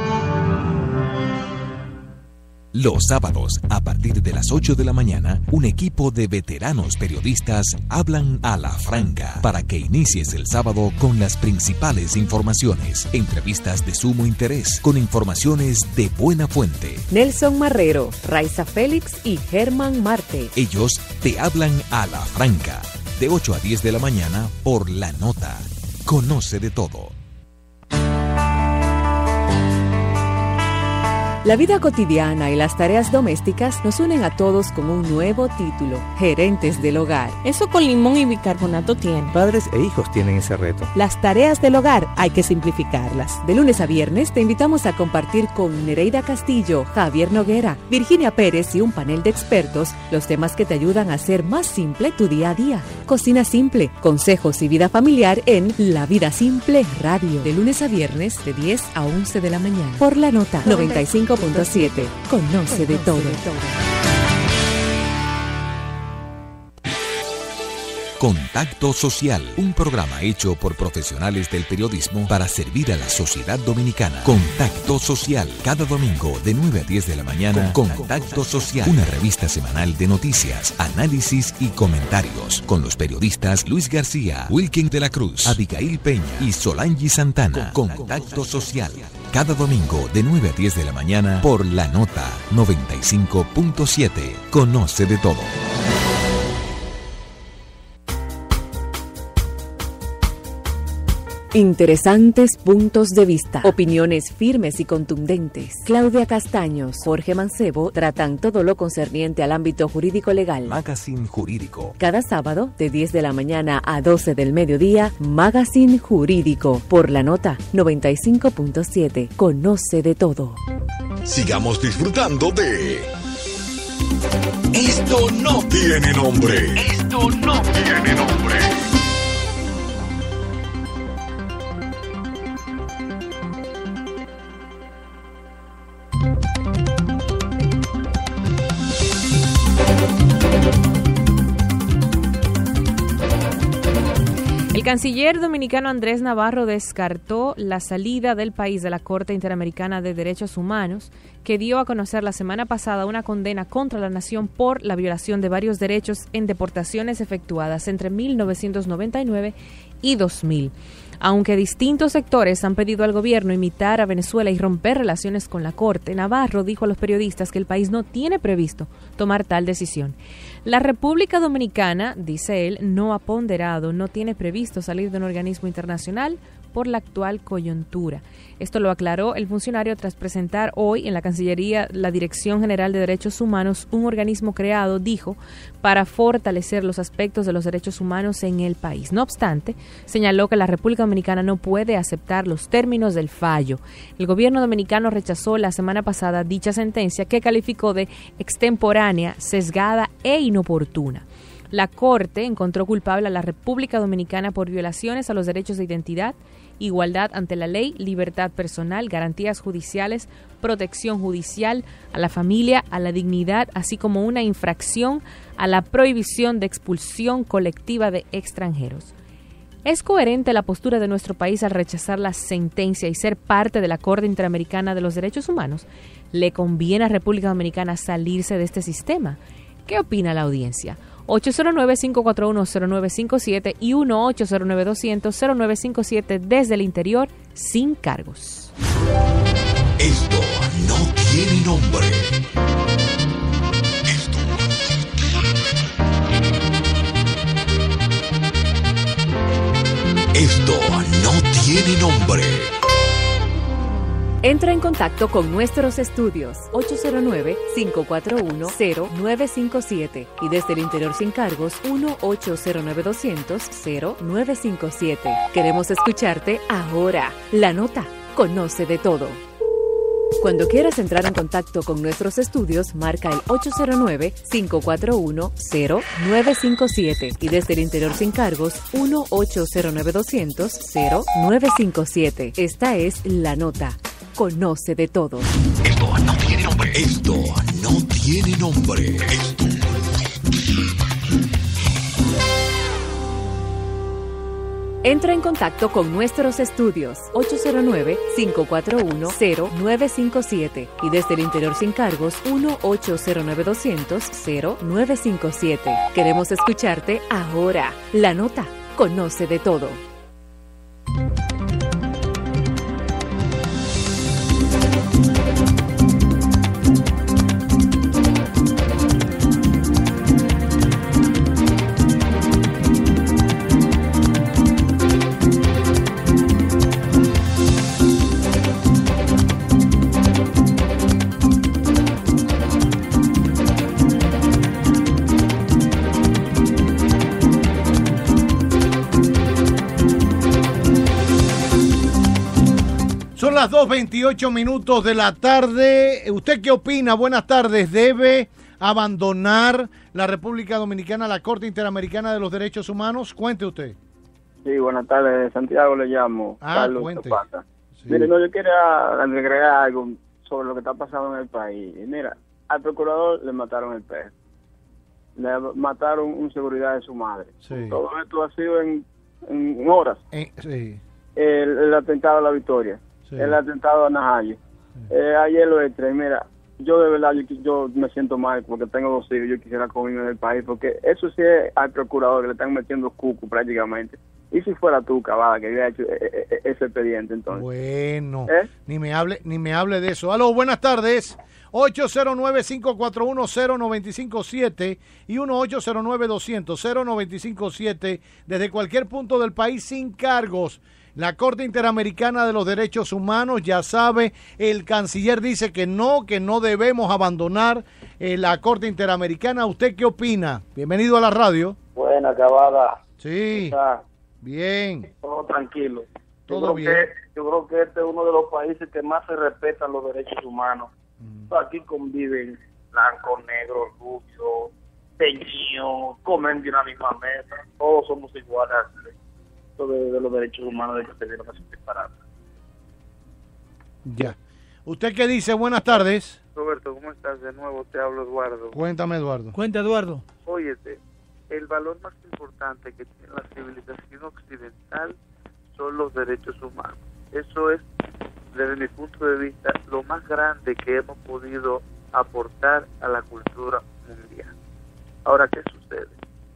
Los sábados, a partir de las ocho de la mañana, un equipo de veteranos periodistas hablan a la franca para que inicies el sábado con las principales informaciones, entrevistas de sumo interés, con informaciones de buena fuente. Nelson Marrero, Raiza Félix y Germán Marte. Ellos te hablan a la franca, de ocho a diez de la mañana por La Nota. Conoce de todo. La vida cotidiana y las tareas domésticas nos unen a todos con un nuevo título, Gerentes del Hogar. Eso con limón y bicarbonato tiene. Padres e hijos tienen ese reto. Las tareas del hogar hay que simplificarlas. De lunes a viernes te invitamos a compartir con Nereida Castillo, Javier Noguera, Virginia Pérez y un panel de expertos los temas que te ayudan a hacer más simple tu día a día. Cocina simple, consejos y vida familiar en La Vida Simple Radio. De lunes a viernes de diez a once de la mañana. Por La Nota noventa y cinco punto siete. Conoce de todo. Contacto Social, un programa hecho por profesionales del periodismo para servir a la sociedad dominicana. Contacto Social, cada domingo de nueve a diez de la mañana. Contacto Social, una revista semanal de noticias, análisis y comentarios, con los periodistas Luis García, Wilkin de la Cruz, Abigail Peña y Solange Santana. Contacto Social, cada domingo de nueve a diez de la mañana por La Nota noventa y cinco punto siete. Conoce de todo. Interesantes puntos de vista, opiniones firmes y contundentes. Claudia Castaños, Jorge Mancebo tratan todo lo concerniente al ámbito jurídico legal. Magazine Jurídico. Cada sábado de diez de la mañana a doce del mediodía, Magazine Jurídico por La Nota noventa y cinco punto siete. Conoce de todo. Sigamos disfrutando de Esto no tiene nombre. Esto no tiene nombre. El canciller dominicano Andrés Navarro descartó la salida del país de la Corte Interamericana de Derechos Humanos, que dio a conocer la semana pasada una condena contra la nación por la violación de varios derechos en deportaciones efectuadas entre mil novecientos noventa y nueve y dos mil. Aunque distintos sectores han pedido al gobierno imitar a Venezuela y romper relaciones con la Corte, Navarro dijo a los periodistas que el país no tiene previsto tomar tal decisión. La República Dominicana, dice él, no ha ponderado, no tiene previsto salir de un organismo internacional por la actual coyuntura. Esto lo aclaró el funcionario tras presentar hoy en la Cancillería la Dirección General de Derechos Humanos, un organismo creado, dijo, para fortalecer los aspectos de los derechos humanos en el país. No obstante, señaló que la República Dominicana no puede aceptar los términos del fallo. El gobierno dominicano rechazó la semana pasada dicha sentencia, que calificó de extemporánea, sesgada e inoportuna. La Corte encontró culpable a la República Dominicana por violaciones a los derechos de identidad, igualdad ante la ley, libertad personal, garantías judiciales, protección judicial, a la familia, a la dignidad, así como una infracción a la prohibición de expulsión colectiva de extranjeros. ¿Es coherente la postura de nuestro país al rechazar la sentencia y ser parte de la Corte Interamericana de los Derechos Humanos? ¿Le conviene a República Dominicana salirse de este sistema? ¿Qué opina la audiencia? ocho cero nueve, cinco cuatro uno, cero nueve cinco siete y uno ocho cero nueve, dos cero cero, cero nueve cinco siete desde el interior, sin cargos. Esto no tiene nombre. Esto Esto no tiene nombre. Entra en contacto con nuestros estudios ocho cero nueve, cinco cuatro uno, cero nueve cinco siete y desde el interior sin cargos uno ocho cero nueve, dos cero cero, cero nueve cinco siete. Queremos escucharte ahora. La Nota conoce de todo. Cuando quieras entrar en contacto con nuestros estudios, marca el ocho cero nueve, cinco cuatro uno, cero nueve cinco siete y desde el interior sin cargos uno ocho cero nueve, dos cero cero, cero nueve cinco siete. Esta es La Nota. Conoce de todo. Esto no tiene nombre. Esto no tiene nombre. Esto. Entra en contacto con nuestros estudios ocho cero nueve, cinco cuatro uno, cero nueve cinco siete y desde el interior sin cargos uno ocho cero nueve, dos cero cero, cero nueve cinco siete. Queremos escucharte ahora. La Nota conoce de todo. Son las dos veintiocho minutos de la tarde. ¿Usted qué opina? Buenas tardes. ¿Debe abandonar la República Dominicana la Corte Interamericana de los Derechos Humanos? Cuente usted. Sí, buenas tardes. Santiago le llamo. Ah, Carlos cuente. Zapata. Sí. Mire, no, yo quería agregar algo sobre lo que está pasando en el país. Mira, al procurador le mataron el perro. le mataron un seguridad de su madre. Sí. Todo esto ha sido en, en horas. Eh, sí. El, el atentado a La Victoria, Sí. el atentado a Najayo, eh, ayer lo extra. Y mira, yo de verdad, yo, yo me siento mal porque tengo dos hijos, yo quisiera comerme del país, porque eso sí es al procurador que le están metiendo cucu prácticamente. Y si fuera tú, Cavada, que hubiera hecho eh, eh, ese expediente entonces. Bueno, ¿Eh? ni me hable ni me hable de eso. Aló, buenas tardes. ocho cero nueve, cinco cuatro uno, cero nueve cinco siete y uno ocho cero nueve, doscientos, cero nueve cinco siete desde cualquier punto del país sin cargos. La Corte Interamericana de los Derechos Humanos, ya sabe, el canciller dice que no, que no debemos abandonar eh, la Corte Interamericana. ¿Usted qué opina? Bienvenido a la radio. Buena, Cavada. Sí, Está bien. todo tranquilo. Todo yo creo bien. Que, yo creo que este es uno de los países que más se respetan los derechos humanos. Aquí conviven blancos, negros, rubios, teñidos, comen de una misma mesa. Todos somos iguales. Esto de, de los derechos humanos de que se dieron a separar. Ya. ¿Usted qué dice? Buenas tardes. Roberto, ¿cómo estás? De nuevo te hablo, Eduardo. Cuéntame, Eduardo. Cuenta, Eduardo. Óyete, el valor más importante que tiene la civilización occidental son los derechos humanos. Eso es, desde mi punto de vista, lo más grande que hemos podido aportar a la cultura mundial. Ahora, ¿qué sucede?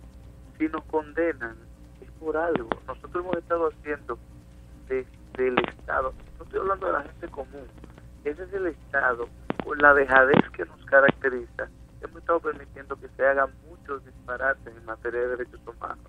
Si nos condenan, es por algo. Nosotros hemos estado haciendo desde el Estado, no estoy hablando de la gente común, ese es el Estado, con la dejadez que nos caracteriza, hemos estado permitiendo que se hagan muchos disparates en materia de derechos humanos.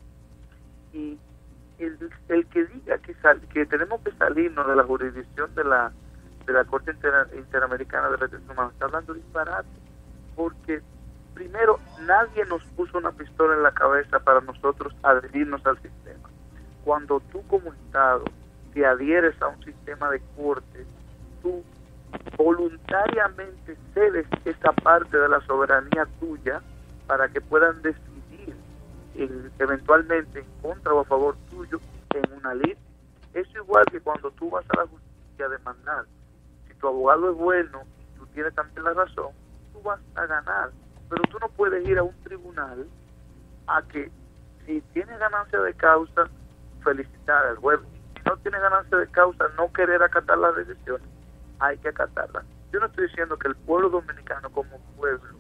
Y el, el que diga que, sal, que tenemos que salirnos de la jurisdicción de la de la Corte Inter, Interamericana de Derechos Humanos está hablando disparate, porque primero nadie nos puso una pistola en la cabeza para nosotros adherirnos al sistema. Cuando tú como Estado te adhieres a un sistema de corte, tú voluntariamente cedes esa parte de la soberanía tuya para que puedan decidir eh, eventualmente en contra o a favor tuyo en una ley. Es igual que cuando tú vas a la justicia a demandar. Si tu abogado es bueno y tú tienes también la razón, tú vas a ganar. Pero tú no puedes ir a un tribunal a que si tienes ganancia de causa, felicitar al juez. Si no tienes ganancia de causa, no querer acatar las decisiones. Hay que acatarla. Yo no estoy diciendo que el pueblo dominicano como pueblo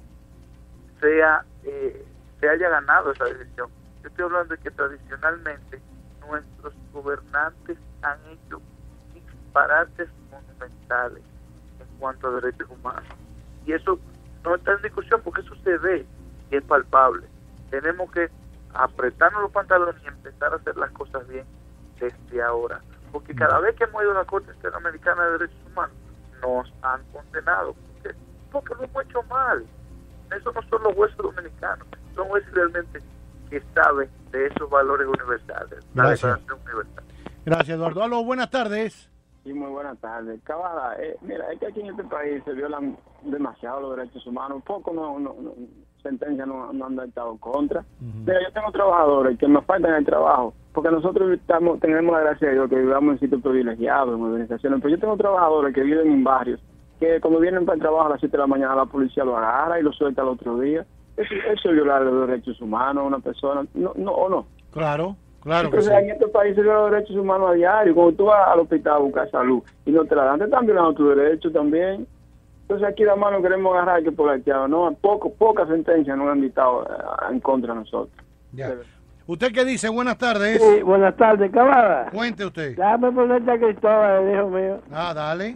sea eh, se haya ganado esa decisión. Yo estoy hablando de que tradicionalmente nuestros gobernantes han hecho disparates monumentales en cuanto a derechos humanos. Y eso no está en discusión porque eso se ve y es palpable. Tenemos que apretarnos los pantalones y empezar a hacer las cosas bien desde ahora. Porque cada vez que hemos ido a la Corte Interamericana de Derechos Humanos, nos han condenado porque, porque lo hemos hecho mal. Eso no son los jueces dominicanos, son jueces realmente que saben de esos valores universales. La declaración universal. Gracias, Eduardo. Aló, buenas tardes. Sí, muy buenas tardes. Cavada, eh, mira, es que aquí en este país se violan demasiado los derechos humanos, poco no, no, no sentencias no, no han dictado contra. Uh-huh. Pero yo tengo trabajadores que me faltan el trabajo, porque nosotros estamos, tenemos la gracia de Dios que vivamos en sitios privilegiados, en organizaciones, pero yo tengo trabajadores que viven en barrios, que cuando vienen para el trabajo a las siete de la mañana la policía lo agarra y lo suelta al otro día. Eso, eso es violar los derechos humanos a una persona, no, no, ¿o no? Claro. Claro. Entonces, que sí. En estos países se violan los derechos humanos a diario. Cuando tú vas al hospital a buscar salud y no te la dan, te están violando tus derechos también. Entonces aquí la mano queremos agarrar que por el no, poco, pocas sentencias nos han dictado uh, en contra de nosotros. Ya. ¿Usted qué dice? Buenas tardes. Sí, buenas tardes, Cavada. Cuente usted. Dame ponerte a Cristóbal, hijo mío. Ah, dale.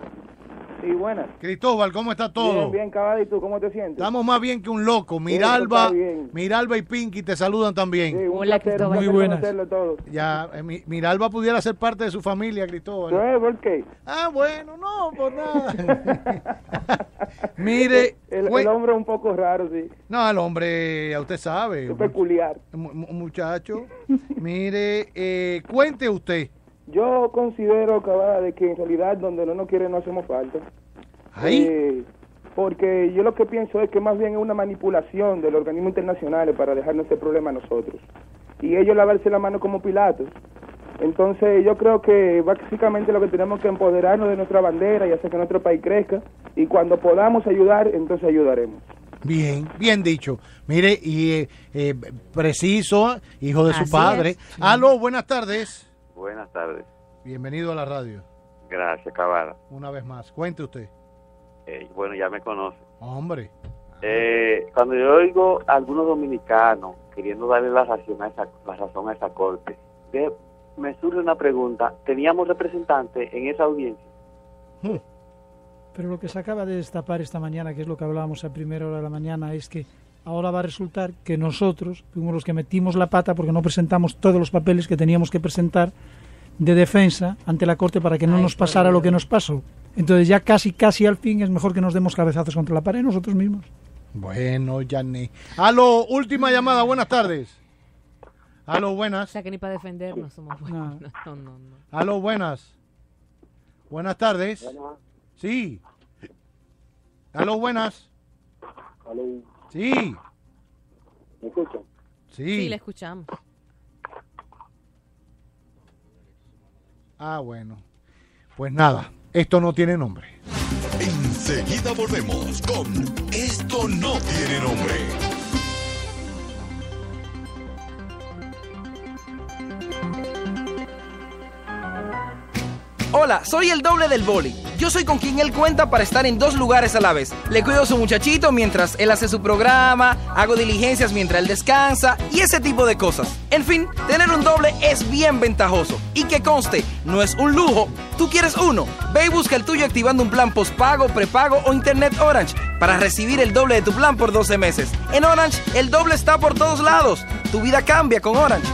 Sí, buenas. Cristóbal, ¿cómo está todo? Bien, bien, Cavada, ¿y tú cómo te sientes? Estamos más bien que un loco. Miralba, Miralba y Pinky te saludan también. Sí, hola, Cristóbal. Muy buenas. Ya, eh, mi, Miralba pudiera ser parte de su familia, Cristóbal. ¿Sí? ¿Por qué? Ah, bueno, no, por nada. Mire. El, el hombre es un poco raro, sí. No, el hombre, ya usted sabe. Es peculiar. Un muchacho. Mire, eh, cuente usted. Yo considero, Cavada, de que en realidad donde no nos quieren no hacemos falta. ¿Ahí? Eh, porque yo lo que pienso es que más bien es una manipulación de los organismos internacionales para dejarnos ese problema a nosotros. Y ellos lavarse la mano como Pilatos. Entonces yo creo que básicamente lo que tenemos que empoderarnos de nuestra bandera y hacer que nuestro país crezca. Y cuando podamos ayudar, entonces ayudaremos. Bien, bien dicho. Mire, y eh, eh, preciso, hijo de Así su padre. es, sí. Aló, buenas tardes. Buenas tardes. Bienvenido a la radio. Gracias, Cabada. Una vez más, cuente usted. Eh, bueno, ya me conoce. Hombre. Eh, cuando yo oigo a algunos dominicanos queriendo darle la razón a esa, la razón a esa corte, de, me surge una pregunta. ¿Teníamos representantes en esa audiencia? Hmm. Pero lo que se acaba de destapar esta mañana, que es lo que hablábamos a primera hora de la mañana, es que ahora va a resultar que nosotros fuimos los que metimos la pata porque no presentamos todos los papeles que teníamos que presentar de defensa ante la Corte para que no Ay, nos pasara lo que nos pasó. Entonces ya casi, casi al fin es mejor que nos demos cabezazos contra la pared nosotros mismos. Bueno, Yané. Aló, última llamada, buenas tardes. Aló, buenas. O sea que ni para defendernos somos buenos. No. No, no, no. Aló, buenas. Buenas tardes. Bueno. Sí. Aló, buenas. Aló. Sí. ¿Me escuchan? Sí. Sí, le escuchamos. Ah, bueno. Pues nada, esto no tiene nombre. Enseguida volvemos con Esto no tiene nombre. Hola, soy el doble del boli. Yo soy con quien él cuenta para estar en dos lugares a la vez. Le cuido a su muchachito mientras él hace su programa, hago diligencias mientras él descansa y ese tipo de cosas. En fin, tener un doble es bien ventajoso. Y que conste, no es un lujo. Tú quieres uno. Ve y busca el tuyo activando un plan postpago, prepago o Internet Orange para recibir el doble de tu plan por doce meses. En Orange, el doble está por todos lados. Tu vida cambia con Orange.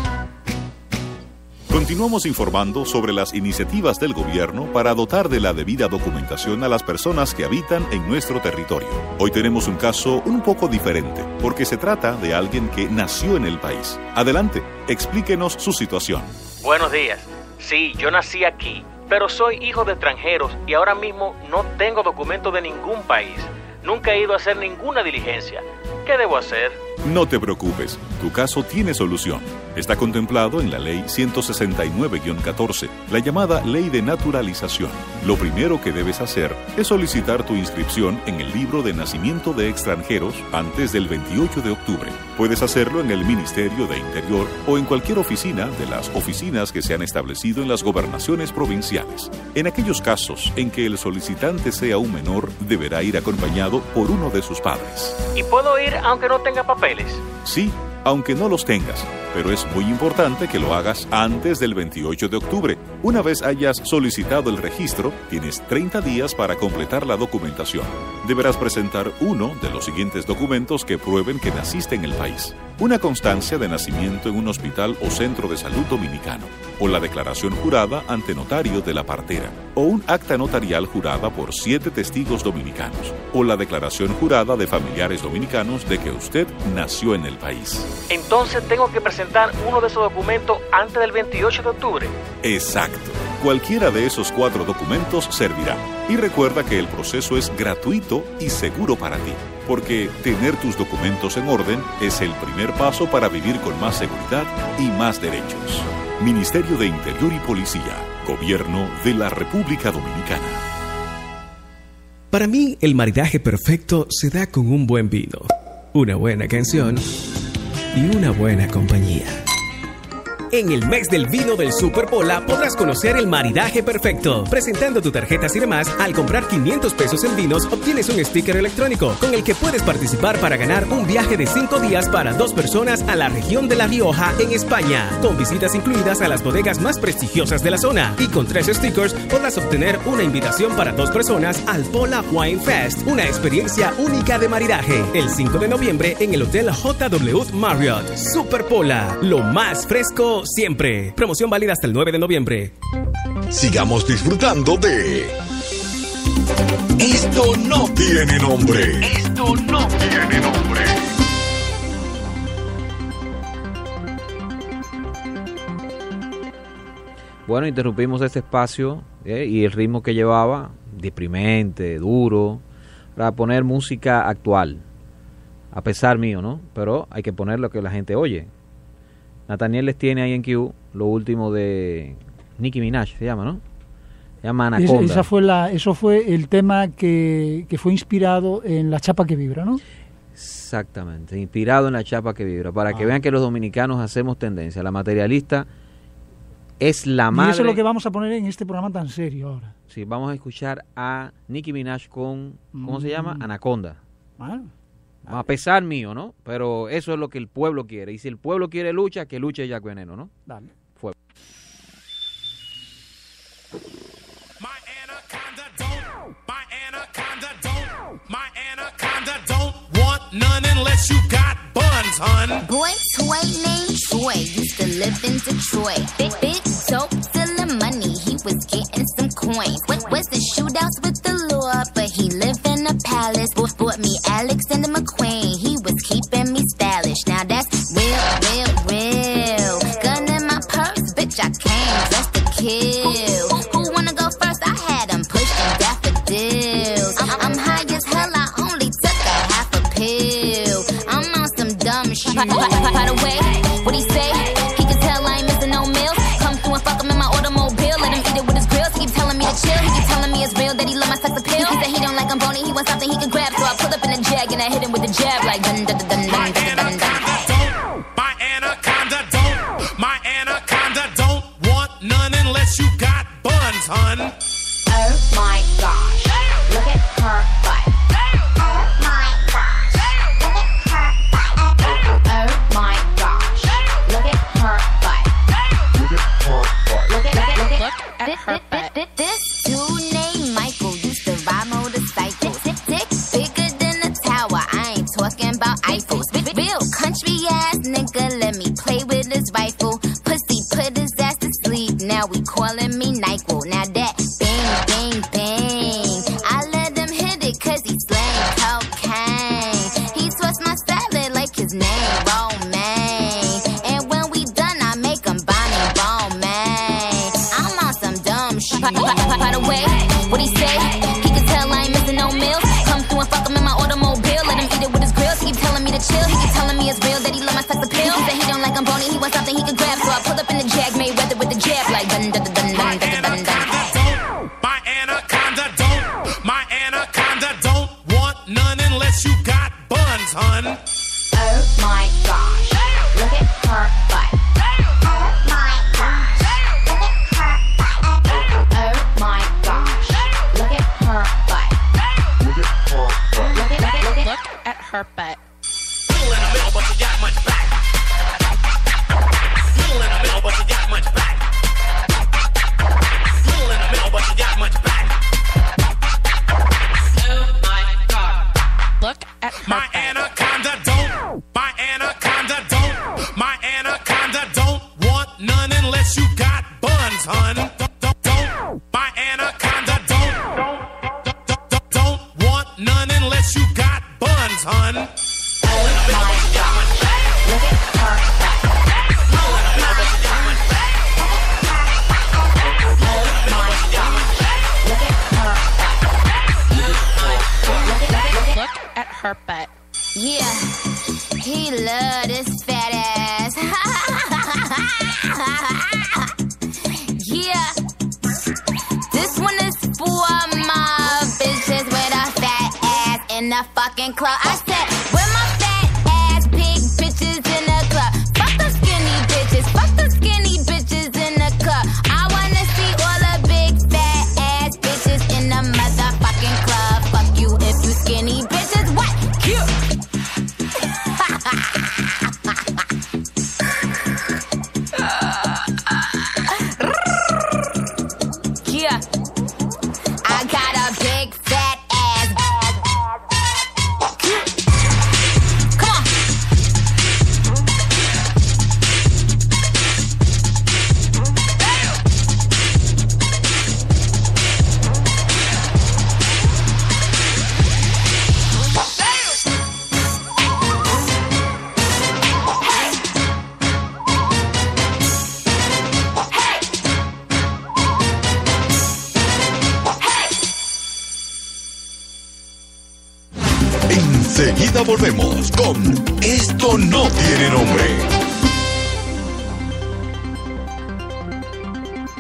Continuamos informando sobre las iniciativas del gobierno para dotar de la debida documentación a las personas que habitan en nuestro territorio. Hoy tenemos un caso un poco diferente, porque se trata de alguien que nació en el país. Adelante, explíquenos su situación. Buenos días. Sí, yo nací aquí, pero soy hijo de extranjeros y ahora mismo no tengo documento de ningún país. Nunca he ido a hacer ninguna diligencia. ¿Qué debo hacer? No te preocupes, tu caso tiene solución. Está contemplado en la Ley ciento sesenta y nueve guión catorce, la llamada Ley de Naturalización. Lo primero que debes hacer es solicitar tu inscripción en el libro de nacimiento de extranjeros antes del veintiocho de octubre. Puedes hacerlo en el Ministerio de Interior o en cualquier oficina de las oficinas que se han establecido en las gobernaciones provinciales. En aquellos casos en que el solicitante sea un menor, deberá ir acompañado por uno de sus padres. ¿Y puedo ir aunque no tenga papeles? Sí, aunque no los tengas, pero es muy importante que lo hagas antes del veintiocho de octubre. Una vez hayas solicitado el registro, tienes treinta días para completar la documentación. Deberás presentar uno de los siguientes documentos que prueben que naciste en el país: una constancia de nacimiento en un hospital o centro de salud dominicano, o la declaración jurada ante notario de la partera, o un acta notarial jurada por siete testigos dominicanos, o la declaración jurada de familiares dominicanos de que usted nació en el país. Entonces tengo que presentar uno de esos documentos antes del veintiocho de octubre. Exacto. Cualquiera de esos cuatro documentos servirá. Y recuerda que el proceso es gratuito y seguro para ti, porque tener tus documentos en orden es el primer paso para vivir con más seguridad y más derechos. Ministerio de Interior y Policía, Gobierno de la República Dominicana. Para mí, el maridaje perfecto se da con un buen vino, una buena canción y una buena compañía. En el mes del vino del Super Pola podrás conocer el maridaje perfecto. Presentando tu tarjeta Cinemas, al comprar quinientos pesos en vinos, obtienes un sticker electrónico con el que puedes participar para ganar un viaje de cinco días para dos personas a la región de La Rioja, en España, con visitas incluidas a las bodegas más prestigiosas de la zona. Y con tres stickers podrás obtener una invitación para dos personas al Pola Wine Fest, una experiencia única de maridaje, el cinco de noviembre en el Hotel J W Marriott. Super Pola, lo más fresco siempre. Promoción válida hasta el nueve de noviembre. Sigamos disfrutando de Esto no tiene nombre. Esto no tiene nombre. Bueno, interrumpimos este espacio eh, y el ritmo que llevaba, deprimente, duro, para poner música actual. A pesar mío, ¿no? Pero hay que poner lo que la gente oye. Nathaniel les tiene ahí en Q lo último de Nicki Minaj, se llama, ¿no? Se llama Anaconda. Esa fue la, eso fue el tema que, que fue inspirado en La Chapa que Vibra, ¿no? Exactamente, inspirado en la chapa que vibra, para que Ah. vean que los dominicanos hacemos tendencia. La materialista es la madre. Y eso es lo que vamos a poner en este programa tan serio ahora. Sí, vamos a escuchar a Nicki Minaj con, ¿cómo Mm. se llama? Anaconda. Bueno, A pesar mío, ¿no? Pero eso es lo que el pueblo quiere. Y si el pueblo quiere lucha, que luche Jack Veneno, ¿no? dale. Fue. Want none unless you got buns, hun. Boy, toy named Troy used to live in Detroit. Big, big dope, stealing money, he was getting some coins. What was the shootouts with the law, but he lived in a palace. Bought, bought me Alexander McQueen, he was keeping me stylish. Now that's real, real, real. Gun in my purse, bitch, I came just to kill. Who wanna go first? I had him pushing daffodils. I'm, I'm high as hell, I only took a half a pill. I'm on some dumb shit. By, by, by, by the way, what he say? He can tell I ain't missing no meals. Come through and fuck him in my automobile. Let him eat it with his grills. He keep telling me to chill. He keep telling me it's real that he love my sex appeal. He said he don't like I'm bony. He wants something he can grab. So I pull up in a jag and I hit him with the jab like dun dun dun dun dun dun dun dun. My anaconda don't, my anaconda don't want none unless you got buns, hun. Oh my gosh, look at her butt. Oh my gosh, look at her butt. Oh my gosh, look at her butt. Look at her butt. Look at, look at, look at her butt. This dude named Michael used to ride motorcycles. Dick, dick, bigger than a tower. I ain't talking about Eiffels. Real country ass nigga, let me play with his rifle. Pussy put his ass to sleep. Now we calling me NyQuil. Now that bang, bang, bang. I let him hit it cause he slang cocaine. He twists my salad like his name, Romaine. And when we done, I make him Bonnie Bowman. I'm on some dumb shit. By, by, by, by the way, what he say? He can tell I ain't missing no meals. Come through and fuck him in my automobile. Let him eat it with his grills. He keep telling me to chill. He keep telling me it's real that he love my sex appeal. He said he don't like I'm bony. He wants something he can grab. So I pull up in the jag, made weather with the jab like dun dun dun dun dun dun dun dun. My anaconda don't, my anaconda don't want none unless you got buns, hun. Oh my gosh, look at her butt. Oh my gosh, look at her butt. Oh my gosh, look at her butt. Look at her butt. Look at, look at, look at her butt. Little in the middle, but you got much back. Little in the middle, but you got much back. Little in the middle, but you got much back. Oh my god, look at her My anaconda don't, my anaconda don't, my anaconda don't want none unless you got buns, hun. Don't, don't, don't. My anaconda don't, don't, don't, don't, don't want none unless you got buns, hun. Oh my god, look at her butt. Oh my god, look at her butt. Look at her butt. Yeah, he love this fat ass. Yeah, this one is for my bitches with a fat ass in the fucking club. I said, where my fat ass big bitches in the club? Fuck the skinny bitches, fuck the skinny bitches in the club. I wanna see all the big fat ass bitches in the motherfucking club. Fuck you if you skinny bitches. What? Cute. Yeah, I got a big fat ass. Come on. Enseguida volvemos con Esto no tiene nombre.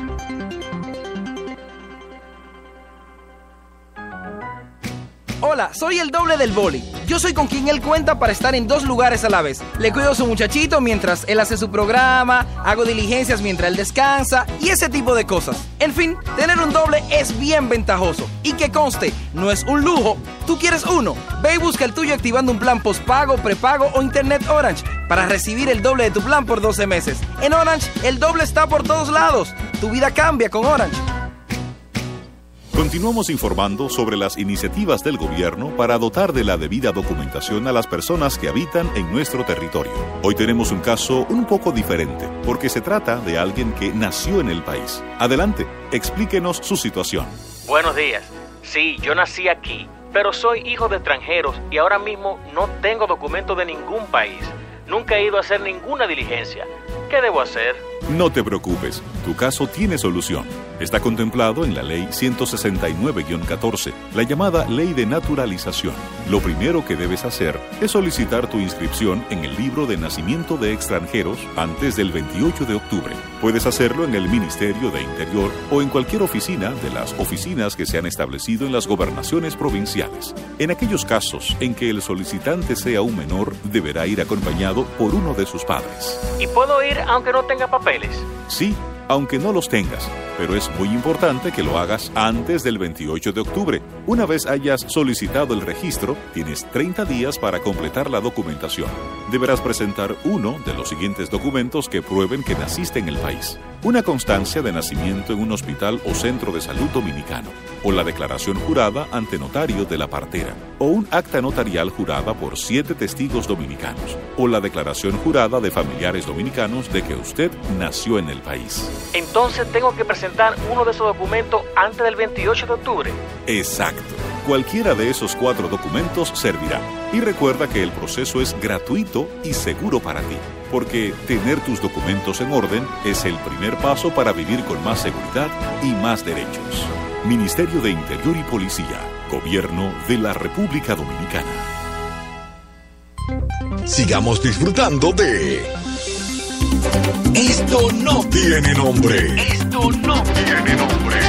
Hola, soy el doble del boli. Yo soy con quien él cuenta para estar en dos lugares a la vez. Le cuido a su muchachito mientras él hace su programa, hago diligencias mientras él descansa y ese tipo de cosas. En fin, tener un doble es bien ventajoso. Y que conste, no es un lujo. Tú quieres uno, ve y busca el tuyo activando un plan postpago, prepago o internet Orange para recibir el doble de tu plan por doce meses. En Orange, el doble está por todos lados. Tu vida cambia con Orange. Continuamos informando sobre las iniciativas del gobierno para dotar de la debida documentación a las personas que habitan en nuestro territorio. Hoy tenemos un caso un poco diferente, porque se trata de alguien que nació en el país. Adelante, explíquenos su situación. Buenos días. Sí, yo nací aquí, pero soy hijo de extranjeros y ahora mismo no tengo documento de ningún país. Nunca he ido a hacer ninguna diligencia. ¿Qué debo hacer? No te preocupes, tu caso tiene solución. Está contemplado en la Ley ciento sesenta y nueve guión catorce, la llamada Ley de Naturalización. Lo primero que debes hacer es solicitar tu inscripción en el libro de nacimiento de extranjeros antes del veintiocho de octubre. Puedes hacerlo en el Ministerio de Interior o en cualquier oficina de las oficinas que se han establecido en las gobernaciones provinciales. En aquellos casos en que el solicitante sea un menor, deberá ir acompañado por uno de sus padres. ¿Y puedo ir aunque no tenga papeles? Sí, aunque no los tengas, pero es muy importante que lo hagas antes del veintiocho de octubre. Una vez hayas solicitado el registro, tienes treinta días para completar la documentación. Deberás presentar uno de los siguientes documentos que prueben que naciste en el país: una constancia de nacimiento en un hospital o centro de salud dominicano, o la declaración jurada ante notario de la partera, o un acta notarial jurada por siete testigos dominicanos, o la declaración jurada de familiares dominicanos de que usted nació en el país. Entonces tengo que presentar uno de esos documentos antes del veintiocho de octubre. Exacto. Cualquiera de esos cuatro documentos servirá. Y recuerda que el proceso es gratuito y seguro para ti, porque tener tus documentos en orden es el primer paso para vivir con más seguridad y más derechos. Ministerio de Interior y Policía, Gobierno de la República Dominicana. Sigamos disfrutando de Esto no tiene nombre. Esto no tiene nombre.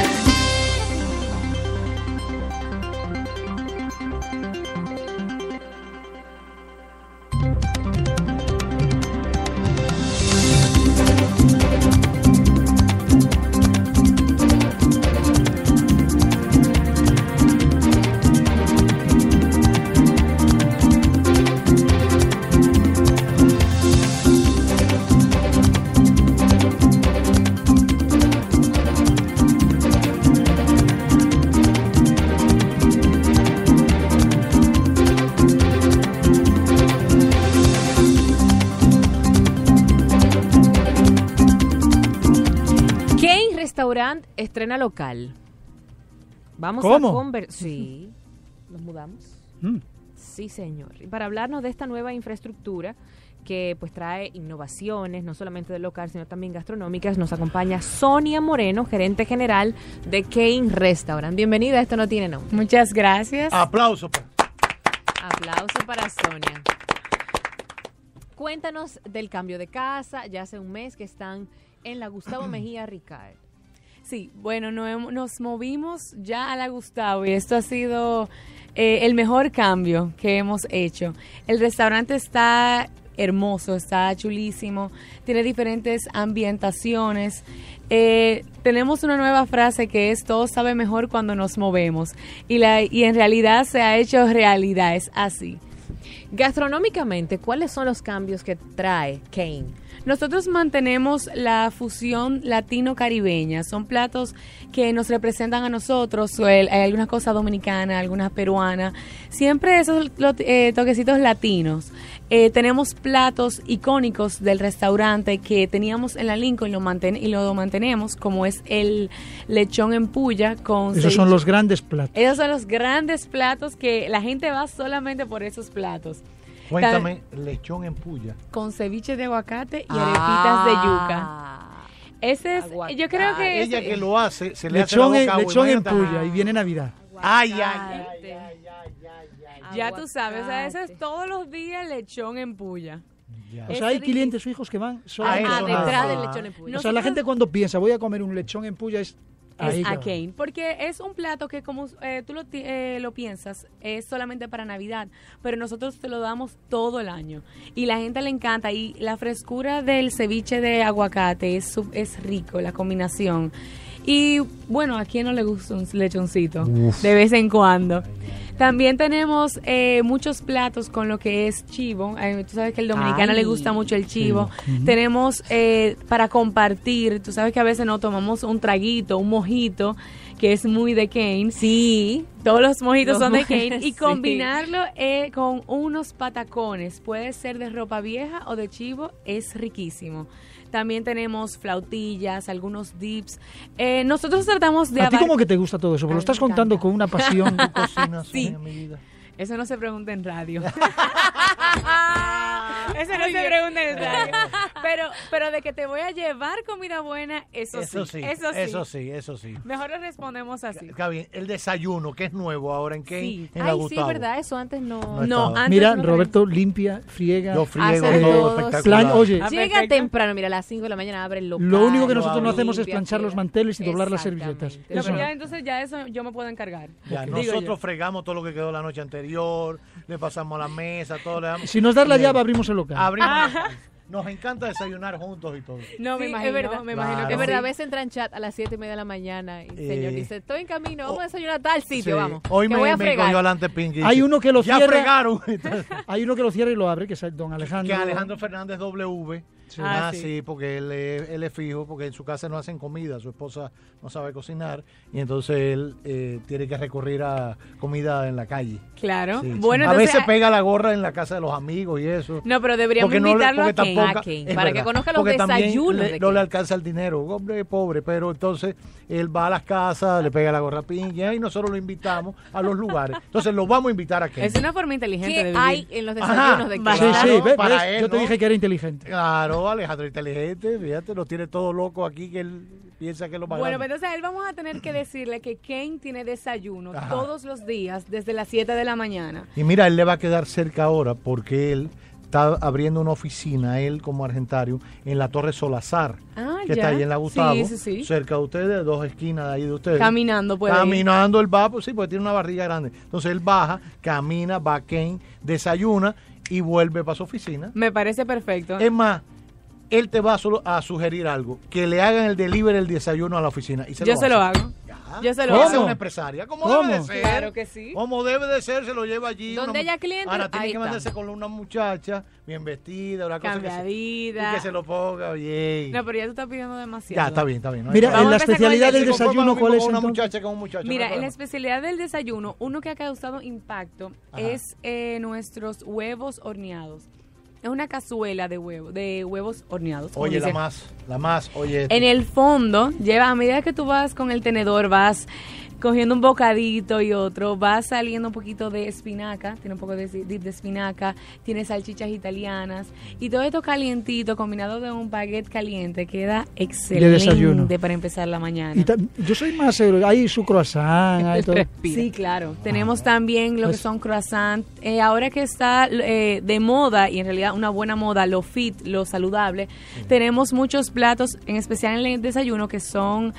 Estrena local. Vamos ¿Cómo? a conversar. Sí, nos mudamos. Mm. Sí, señor. Y para hablarnos de esta nueva infraestructura que pues trae innovaciones, no solamente del local, sino también gastronómicas, nos acompaña Sonia Moreno, gerente general de Kane Restaurant. Bienvenida, esto no tiene nombre. Muchas gracias. Aplauso. Aplauso para Sonia. Cuéntanos del cambio de casa. Ya hace un mes que están en la Gustavo Mejía Ricard. Sí, bueno, no hem- nos movimos ya a la Gustavo y esto ha sido eh, el mejor cambio que hemos hecho. El restaurante está hermoso, está chulísimo, tiene diferentes ambientaciones. Eh, tenemos una nueva frase que es: todo sabe mejor cuando nos movemos, y, la, y en realidad se ha hecho realidad, es así. Gastronómicamente, ¿cuáles son los cambios que trae Kane? Nosotros mantenemos la fusión latino-caribeña. Son platos que nos representan a nosotros. Hay algunas cosas dominicanas, algunas peruanas. Siempre esos eh, toquecitos latinos. Eh, tenemos platos icónicos del restaurante que teníamos en la Lincoln y lo, manten y lo mantenemos, como es el lechón en puya con Esos son los grandes platos. Esos son los grandes platos que la gente va solamente por esos platos. Cuéntame, lechón en puya. Con ceviche de aguacate y Ah. arepitas de yuca. Ese es, Aguacate. yo creo que Ella es, que lo hace, se le Lechón, hace en, la boca lechón en agua, puya y viene Navidad. Ay, ay, ay, ay, ay. ya tú sabes, o sea, eso es todos los días lechón en puya. Ya. O sea, hay clientes fijos que van solo Ah, a eso, Ah, eso, detrás ah. del lechón en puya. O sea, la gente cuando piensa voy a comer un lechón en puya es Ahí es va. a Kane, porque es un plato que como eh, tú lo, ti- eh, lo piensas, es solamente para Navidad, pero nosotros te lo damos todo el año y la gente le encanta y la frescura del ceviche de aguacate es, sub- es rico, la combinación. Y bueno, ¿a quién no le gusta un lechoncito? Uf. De vez en cuando. También tenemos eh, muchos platos con lo que es chivo. Eh, tú sabes que al dominicano Ay. le gusta mucho el chivo. Sí. Ujú. Tenemos eh, para compartir. Tú sabes que a veces no tomamos un traguito, un mojito, que es muy de Kane. Sí. Todos los mojitos Los son de mo- Kane. Y sí. combinarlo eh, con unos patacones. Puede ser de ropa vieja o de chivo. Es riquísimo. También tenemos flautillas, algunos dips. Eh, nosotros tratamos de... ¿A ti abar- cómo que te gusta todo eso? Porque lo estás contando con una pasión. Sí. Eso no se pregunta en radio. Eso no Oye. se pregunta en radio. Pero, pero de que te voy a llevar comida buena, eso, Eso sí, Eso sí. eso sí, eso sí. Mejor le respondemos así. Está bien, el desayuno, que es nuevo ahora en Kane, Sí. en la Ay, sí, Gustavo. verdad, eso antes no. No No, estaba. antes Mira, no Roberto limpia, friega. Yo friego Hace todo todo. espectacular. Plan- oye, Llega perfecto. temprano, mira, a las cinco de la mañana abre el local. lo único que Lo nosotros no abro. hacemos es limpia, planchar los friega. manteles y doblar las Exactamente. servilletas. No, Eso pero no. ya entonces ya eso yo me puedo encargar. Ya, Digo nosotros yo. fregamos todo lo que quedó la noche anterior, le pasamos a la mesa, todo le damos. Si nos das la Bien. llave, abrimos el local. Abrimos Ah. la- Nos encanta desayunar juntos y todo. No, me Sí, imagino, es verdad. me imagino Claro. que Es verdad, a sí. veces entra en chat a las siete y media de la mañana y el Eh, señor dice, estoy en camino, vamos a desayunar a tal sitio, Sí. vamos. Hoy que me, voy a me fregar. cogió adelante Pinky. Hay uno que lo ya cierra. fregaron. Hay uno que lo cierra y lo abre, que es el don Alejandro. Que Alejandro Fernández W. Sí. Ah, Ah, sí. sí. porque él, es- él es fijo, porque en su casa no hacen comida, su esposa no sabe cocinar, y entonces él eh, tiene que recurrir a comida en la calle. Claro. Sí. Bueno, a entonces, veces pega la gorra en la casa de los amigos y eso. no, pero deberíamos Porque no le- invitarlo porque a Kane. tampoco- A Kane, es para que verdad, conozca los porque también desayunos le- de no Kane. le alcanza el dinero, hombre es pobre, pero entonces él va a las casas, le pega la gorra a Pinky y nosotros lo invitamos a los lugares. Entonces lo vamos a invitar a Kane. Es una forma inteligente de ¿Qué vivir. hay en los Ajá. desayunos de Sí, Kane? sí, Claro, ve- para ves, él, yo te ¿no? dije que era inteligente. Claro, Alejandro inteligente, fíjate, lo tiene todo loco aquí que él piensa que lo va a Bueno, ganar. pues entonces a él vamos a tener que decirle que Kane tiene desayuno Ajá. todos los días desde las siete de la mañana. Y mira, él le va a quedar cerca ahora porque él está abriendo una oficina, él como argentario, en la Torre Solazar, Ah, que ya. está ahí en la Gustavo, Sí, sí, sí. cerca de ustedes, dos esquinas de ahí de ustedes. Caminando puede ir. Caminando él va, pues sí, porque tiene una barriga grande. Entonces él baja, camina, va a Kane, desayuna y vuelve para su oficina. Me parece perfecto. Es más, él te va a, solo- a sugerir algo, que le hagan el delivery el desayuno a la oficina. Y se Yo lo se lo hace. hago. Yo se lo Esa hago. es una empresaria. ¿Cómo, ¿Cómo? debe de ser? Claro que sí. Como debe de ser, se lo lleva allí. Donde una- haya cliente, Ahora tiene ahí que está. mandarse con una muchacha bien vestida, una cosa que se, y Cambiadita. que se lo ponga bien. No, pero ya tú estás pidiendo demasiado. Ya, está bien, está bien. no hay Mira, problema. en la Vamos a empezar especialidad con el del Se conforma desayuno, lo ¿cuál mismo es con una entonces? muchacha con un muchacho. no Mira, hay en la problema. especialidad del desayuno, uno que ha causado impacto Ajá. es eh, nuestros huevos horneados. Es una cazuela de huevos, de huevos horneados. como Oye, la dice. más, la más, oye. En el fondo, lleva, a medida que tú vas con el tenedor, vas cogiendo un bocadito y otro, va saliendo un poquito de espinaca, tiene un poco de dip de espinaca, tiene salchichas italianas y todo esto calientito combinado de un baguette caliente queda desayuno. excelente para empezar la mañana. Y ta- yo soy más, eh, hay su croissant, hay todo. Sí, claro. Tenemos también lo que Pues- son croissants. Eh, ahora que está eh, de moda, y en realidad una buena moda, lo fit, lo saludable, tenemos muchos platos, en especial en el desayuno, que son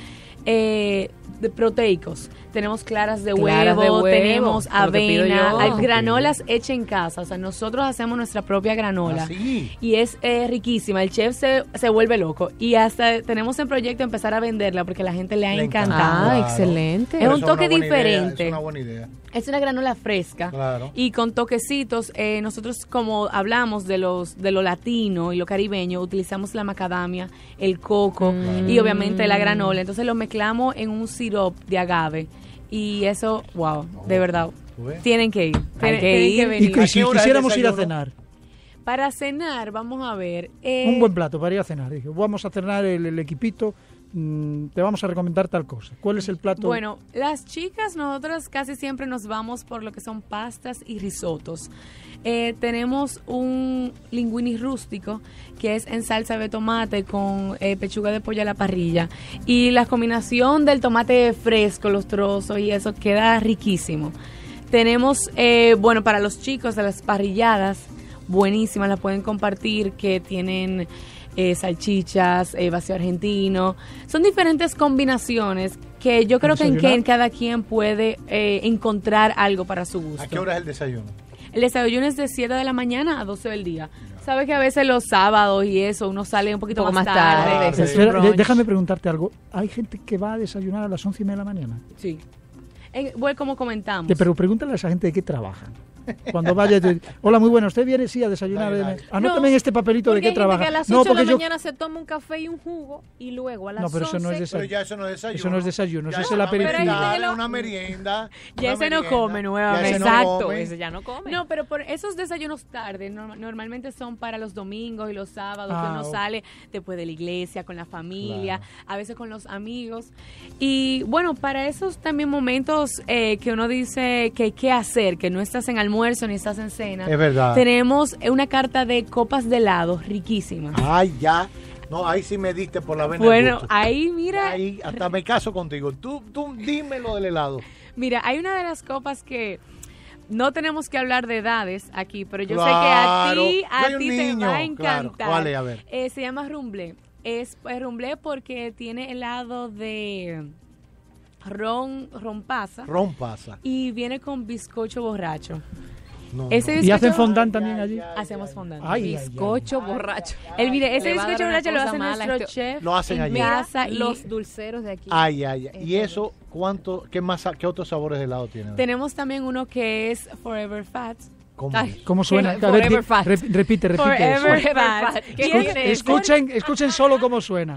eh, de proteicos. Tenemos claras de, Claras huevo, de huevo, tenemos lo que pido avena, yo. hay granolas hechas en casa. O sea, nosotros hacemos nuestra propia granola. Ah, sí. Y es eh, riquísima. El chef se, se vuelve loco. Y hasta tenemos en proyecto empezar a venderla porque a la gente le ha Le encanta. encantado. Ah, Claro. excelente. Es Pero un esa toque una buena idea, diferente. es una buena idea. Es una granola fresca Claro. y con toquecitos. Eh, nosotros, como hablamos de los de lo latino y lo caribeño, utilizamos la macadamia, el coco Mm. y obviamente la granola. Entonces lo mezclamos en un sirope de agave y eso, wow, de verdad, ¿Tú ves? tienen que ir, tienen, que tienen ir. que Y venir. que ¿A si qué hora es quisiéramos ir a desayuno? cenar, Para cenar, vamos a ver. eh, un buen plato para ir a cenar. Dije, vamos a cenar el, el equipito, mm, te vamos a recomendar tal cosa. ¿Cuál es el plato? Bueno, las chicas, nosotros casi siempre nos vamos por lo que son pastas y risotos. Eh, tenemos un linguini rústico que es en salsa de tomate con eh, pechuga de pollo a la parrilla. Y la combinación del tomate fresco, los trozos y eso queda riquísimo. Tenemos, eh, bueno, para los chicos de las parrilladas, buenísimas, las pueden compartir, que tienen eh, salchichas, eh, vacío argentino. Son diferentes combinaciones que yo creo que en ¿Desayunar? Ken cada quien puede eh, encontrar algo para su gusto. ¿A qué hora es el desayuno? El desayuno es de siete de la mañana a doce del día. Sabes que a veces los sábados y eso uno sale un poquito Un poco más más tarde. tarde. hace su Espera, de- brunch. déjame preguntarte algo. ¿Hay gente que va a desayunar a las once y media de la mañana? Sí. En- bueno, como comentamos. Te- pero pregúntale a esa gente de qué trabajan. Cuando vaya, te- hola, muy buena, ¿usted viene sí a desayunar? Dale, dale. Anótame en este papelito de Porque qué hay gente trabaja. que a las No, ocho de porque la yo... mañana se toma un café y un jugo y luego a las No, pero eso no es once desayuno. Pero ya eso no es desayuno. Eso no es desayuno, Ya eso es es el una aperitivo. merienda, Pero hay- una merienda. Ya una ese no merienda. come nuevamente. Ya ese no Exacto, come. ese ya no come. No, pero por esos desayunos tarde no- normalmente son para los domingos y los sábados que Ah, uno ok. sale después de la iglesia, con la familia, a veces con los amigos. Y bueno, para esos también momentos eh, que uno dice que hay que hacer, que no estás en almuerzo ni estás en cena. Es verdad. Tenemos una carta de copas de helado riquísimas. Ay, ya. No, ahí sí me diste por la vena. Bueno, del gusto. ahí mira, Ahí hasta me caso contigo. Tú, tú dime lo del helado. mira, hay una de las copas que no tenemos que hablar de edades aquí, pero yo Claro. sé que Yo a ti, soy a un ti te niño, va a encantar. claro. ¿Cuál es? A ver. Eh, se llama rumble. Es pues, rumble porque tiene helado de ron, ron pasa Ron pasa. y viene con bizcocho borracho. No, Ese ¿Y bizcocho- hacen fondant también allí? Hacemos fondant. Ay, ay, Bizcocho borracho. El, mire, ese Le va a dar bizcocho una borracho lo cosa hace mala nuestro a este- chef Lo hacen en allí. casa y Los dulceros de aquí. Ay, ay, ay. ¿Y eso cuánto, qué más, qué otros sabores de helado tiene? tenemos también uno que es Forever Fat. ¿Cómo? Ay, ¿Cómo suena? A ver, Forever di- fat. rep- repite, repite. Forever eso. Fat. Fat. ¿Qué Y Escu- tiene? es- escuchen, escuchen solo cómo suena.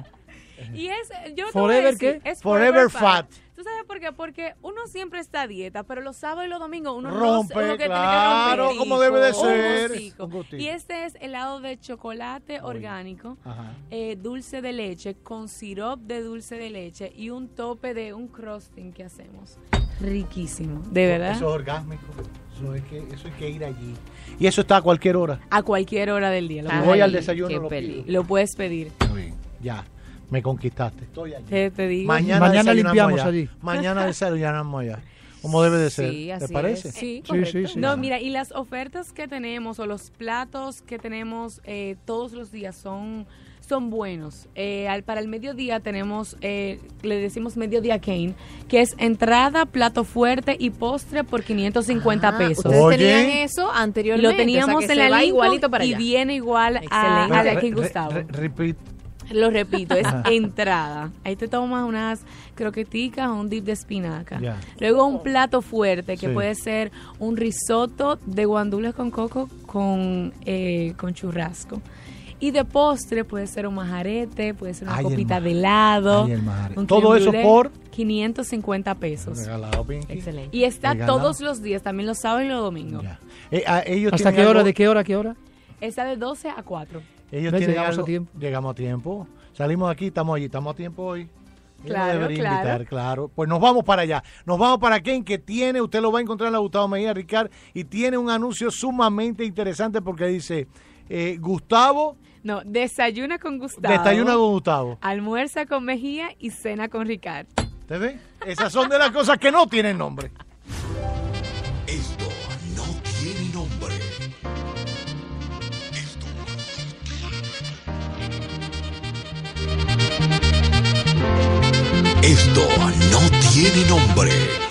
Y es, yo te voy a Forever decir, ¿qué? es Forever Fat. ¿Tú sabes por qué? Porque uno siempre está a dieta, pero los sábados y los domingos uno Rompe, no, uno que tiene que claro, romper como debe de un ser. gustico. Un gustico. Y este es helado de chocolate orgánico, Ajá. eh, dulce de leche, con sirope de dulce de leche y un tope de un crusting que hacemos. Riquísimo, de verdad. Eso es orgásmico. Eso es que, eso hay que ir allí. Y eso está a cualquier hora. A cualquier hora del día. Lo, Si puedes- voy al Ay, desayuno, qué lo peli. pido. lo puedes pedir. Muy bien, ya. Me conquistaste. Estoy allí. Te, te digo. Mañana, Mañana desayunamos limpiamos allá. allí. Mañana desayunamos allá. Como debe de ser. Sí, ¿Te así parece? es. Sí, Sí, correcto. sí, sí. No, mira, y las ofertas que tenemos o los platos que tenemos eh, todos los días son, son buenos. Eh, al, para el mediodía tenemos, eh, le decimos mediodía Kane, que es entrada, plato fuerte y postre por quinientos cincuenta Ah, pesos. Ustedes Oye. tenían eso anteriormente. Lo teníamos o sea, que en se la va Lincoln igualito para y allá. viene igual a, Excelente. a la Re- King re- Gustavo. re- repeat. Lo repito, es Ajá. entrada. Ahí te tomas unas croqueticas o un dip de espinaca. Ya. Luego un plato fuerte que Sí. puede ser un risotto de guandules con coco con, eh, con churrasco. Y de postre puede ser un majarete, puede ser una Ay, el copita ma- de helado. Ay, el majarete. un Todo crème eso brûlée, por- quinientos cincuenta pesos. Regalado, Pinky. Excelente. Y está Regalado. todos los días, también los sábados y los domingos. Ya. Eh, ah, ellos ¿Hasta tienen qué hora? algo- ¿De qué hora? a ¿Qué hora? Está de doce a cuatro. Ellos ¿Ves? tienen Llegamos a algo- tiempo. Llegamos a tiempo. Salimos de aquí, estamos allí, estamos a tiempo hoy. Yo Claro, no debería claro. invitar, claro. Pues nos vamos para allá. Nos vamos para Ken, que tiene, usted lo va a encontrar en la Gustavo Mejía Ricard, y tiene un anuncio sumamente interesante porque dice, eh, Gustavo, No, desayuna con Gustavo. desayuna con Gustavo. Almuerza con Mejía y cena con Ricardo. ¿Te ve? Esas son de las cosas que no tienen nombre. Esto no tiene nombre. Esto no tiene nombre.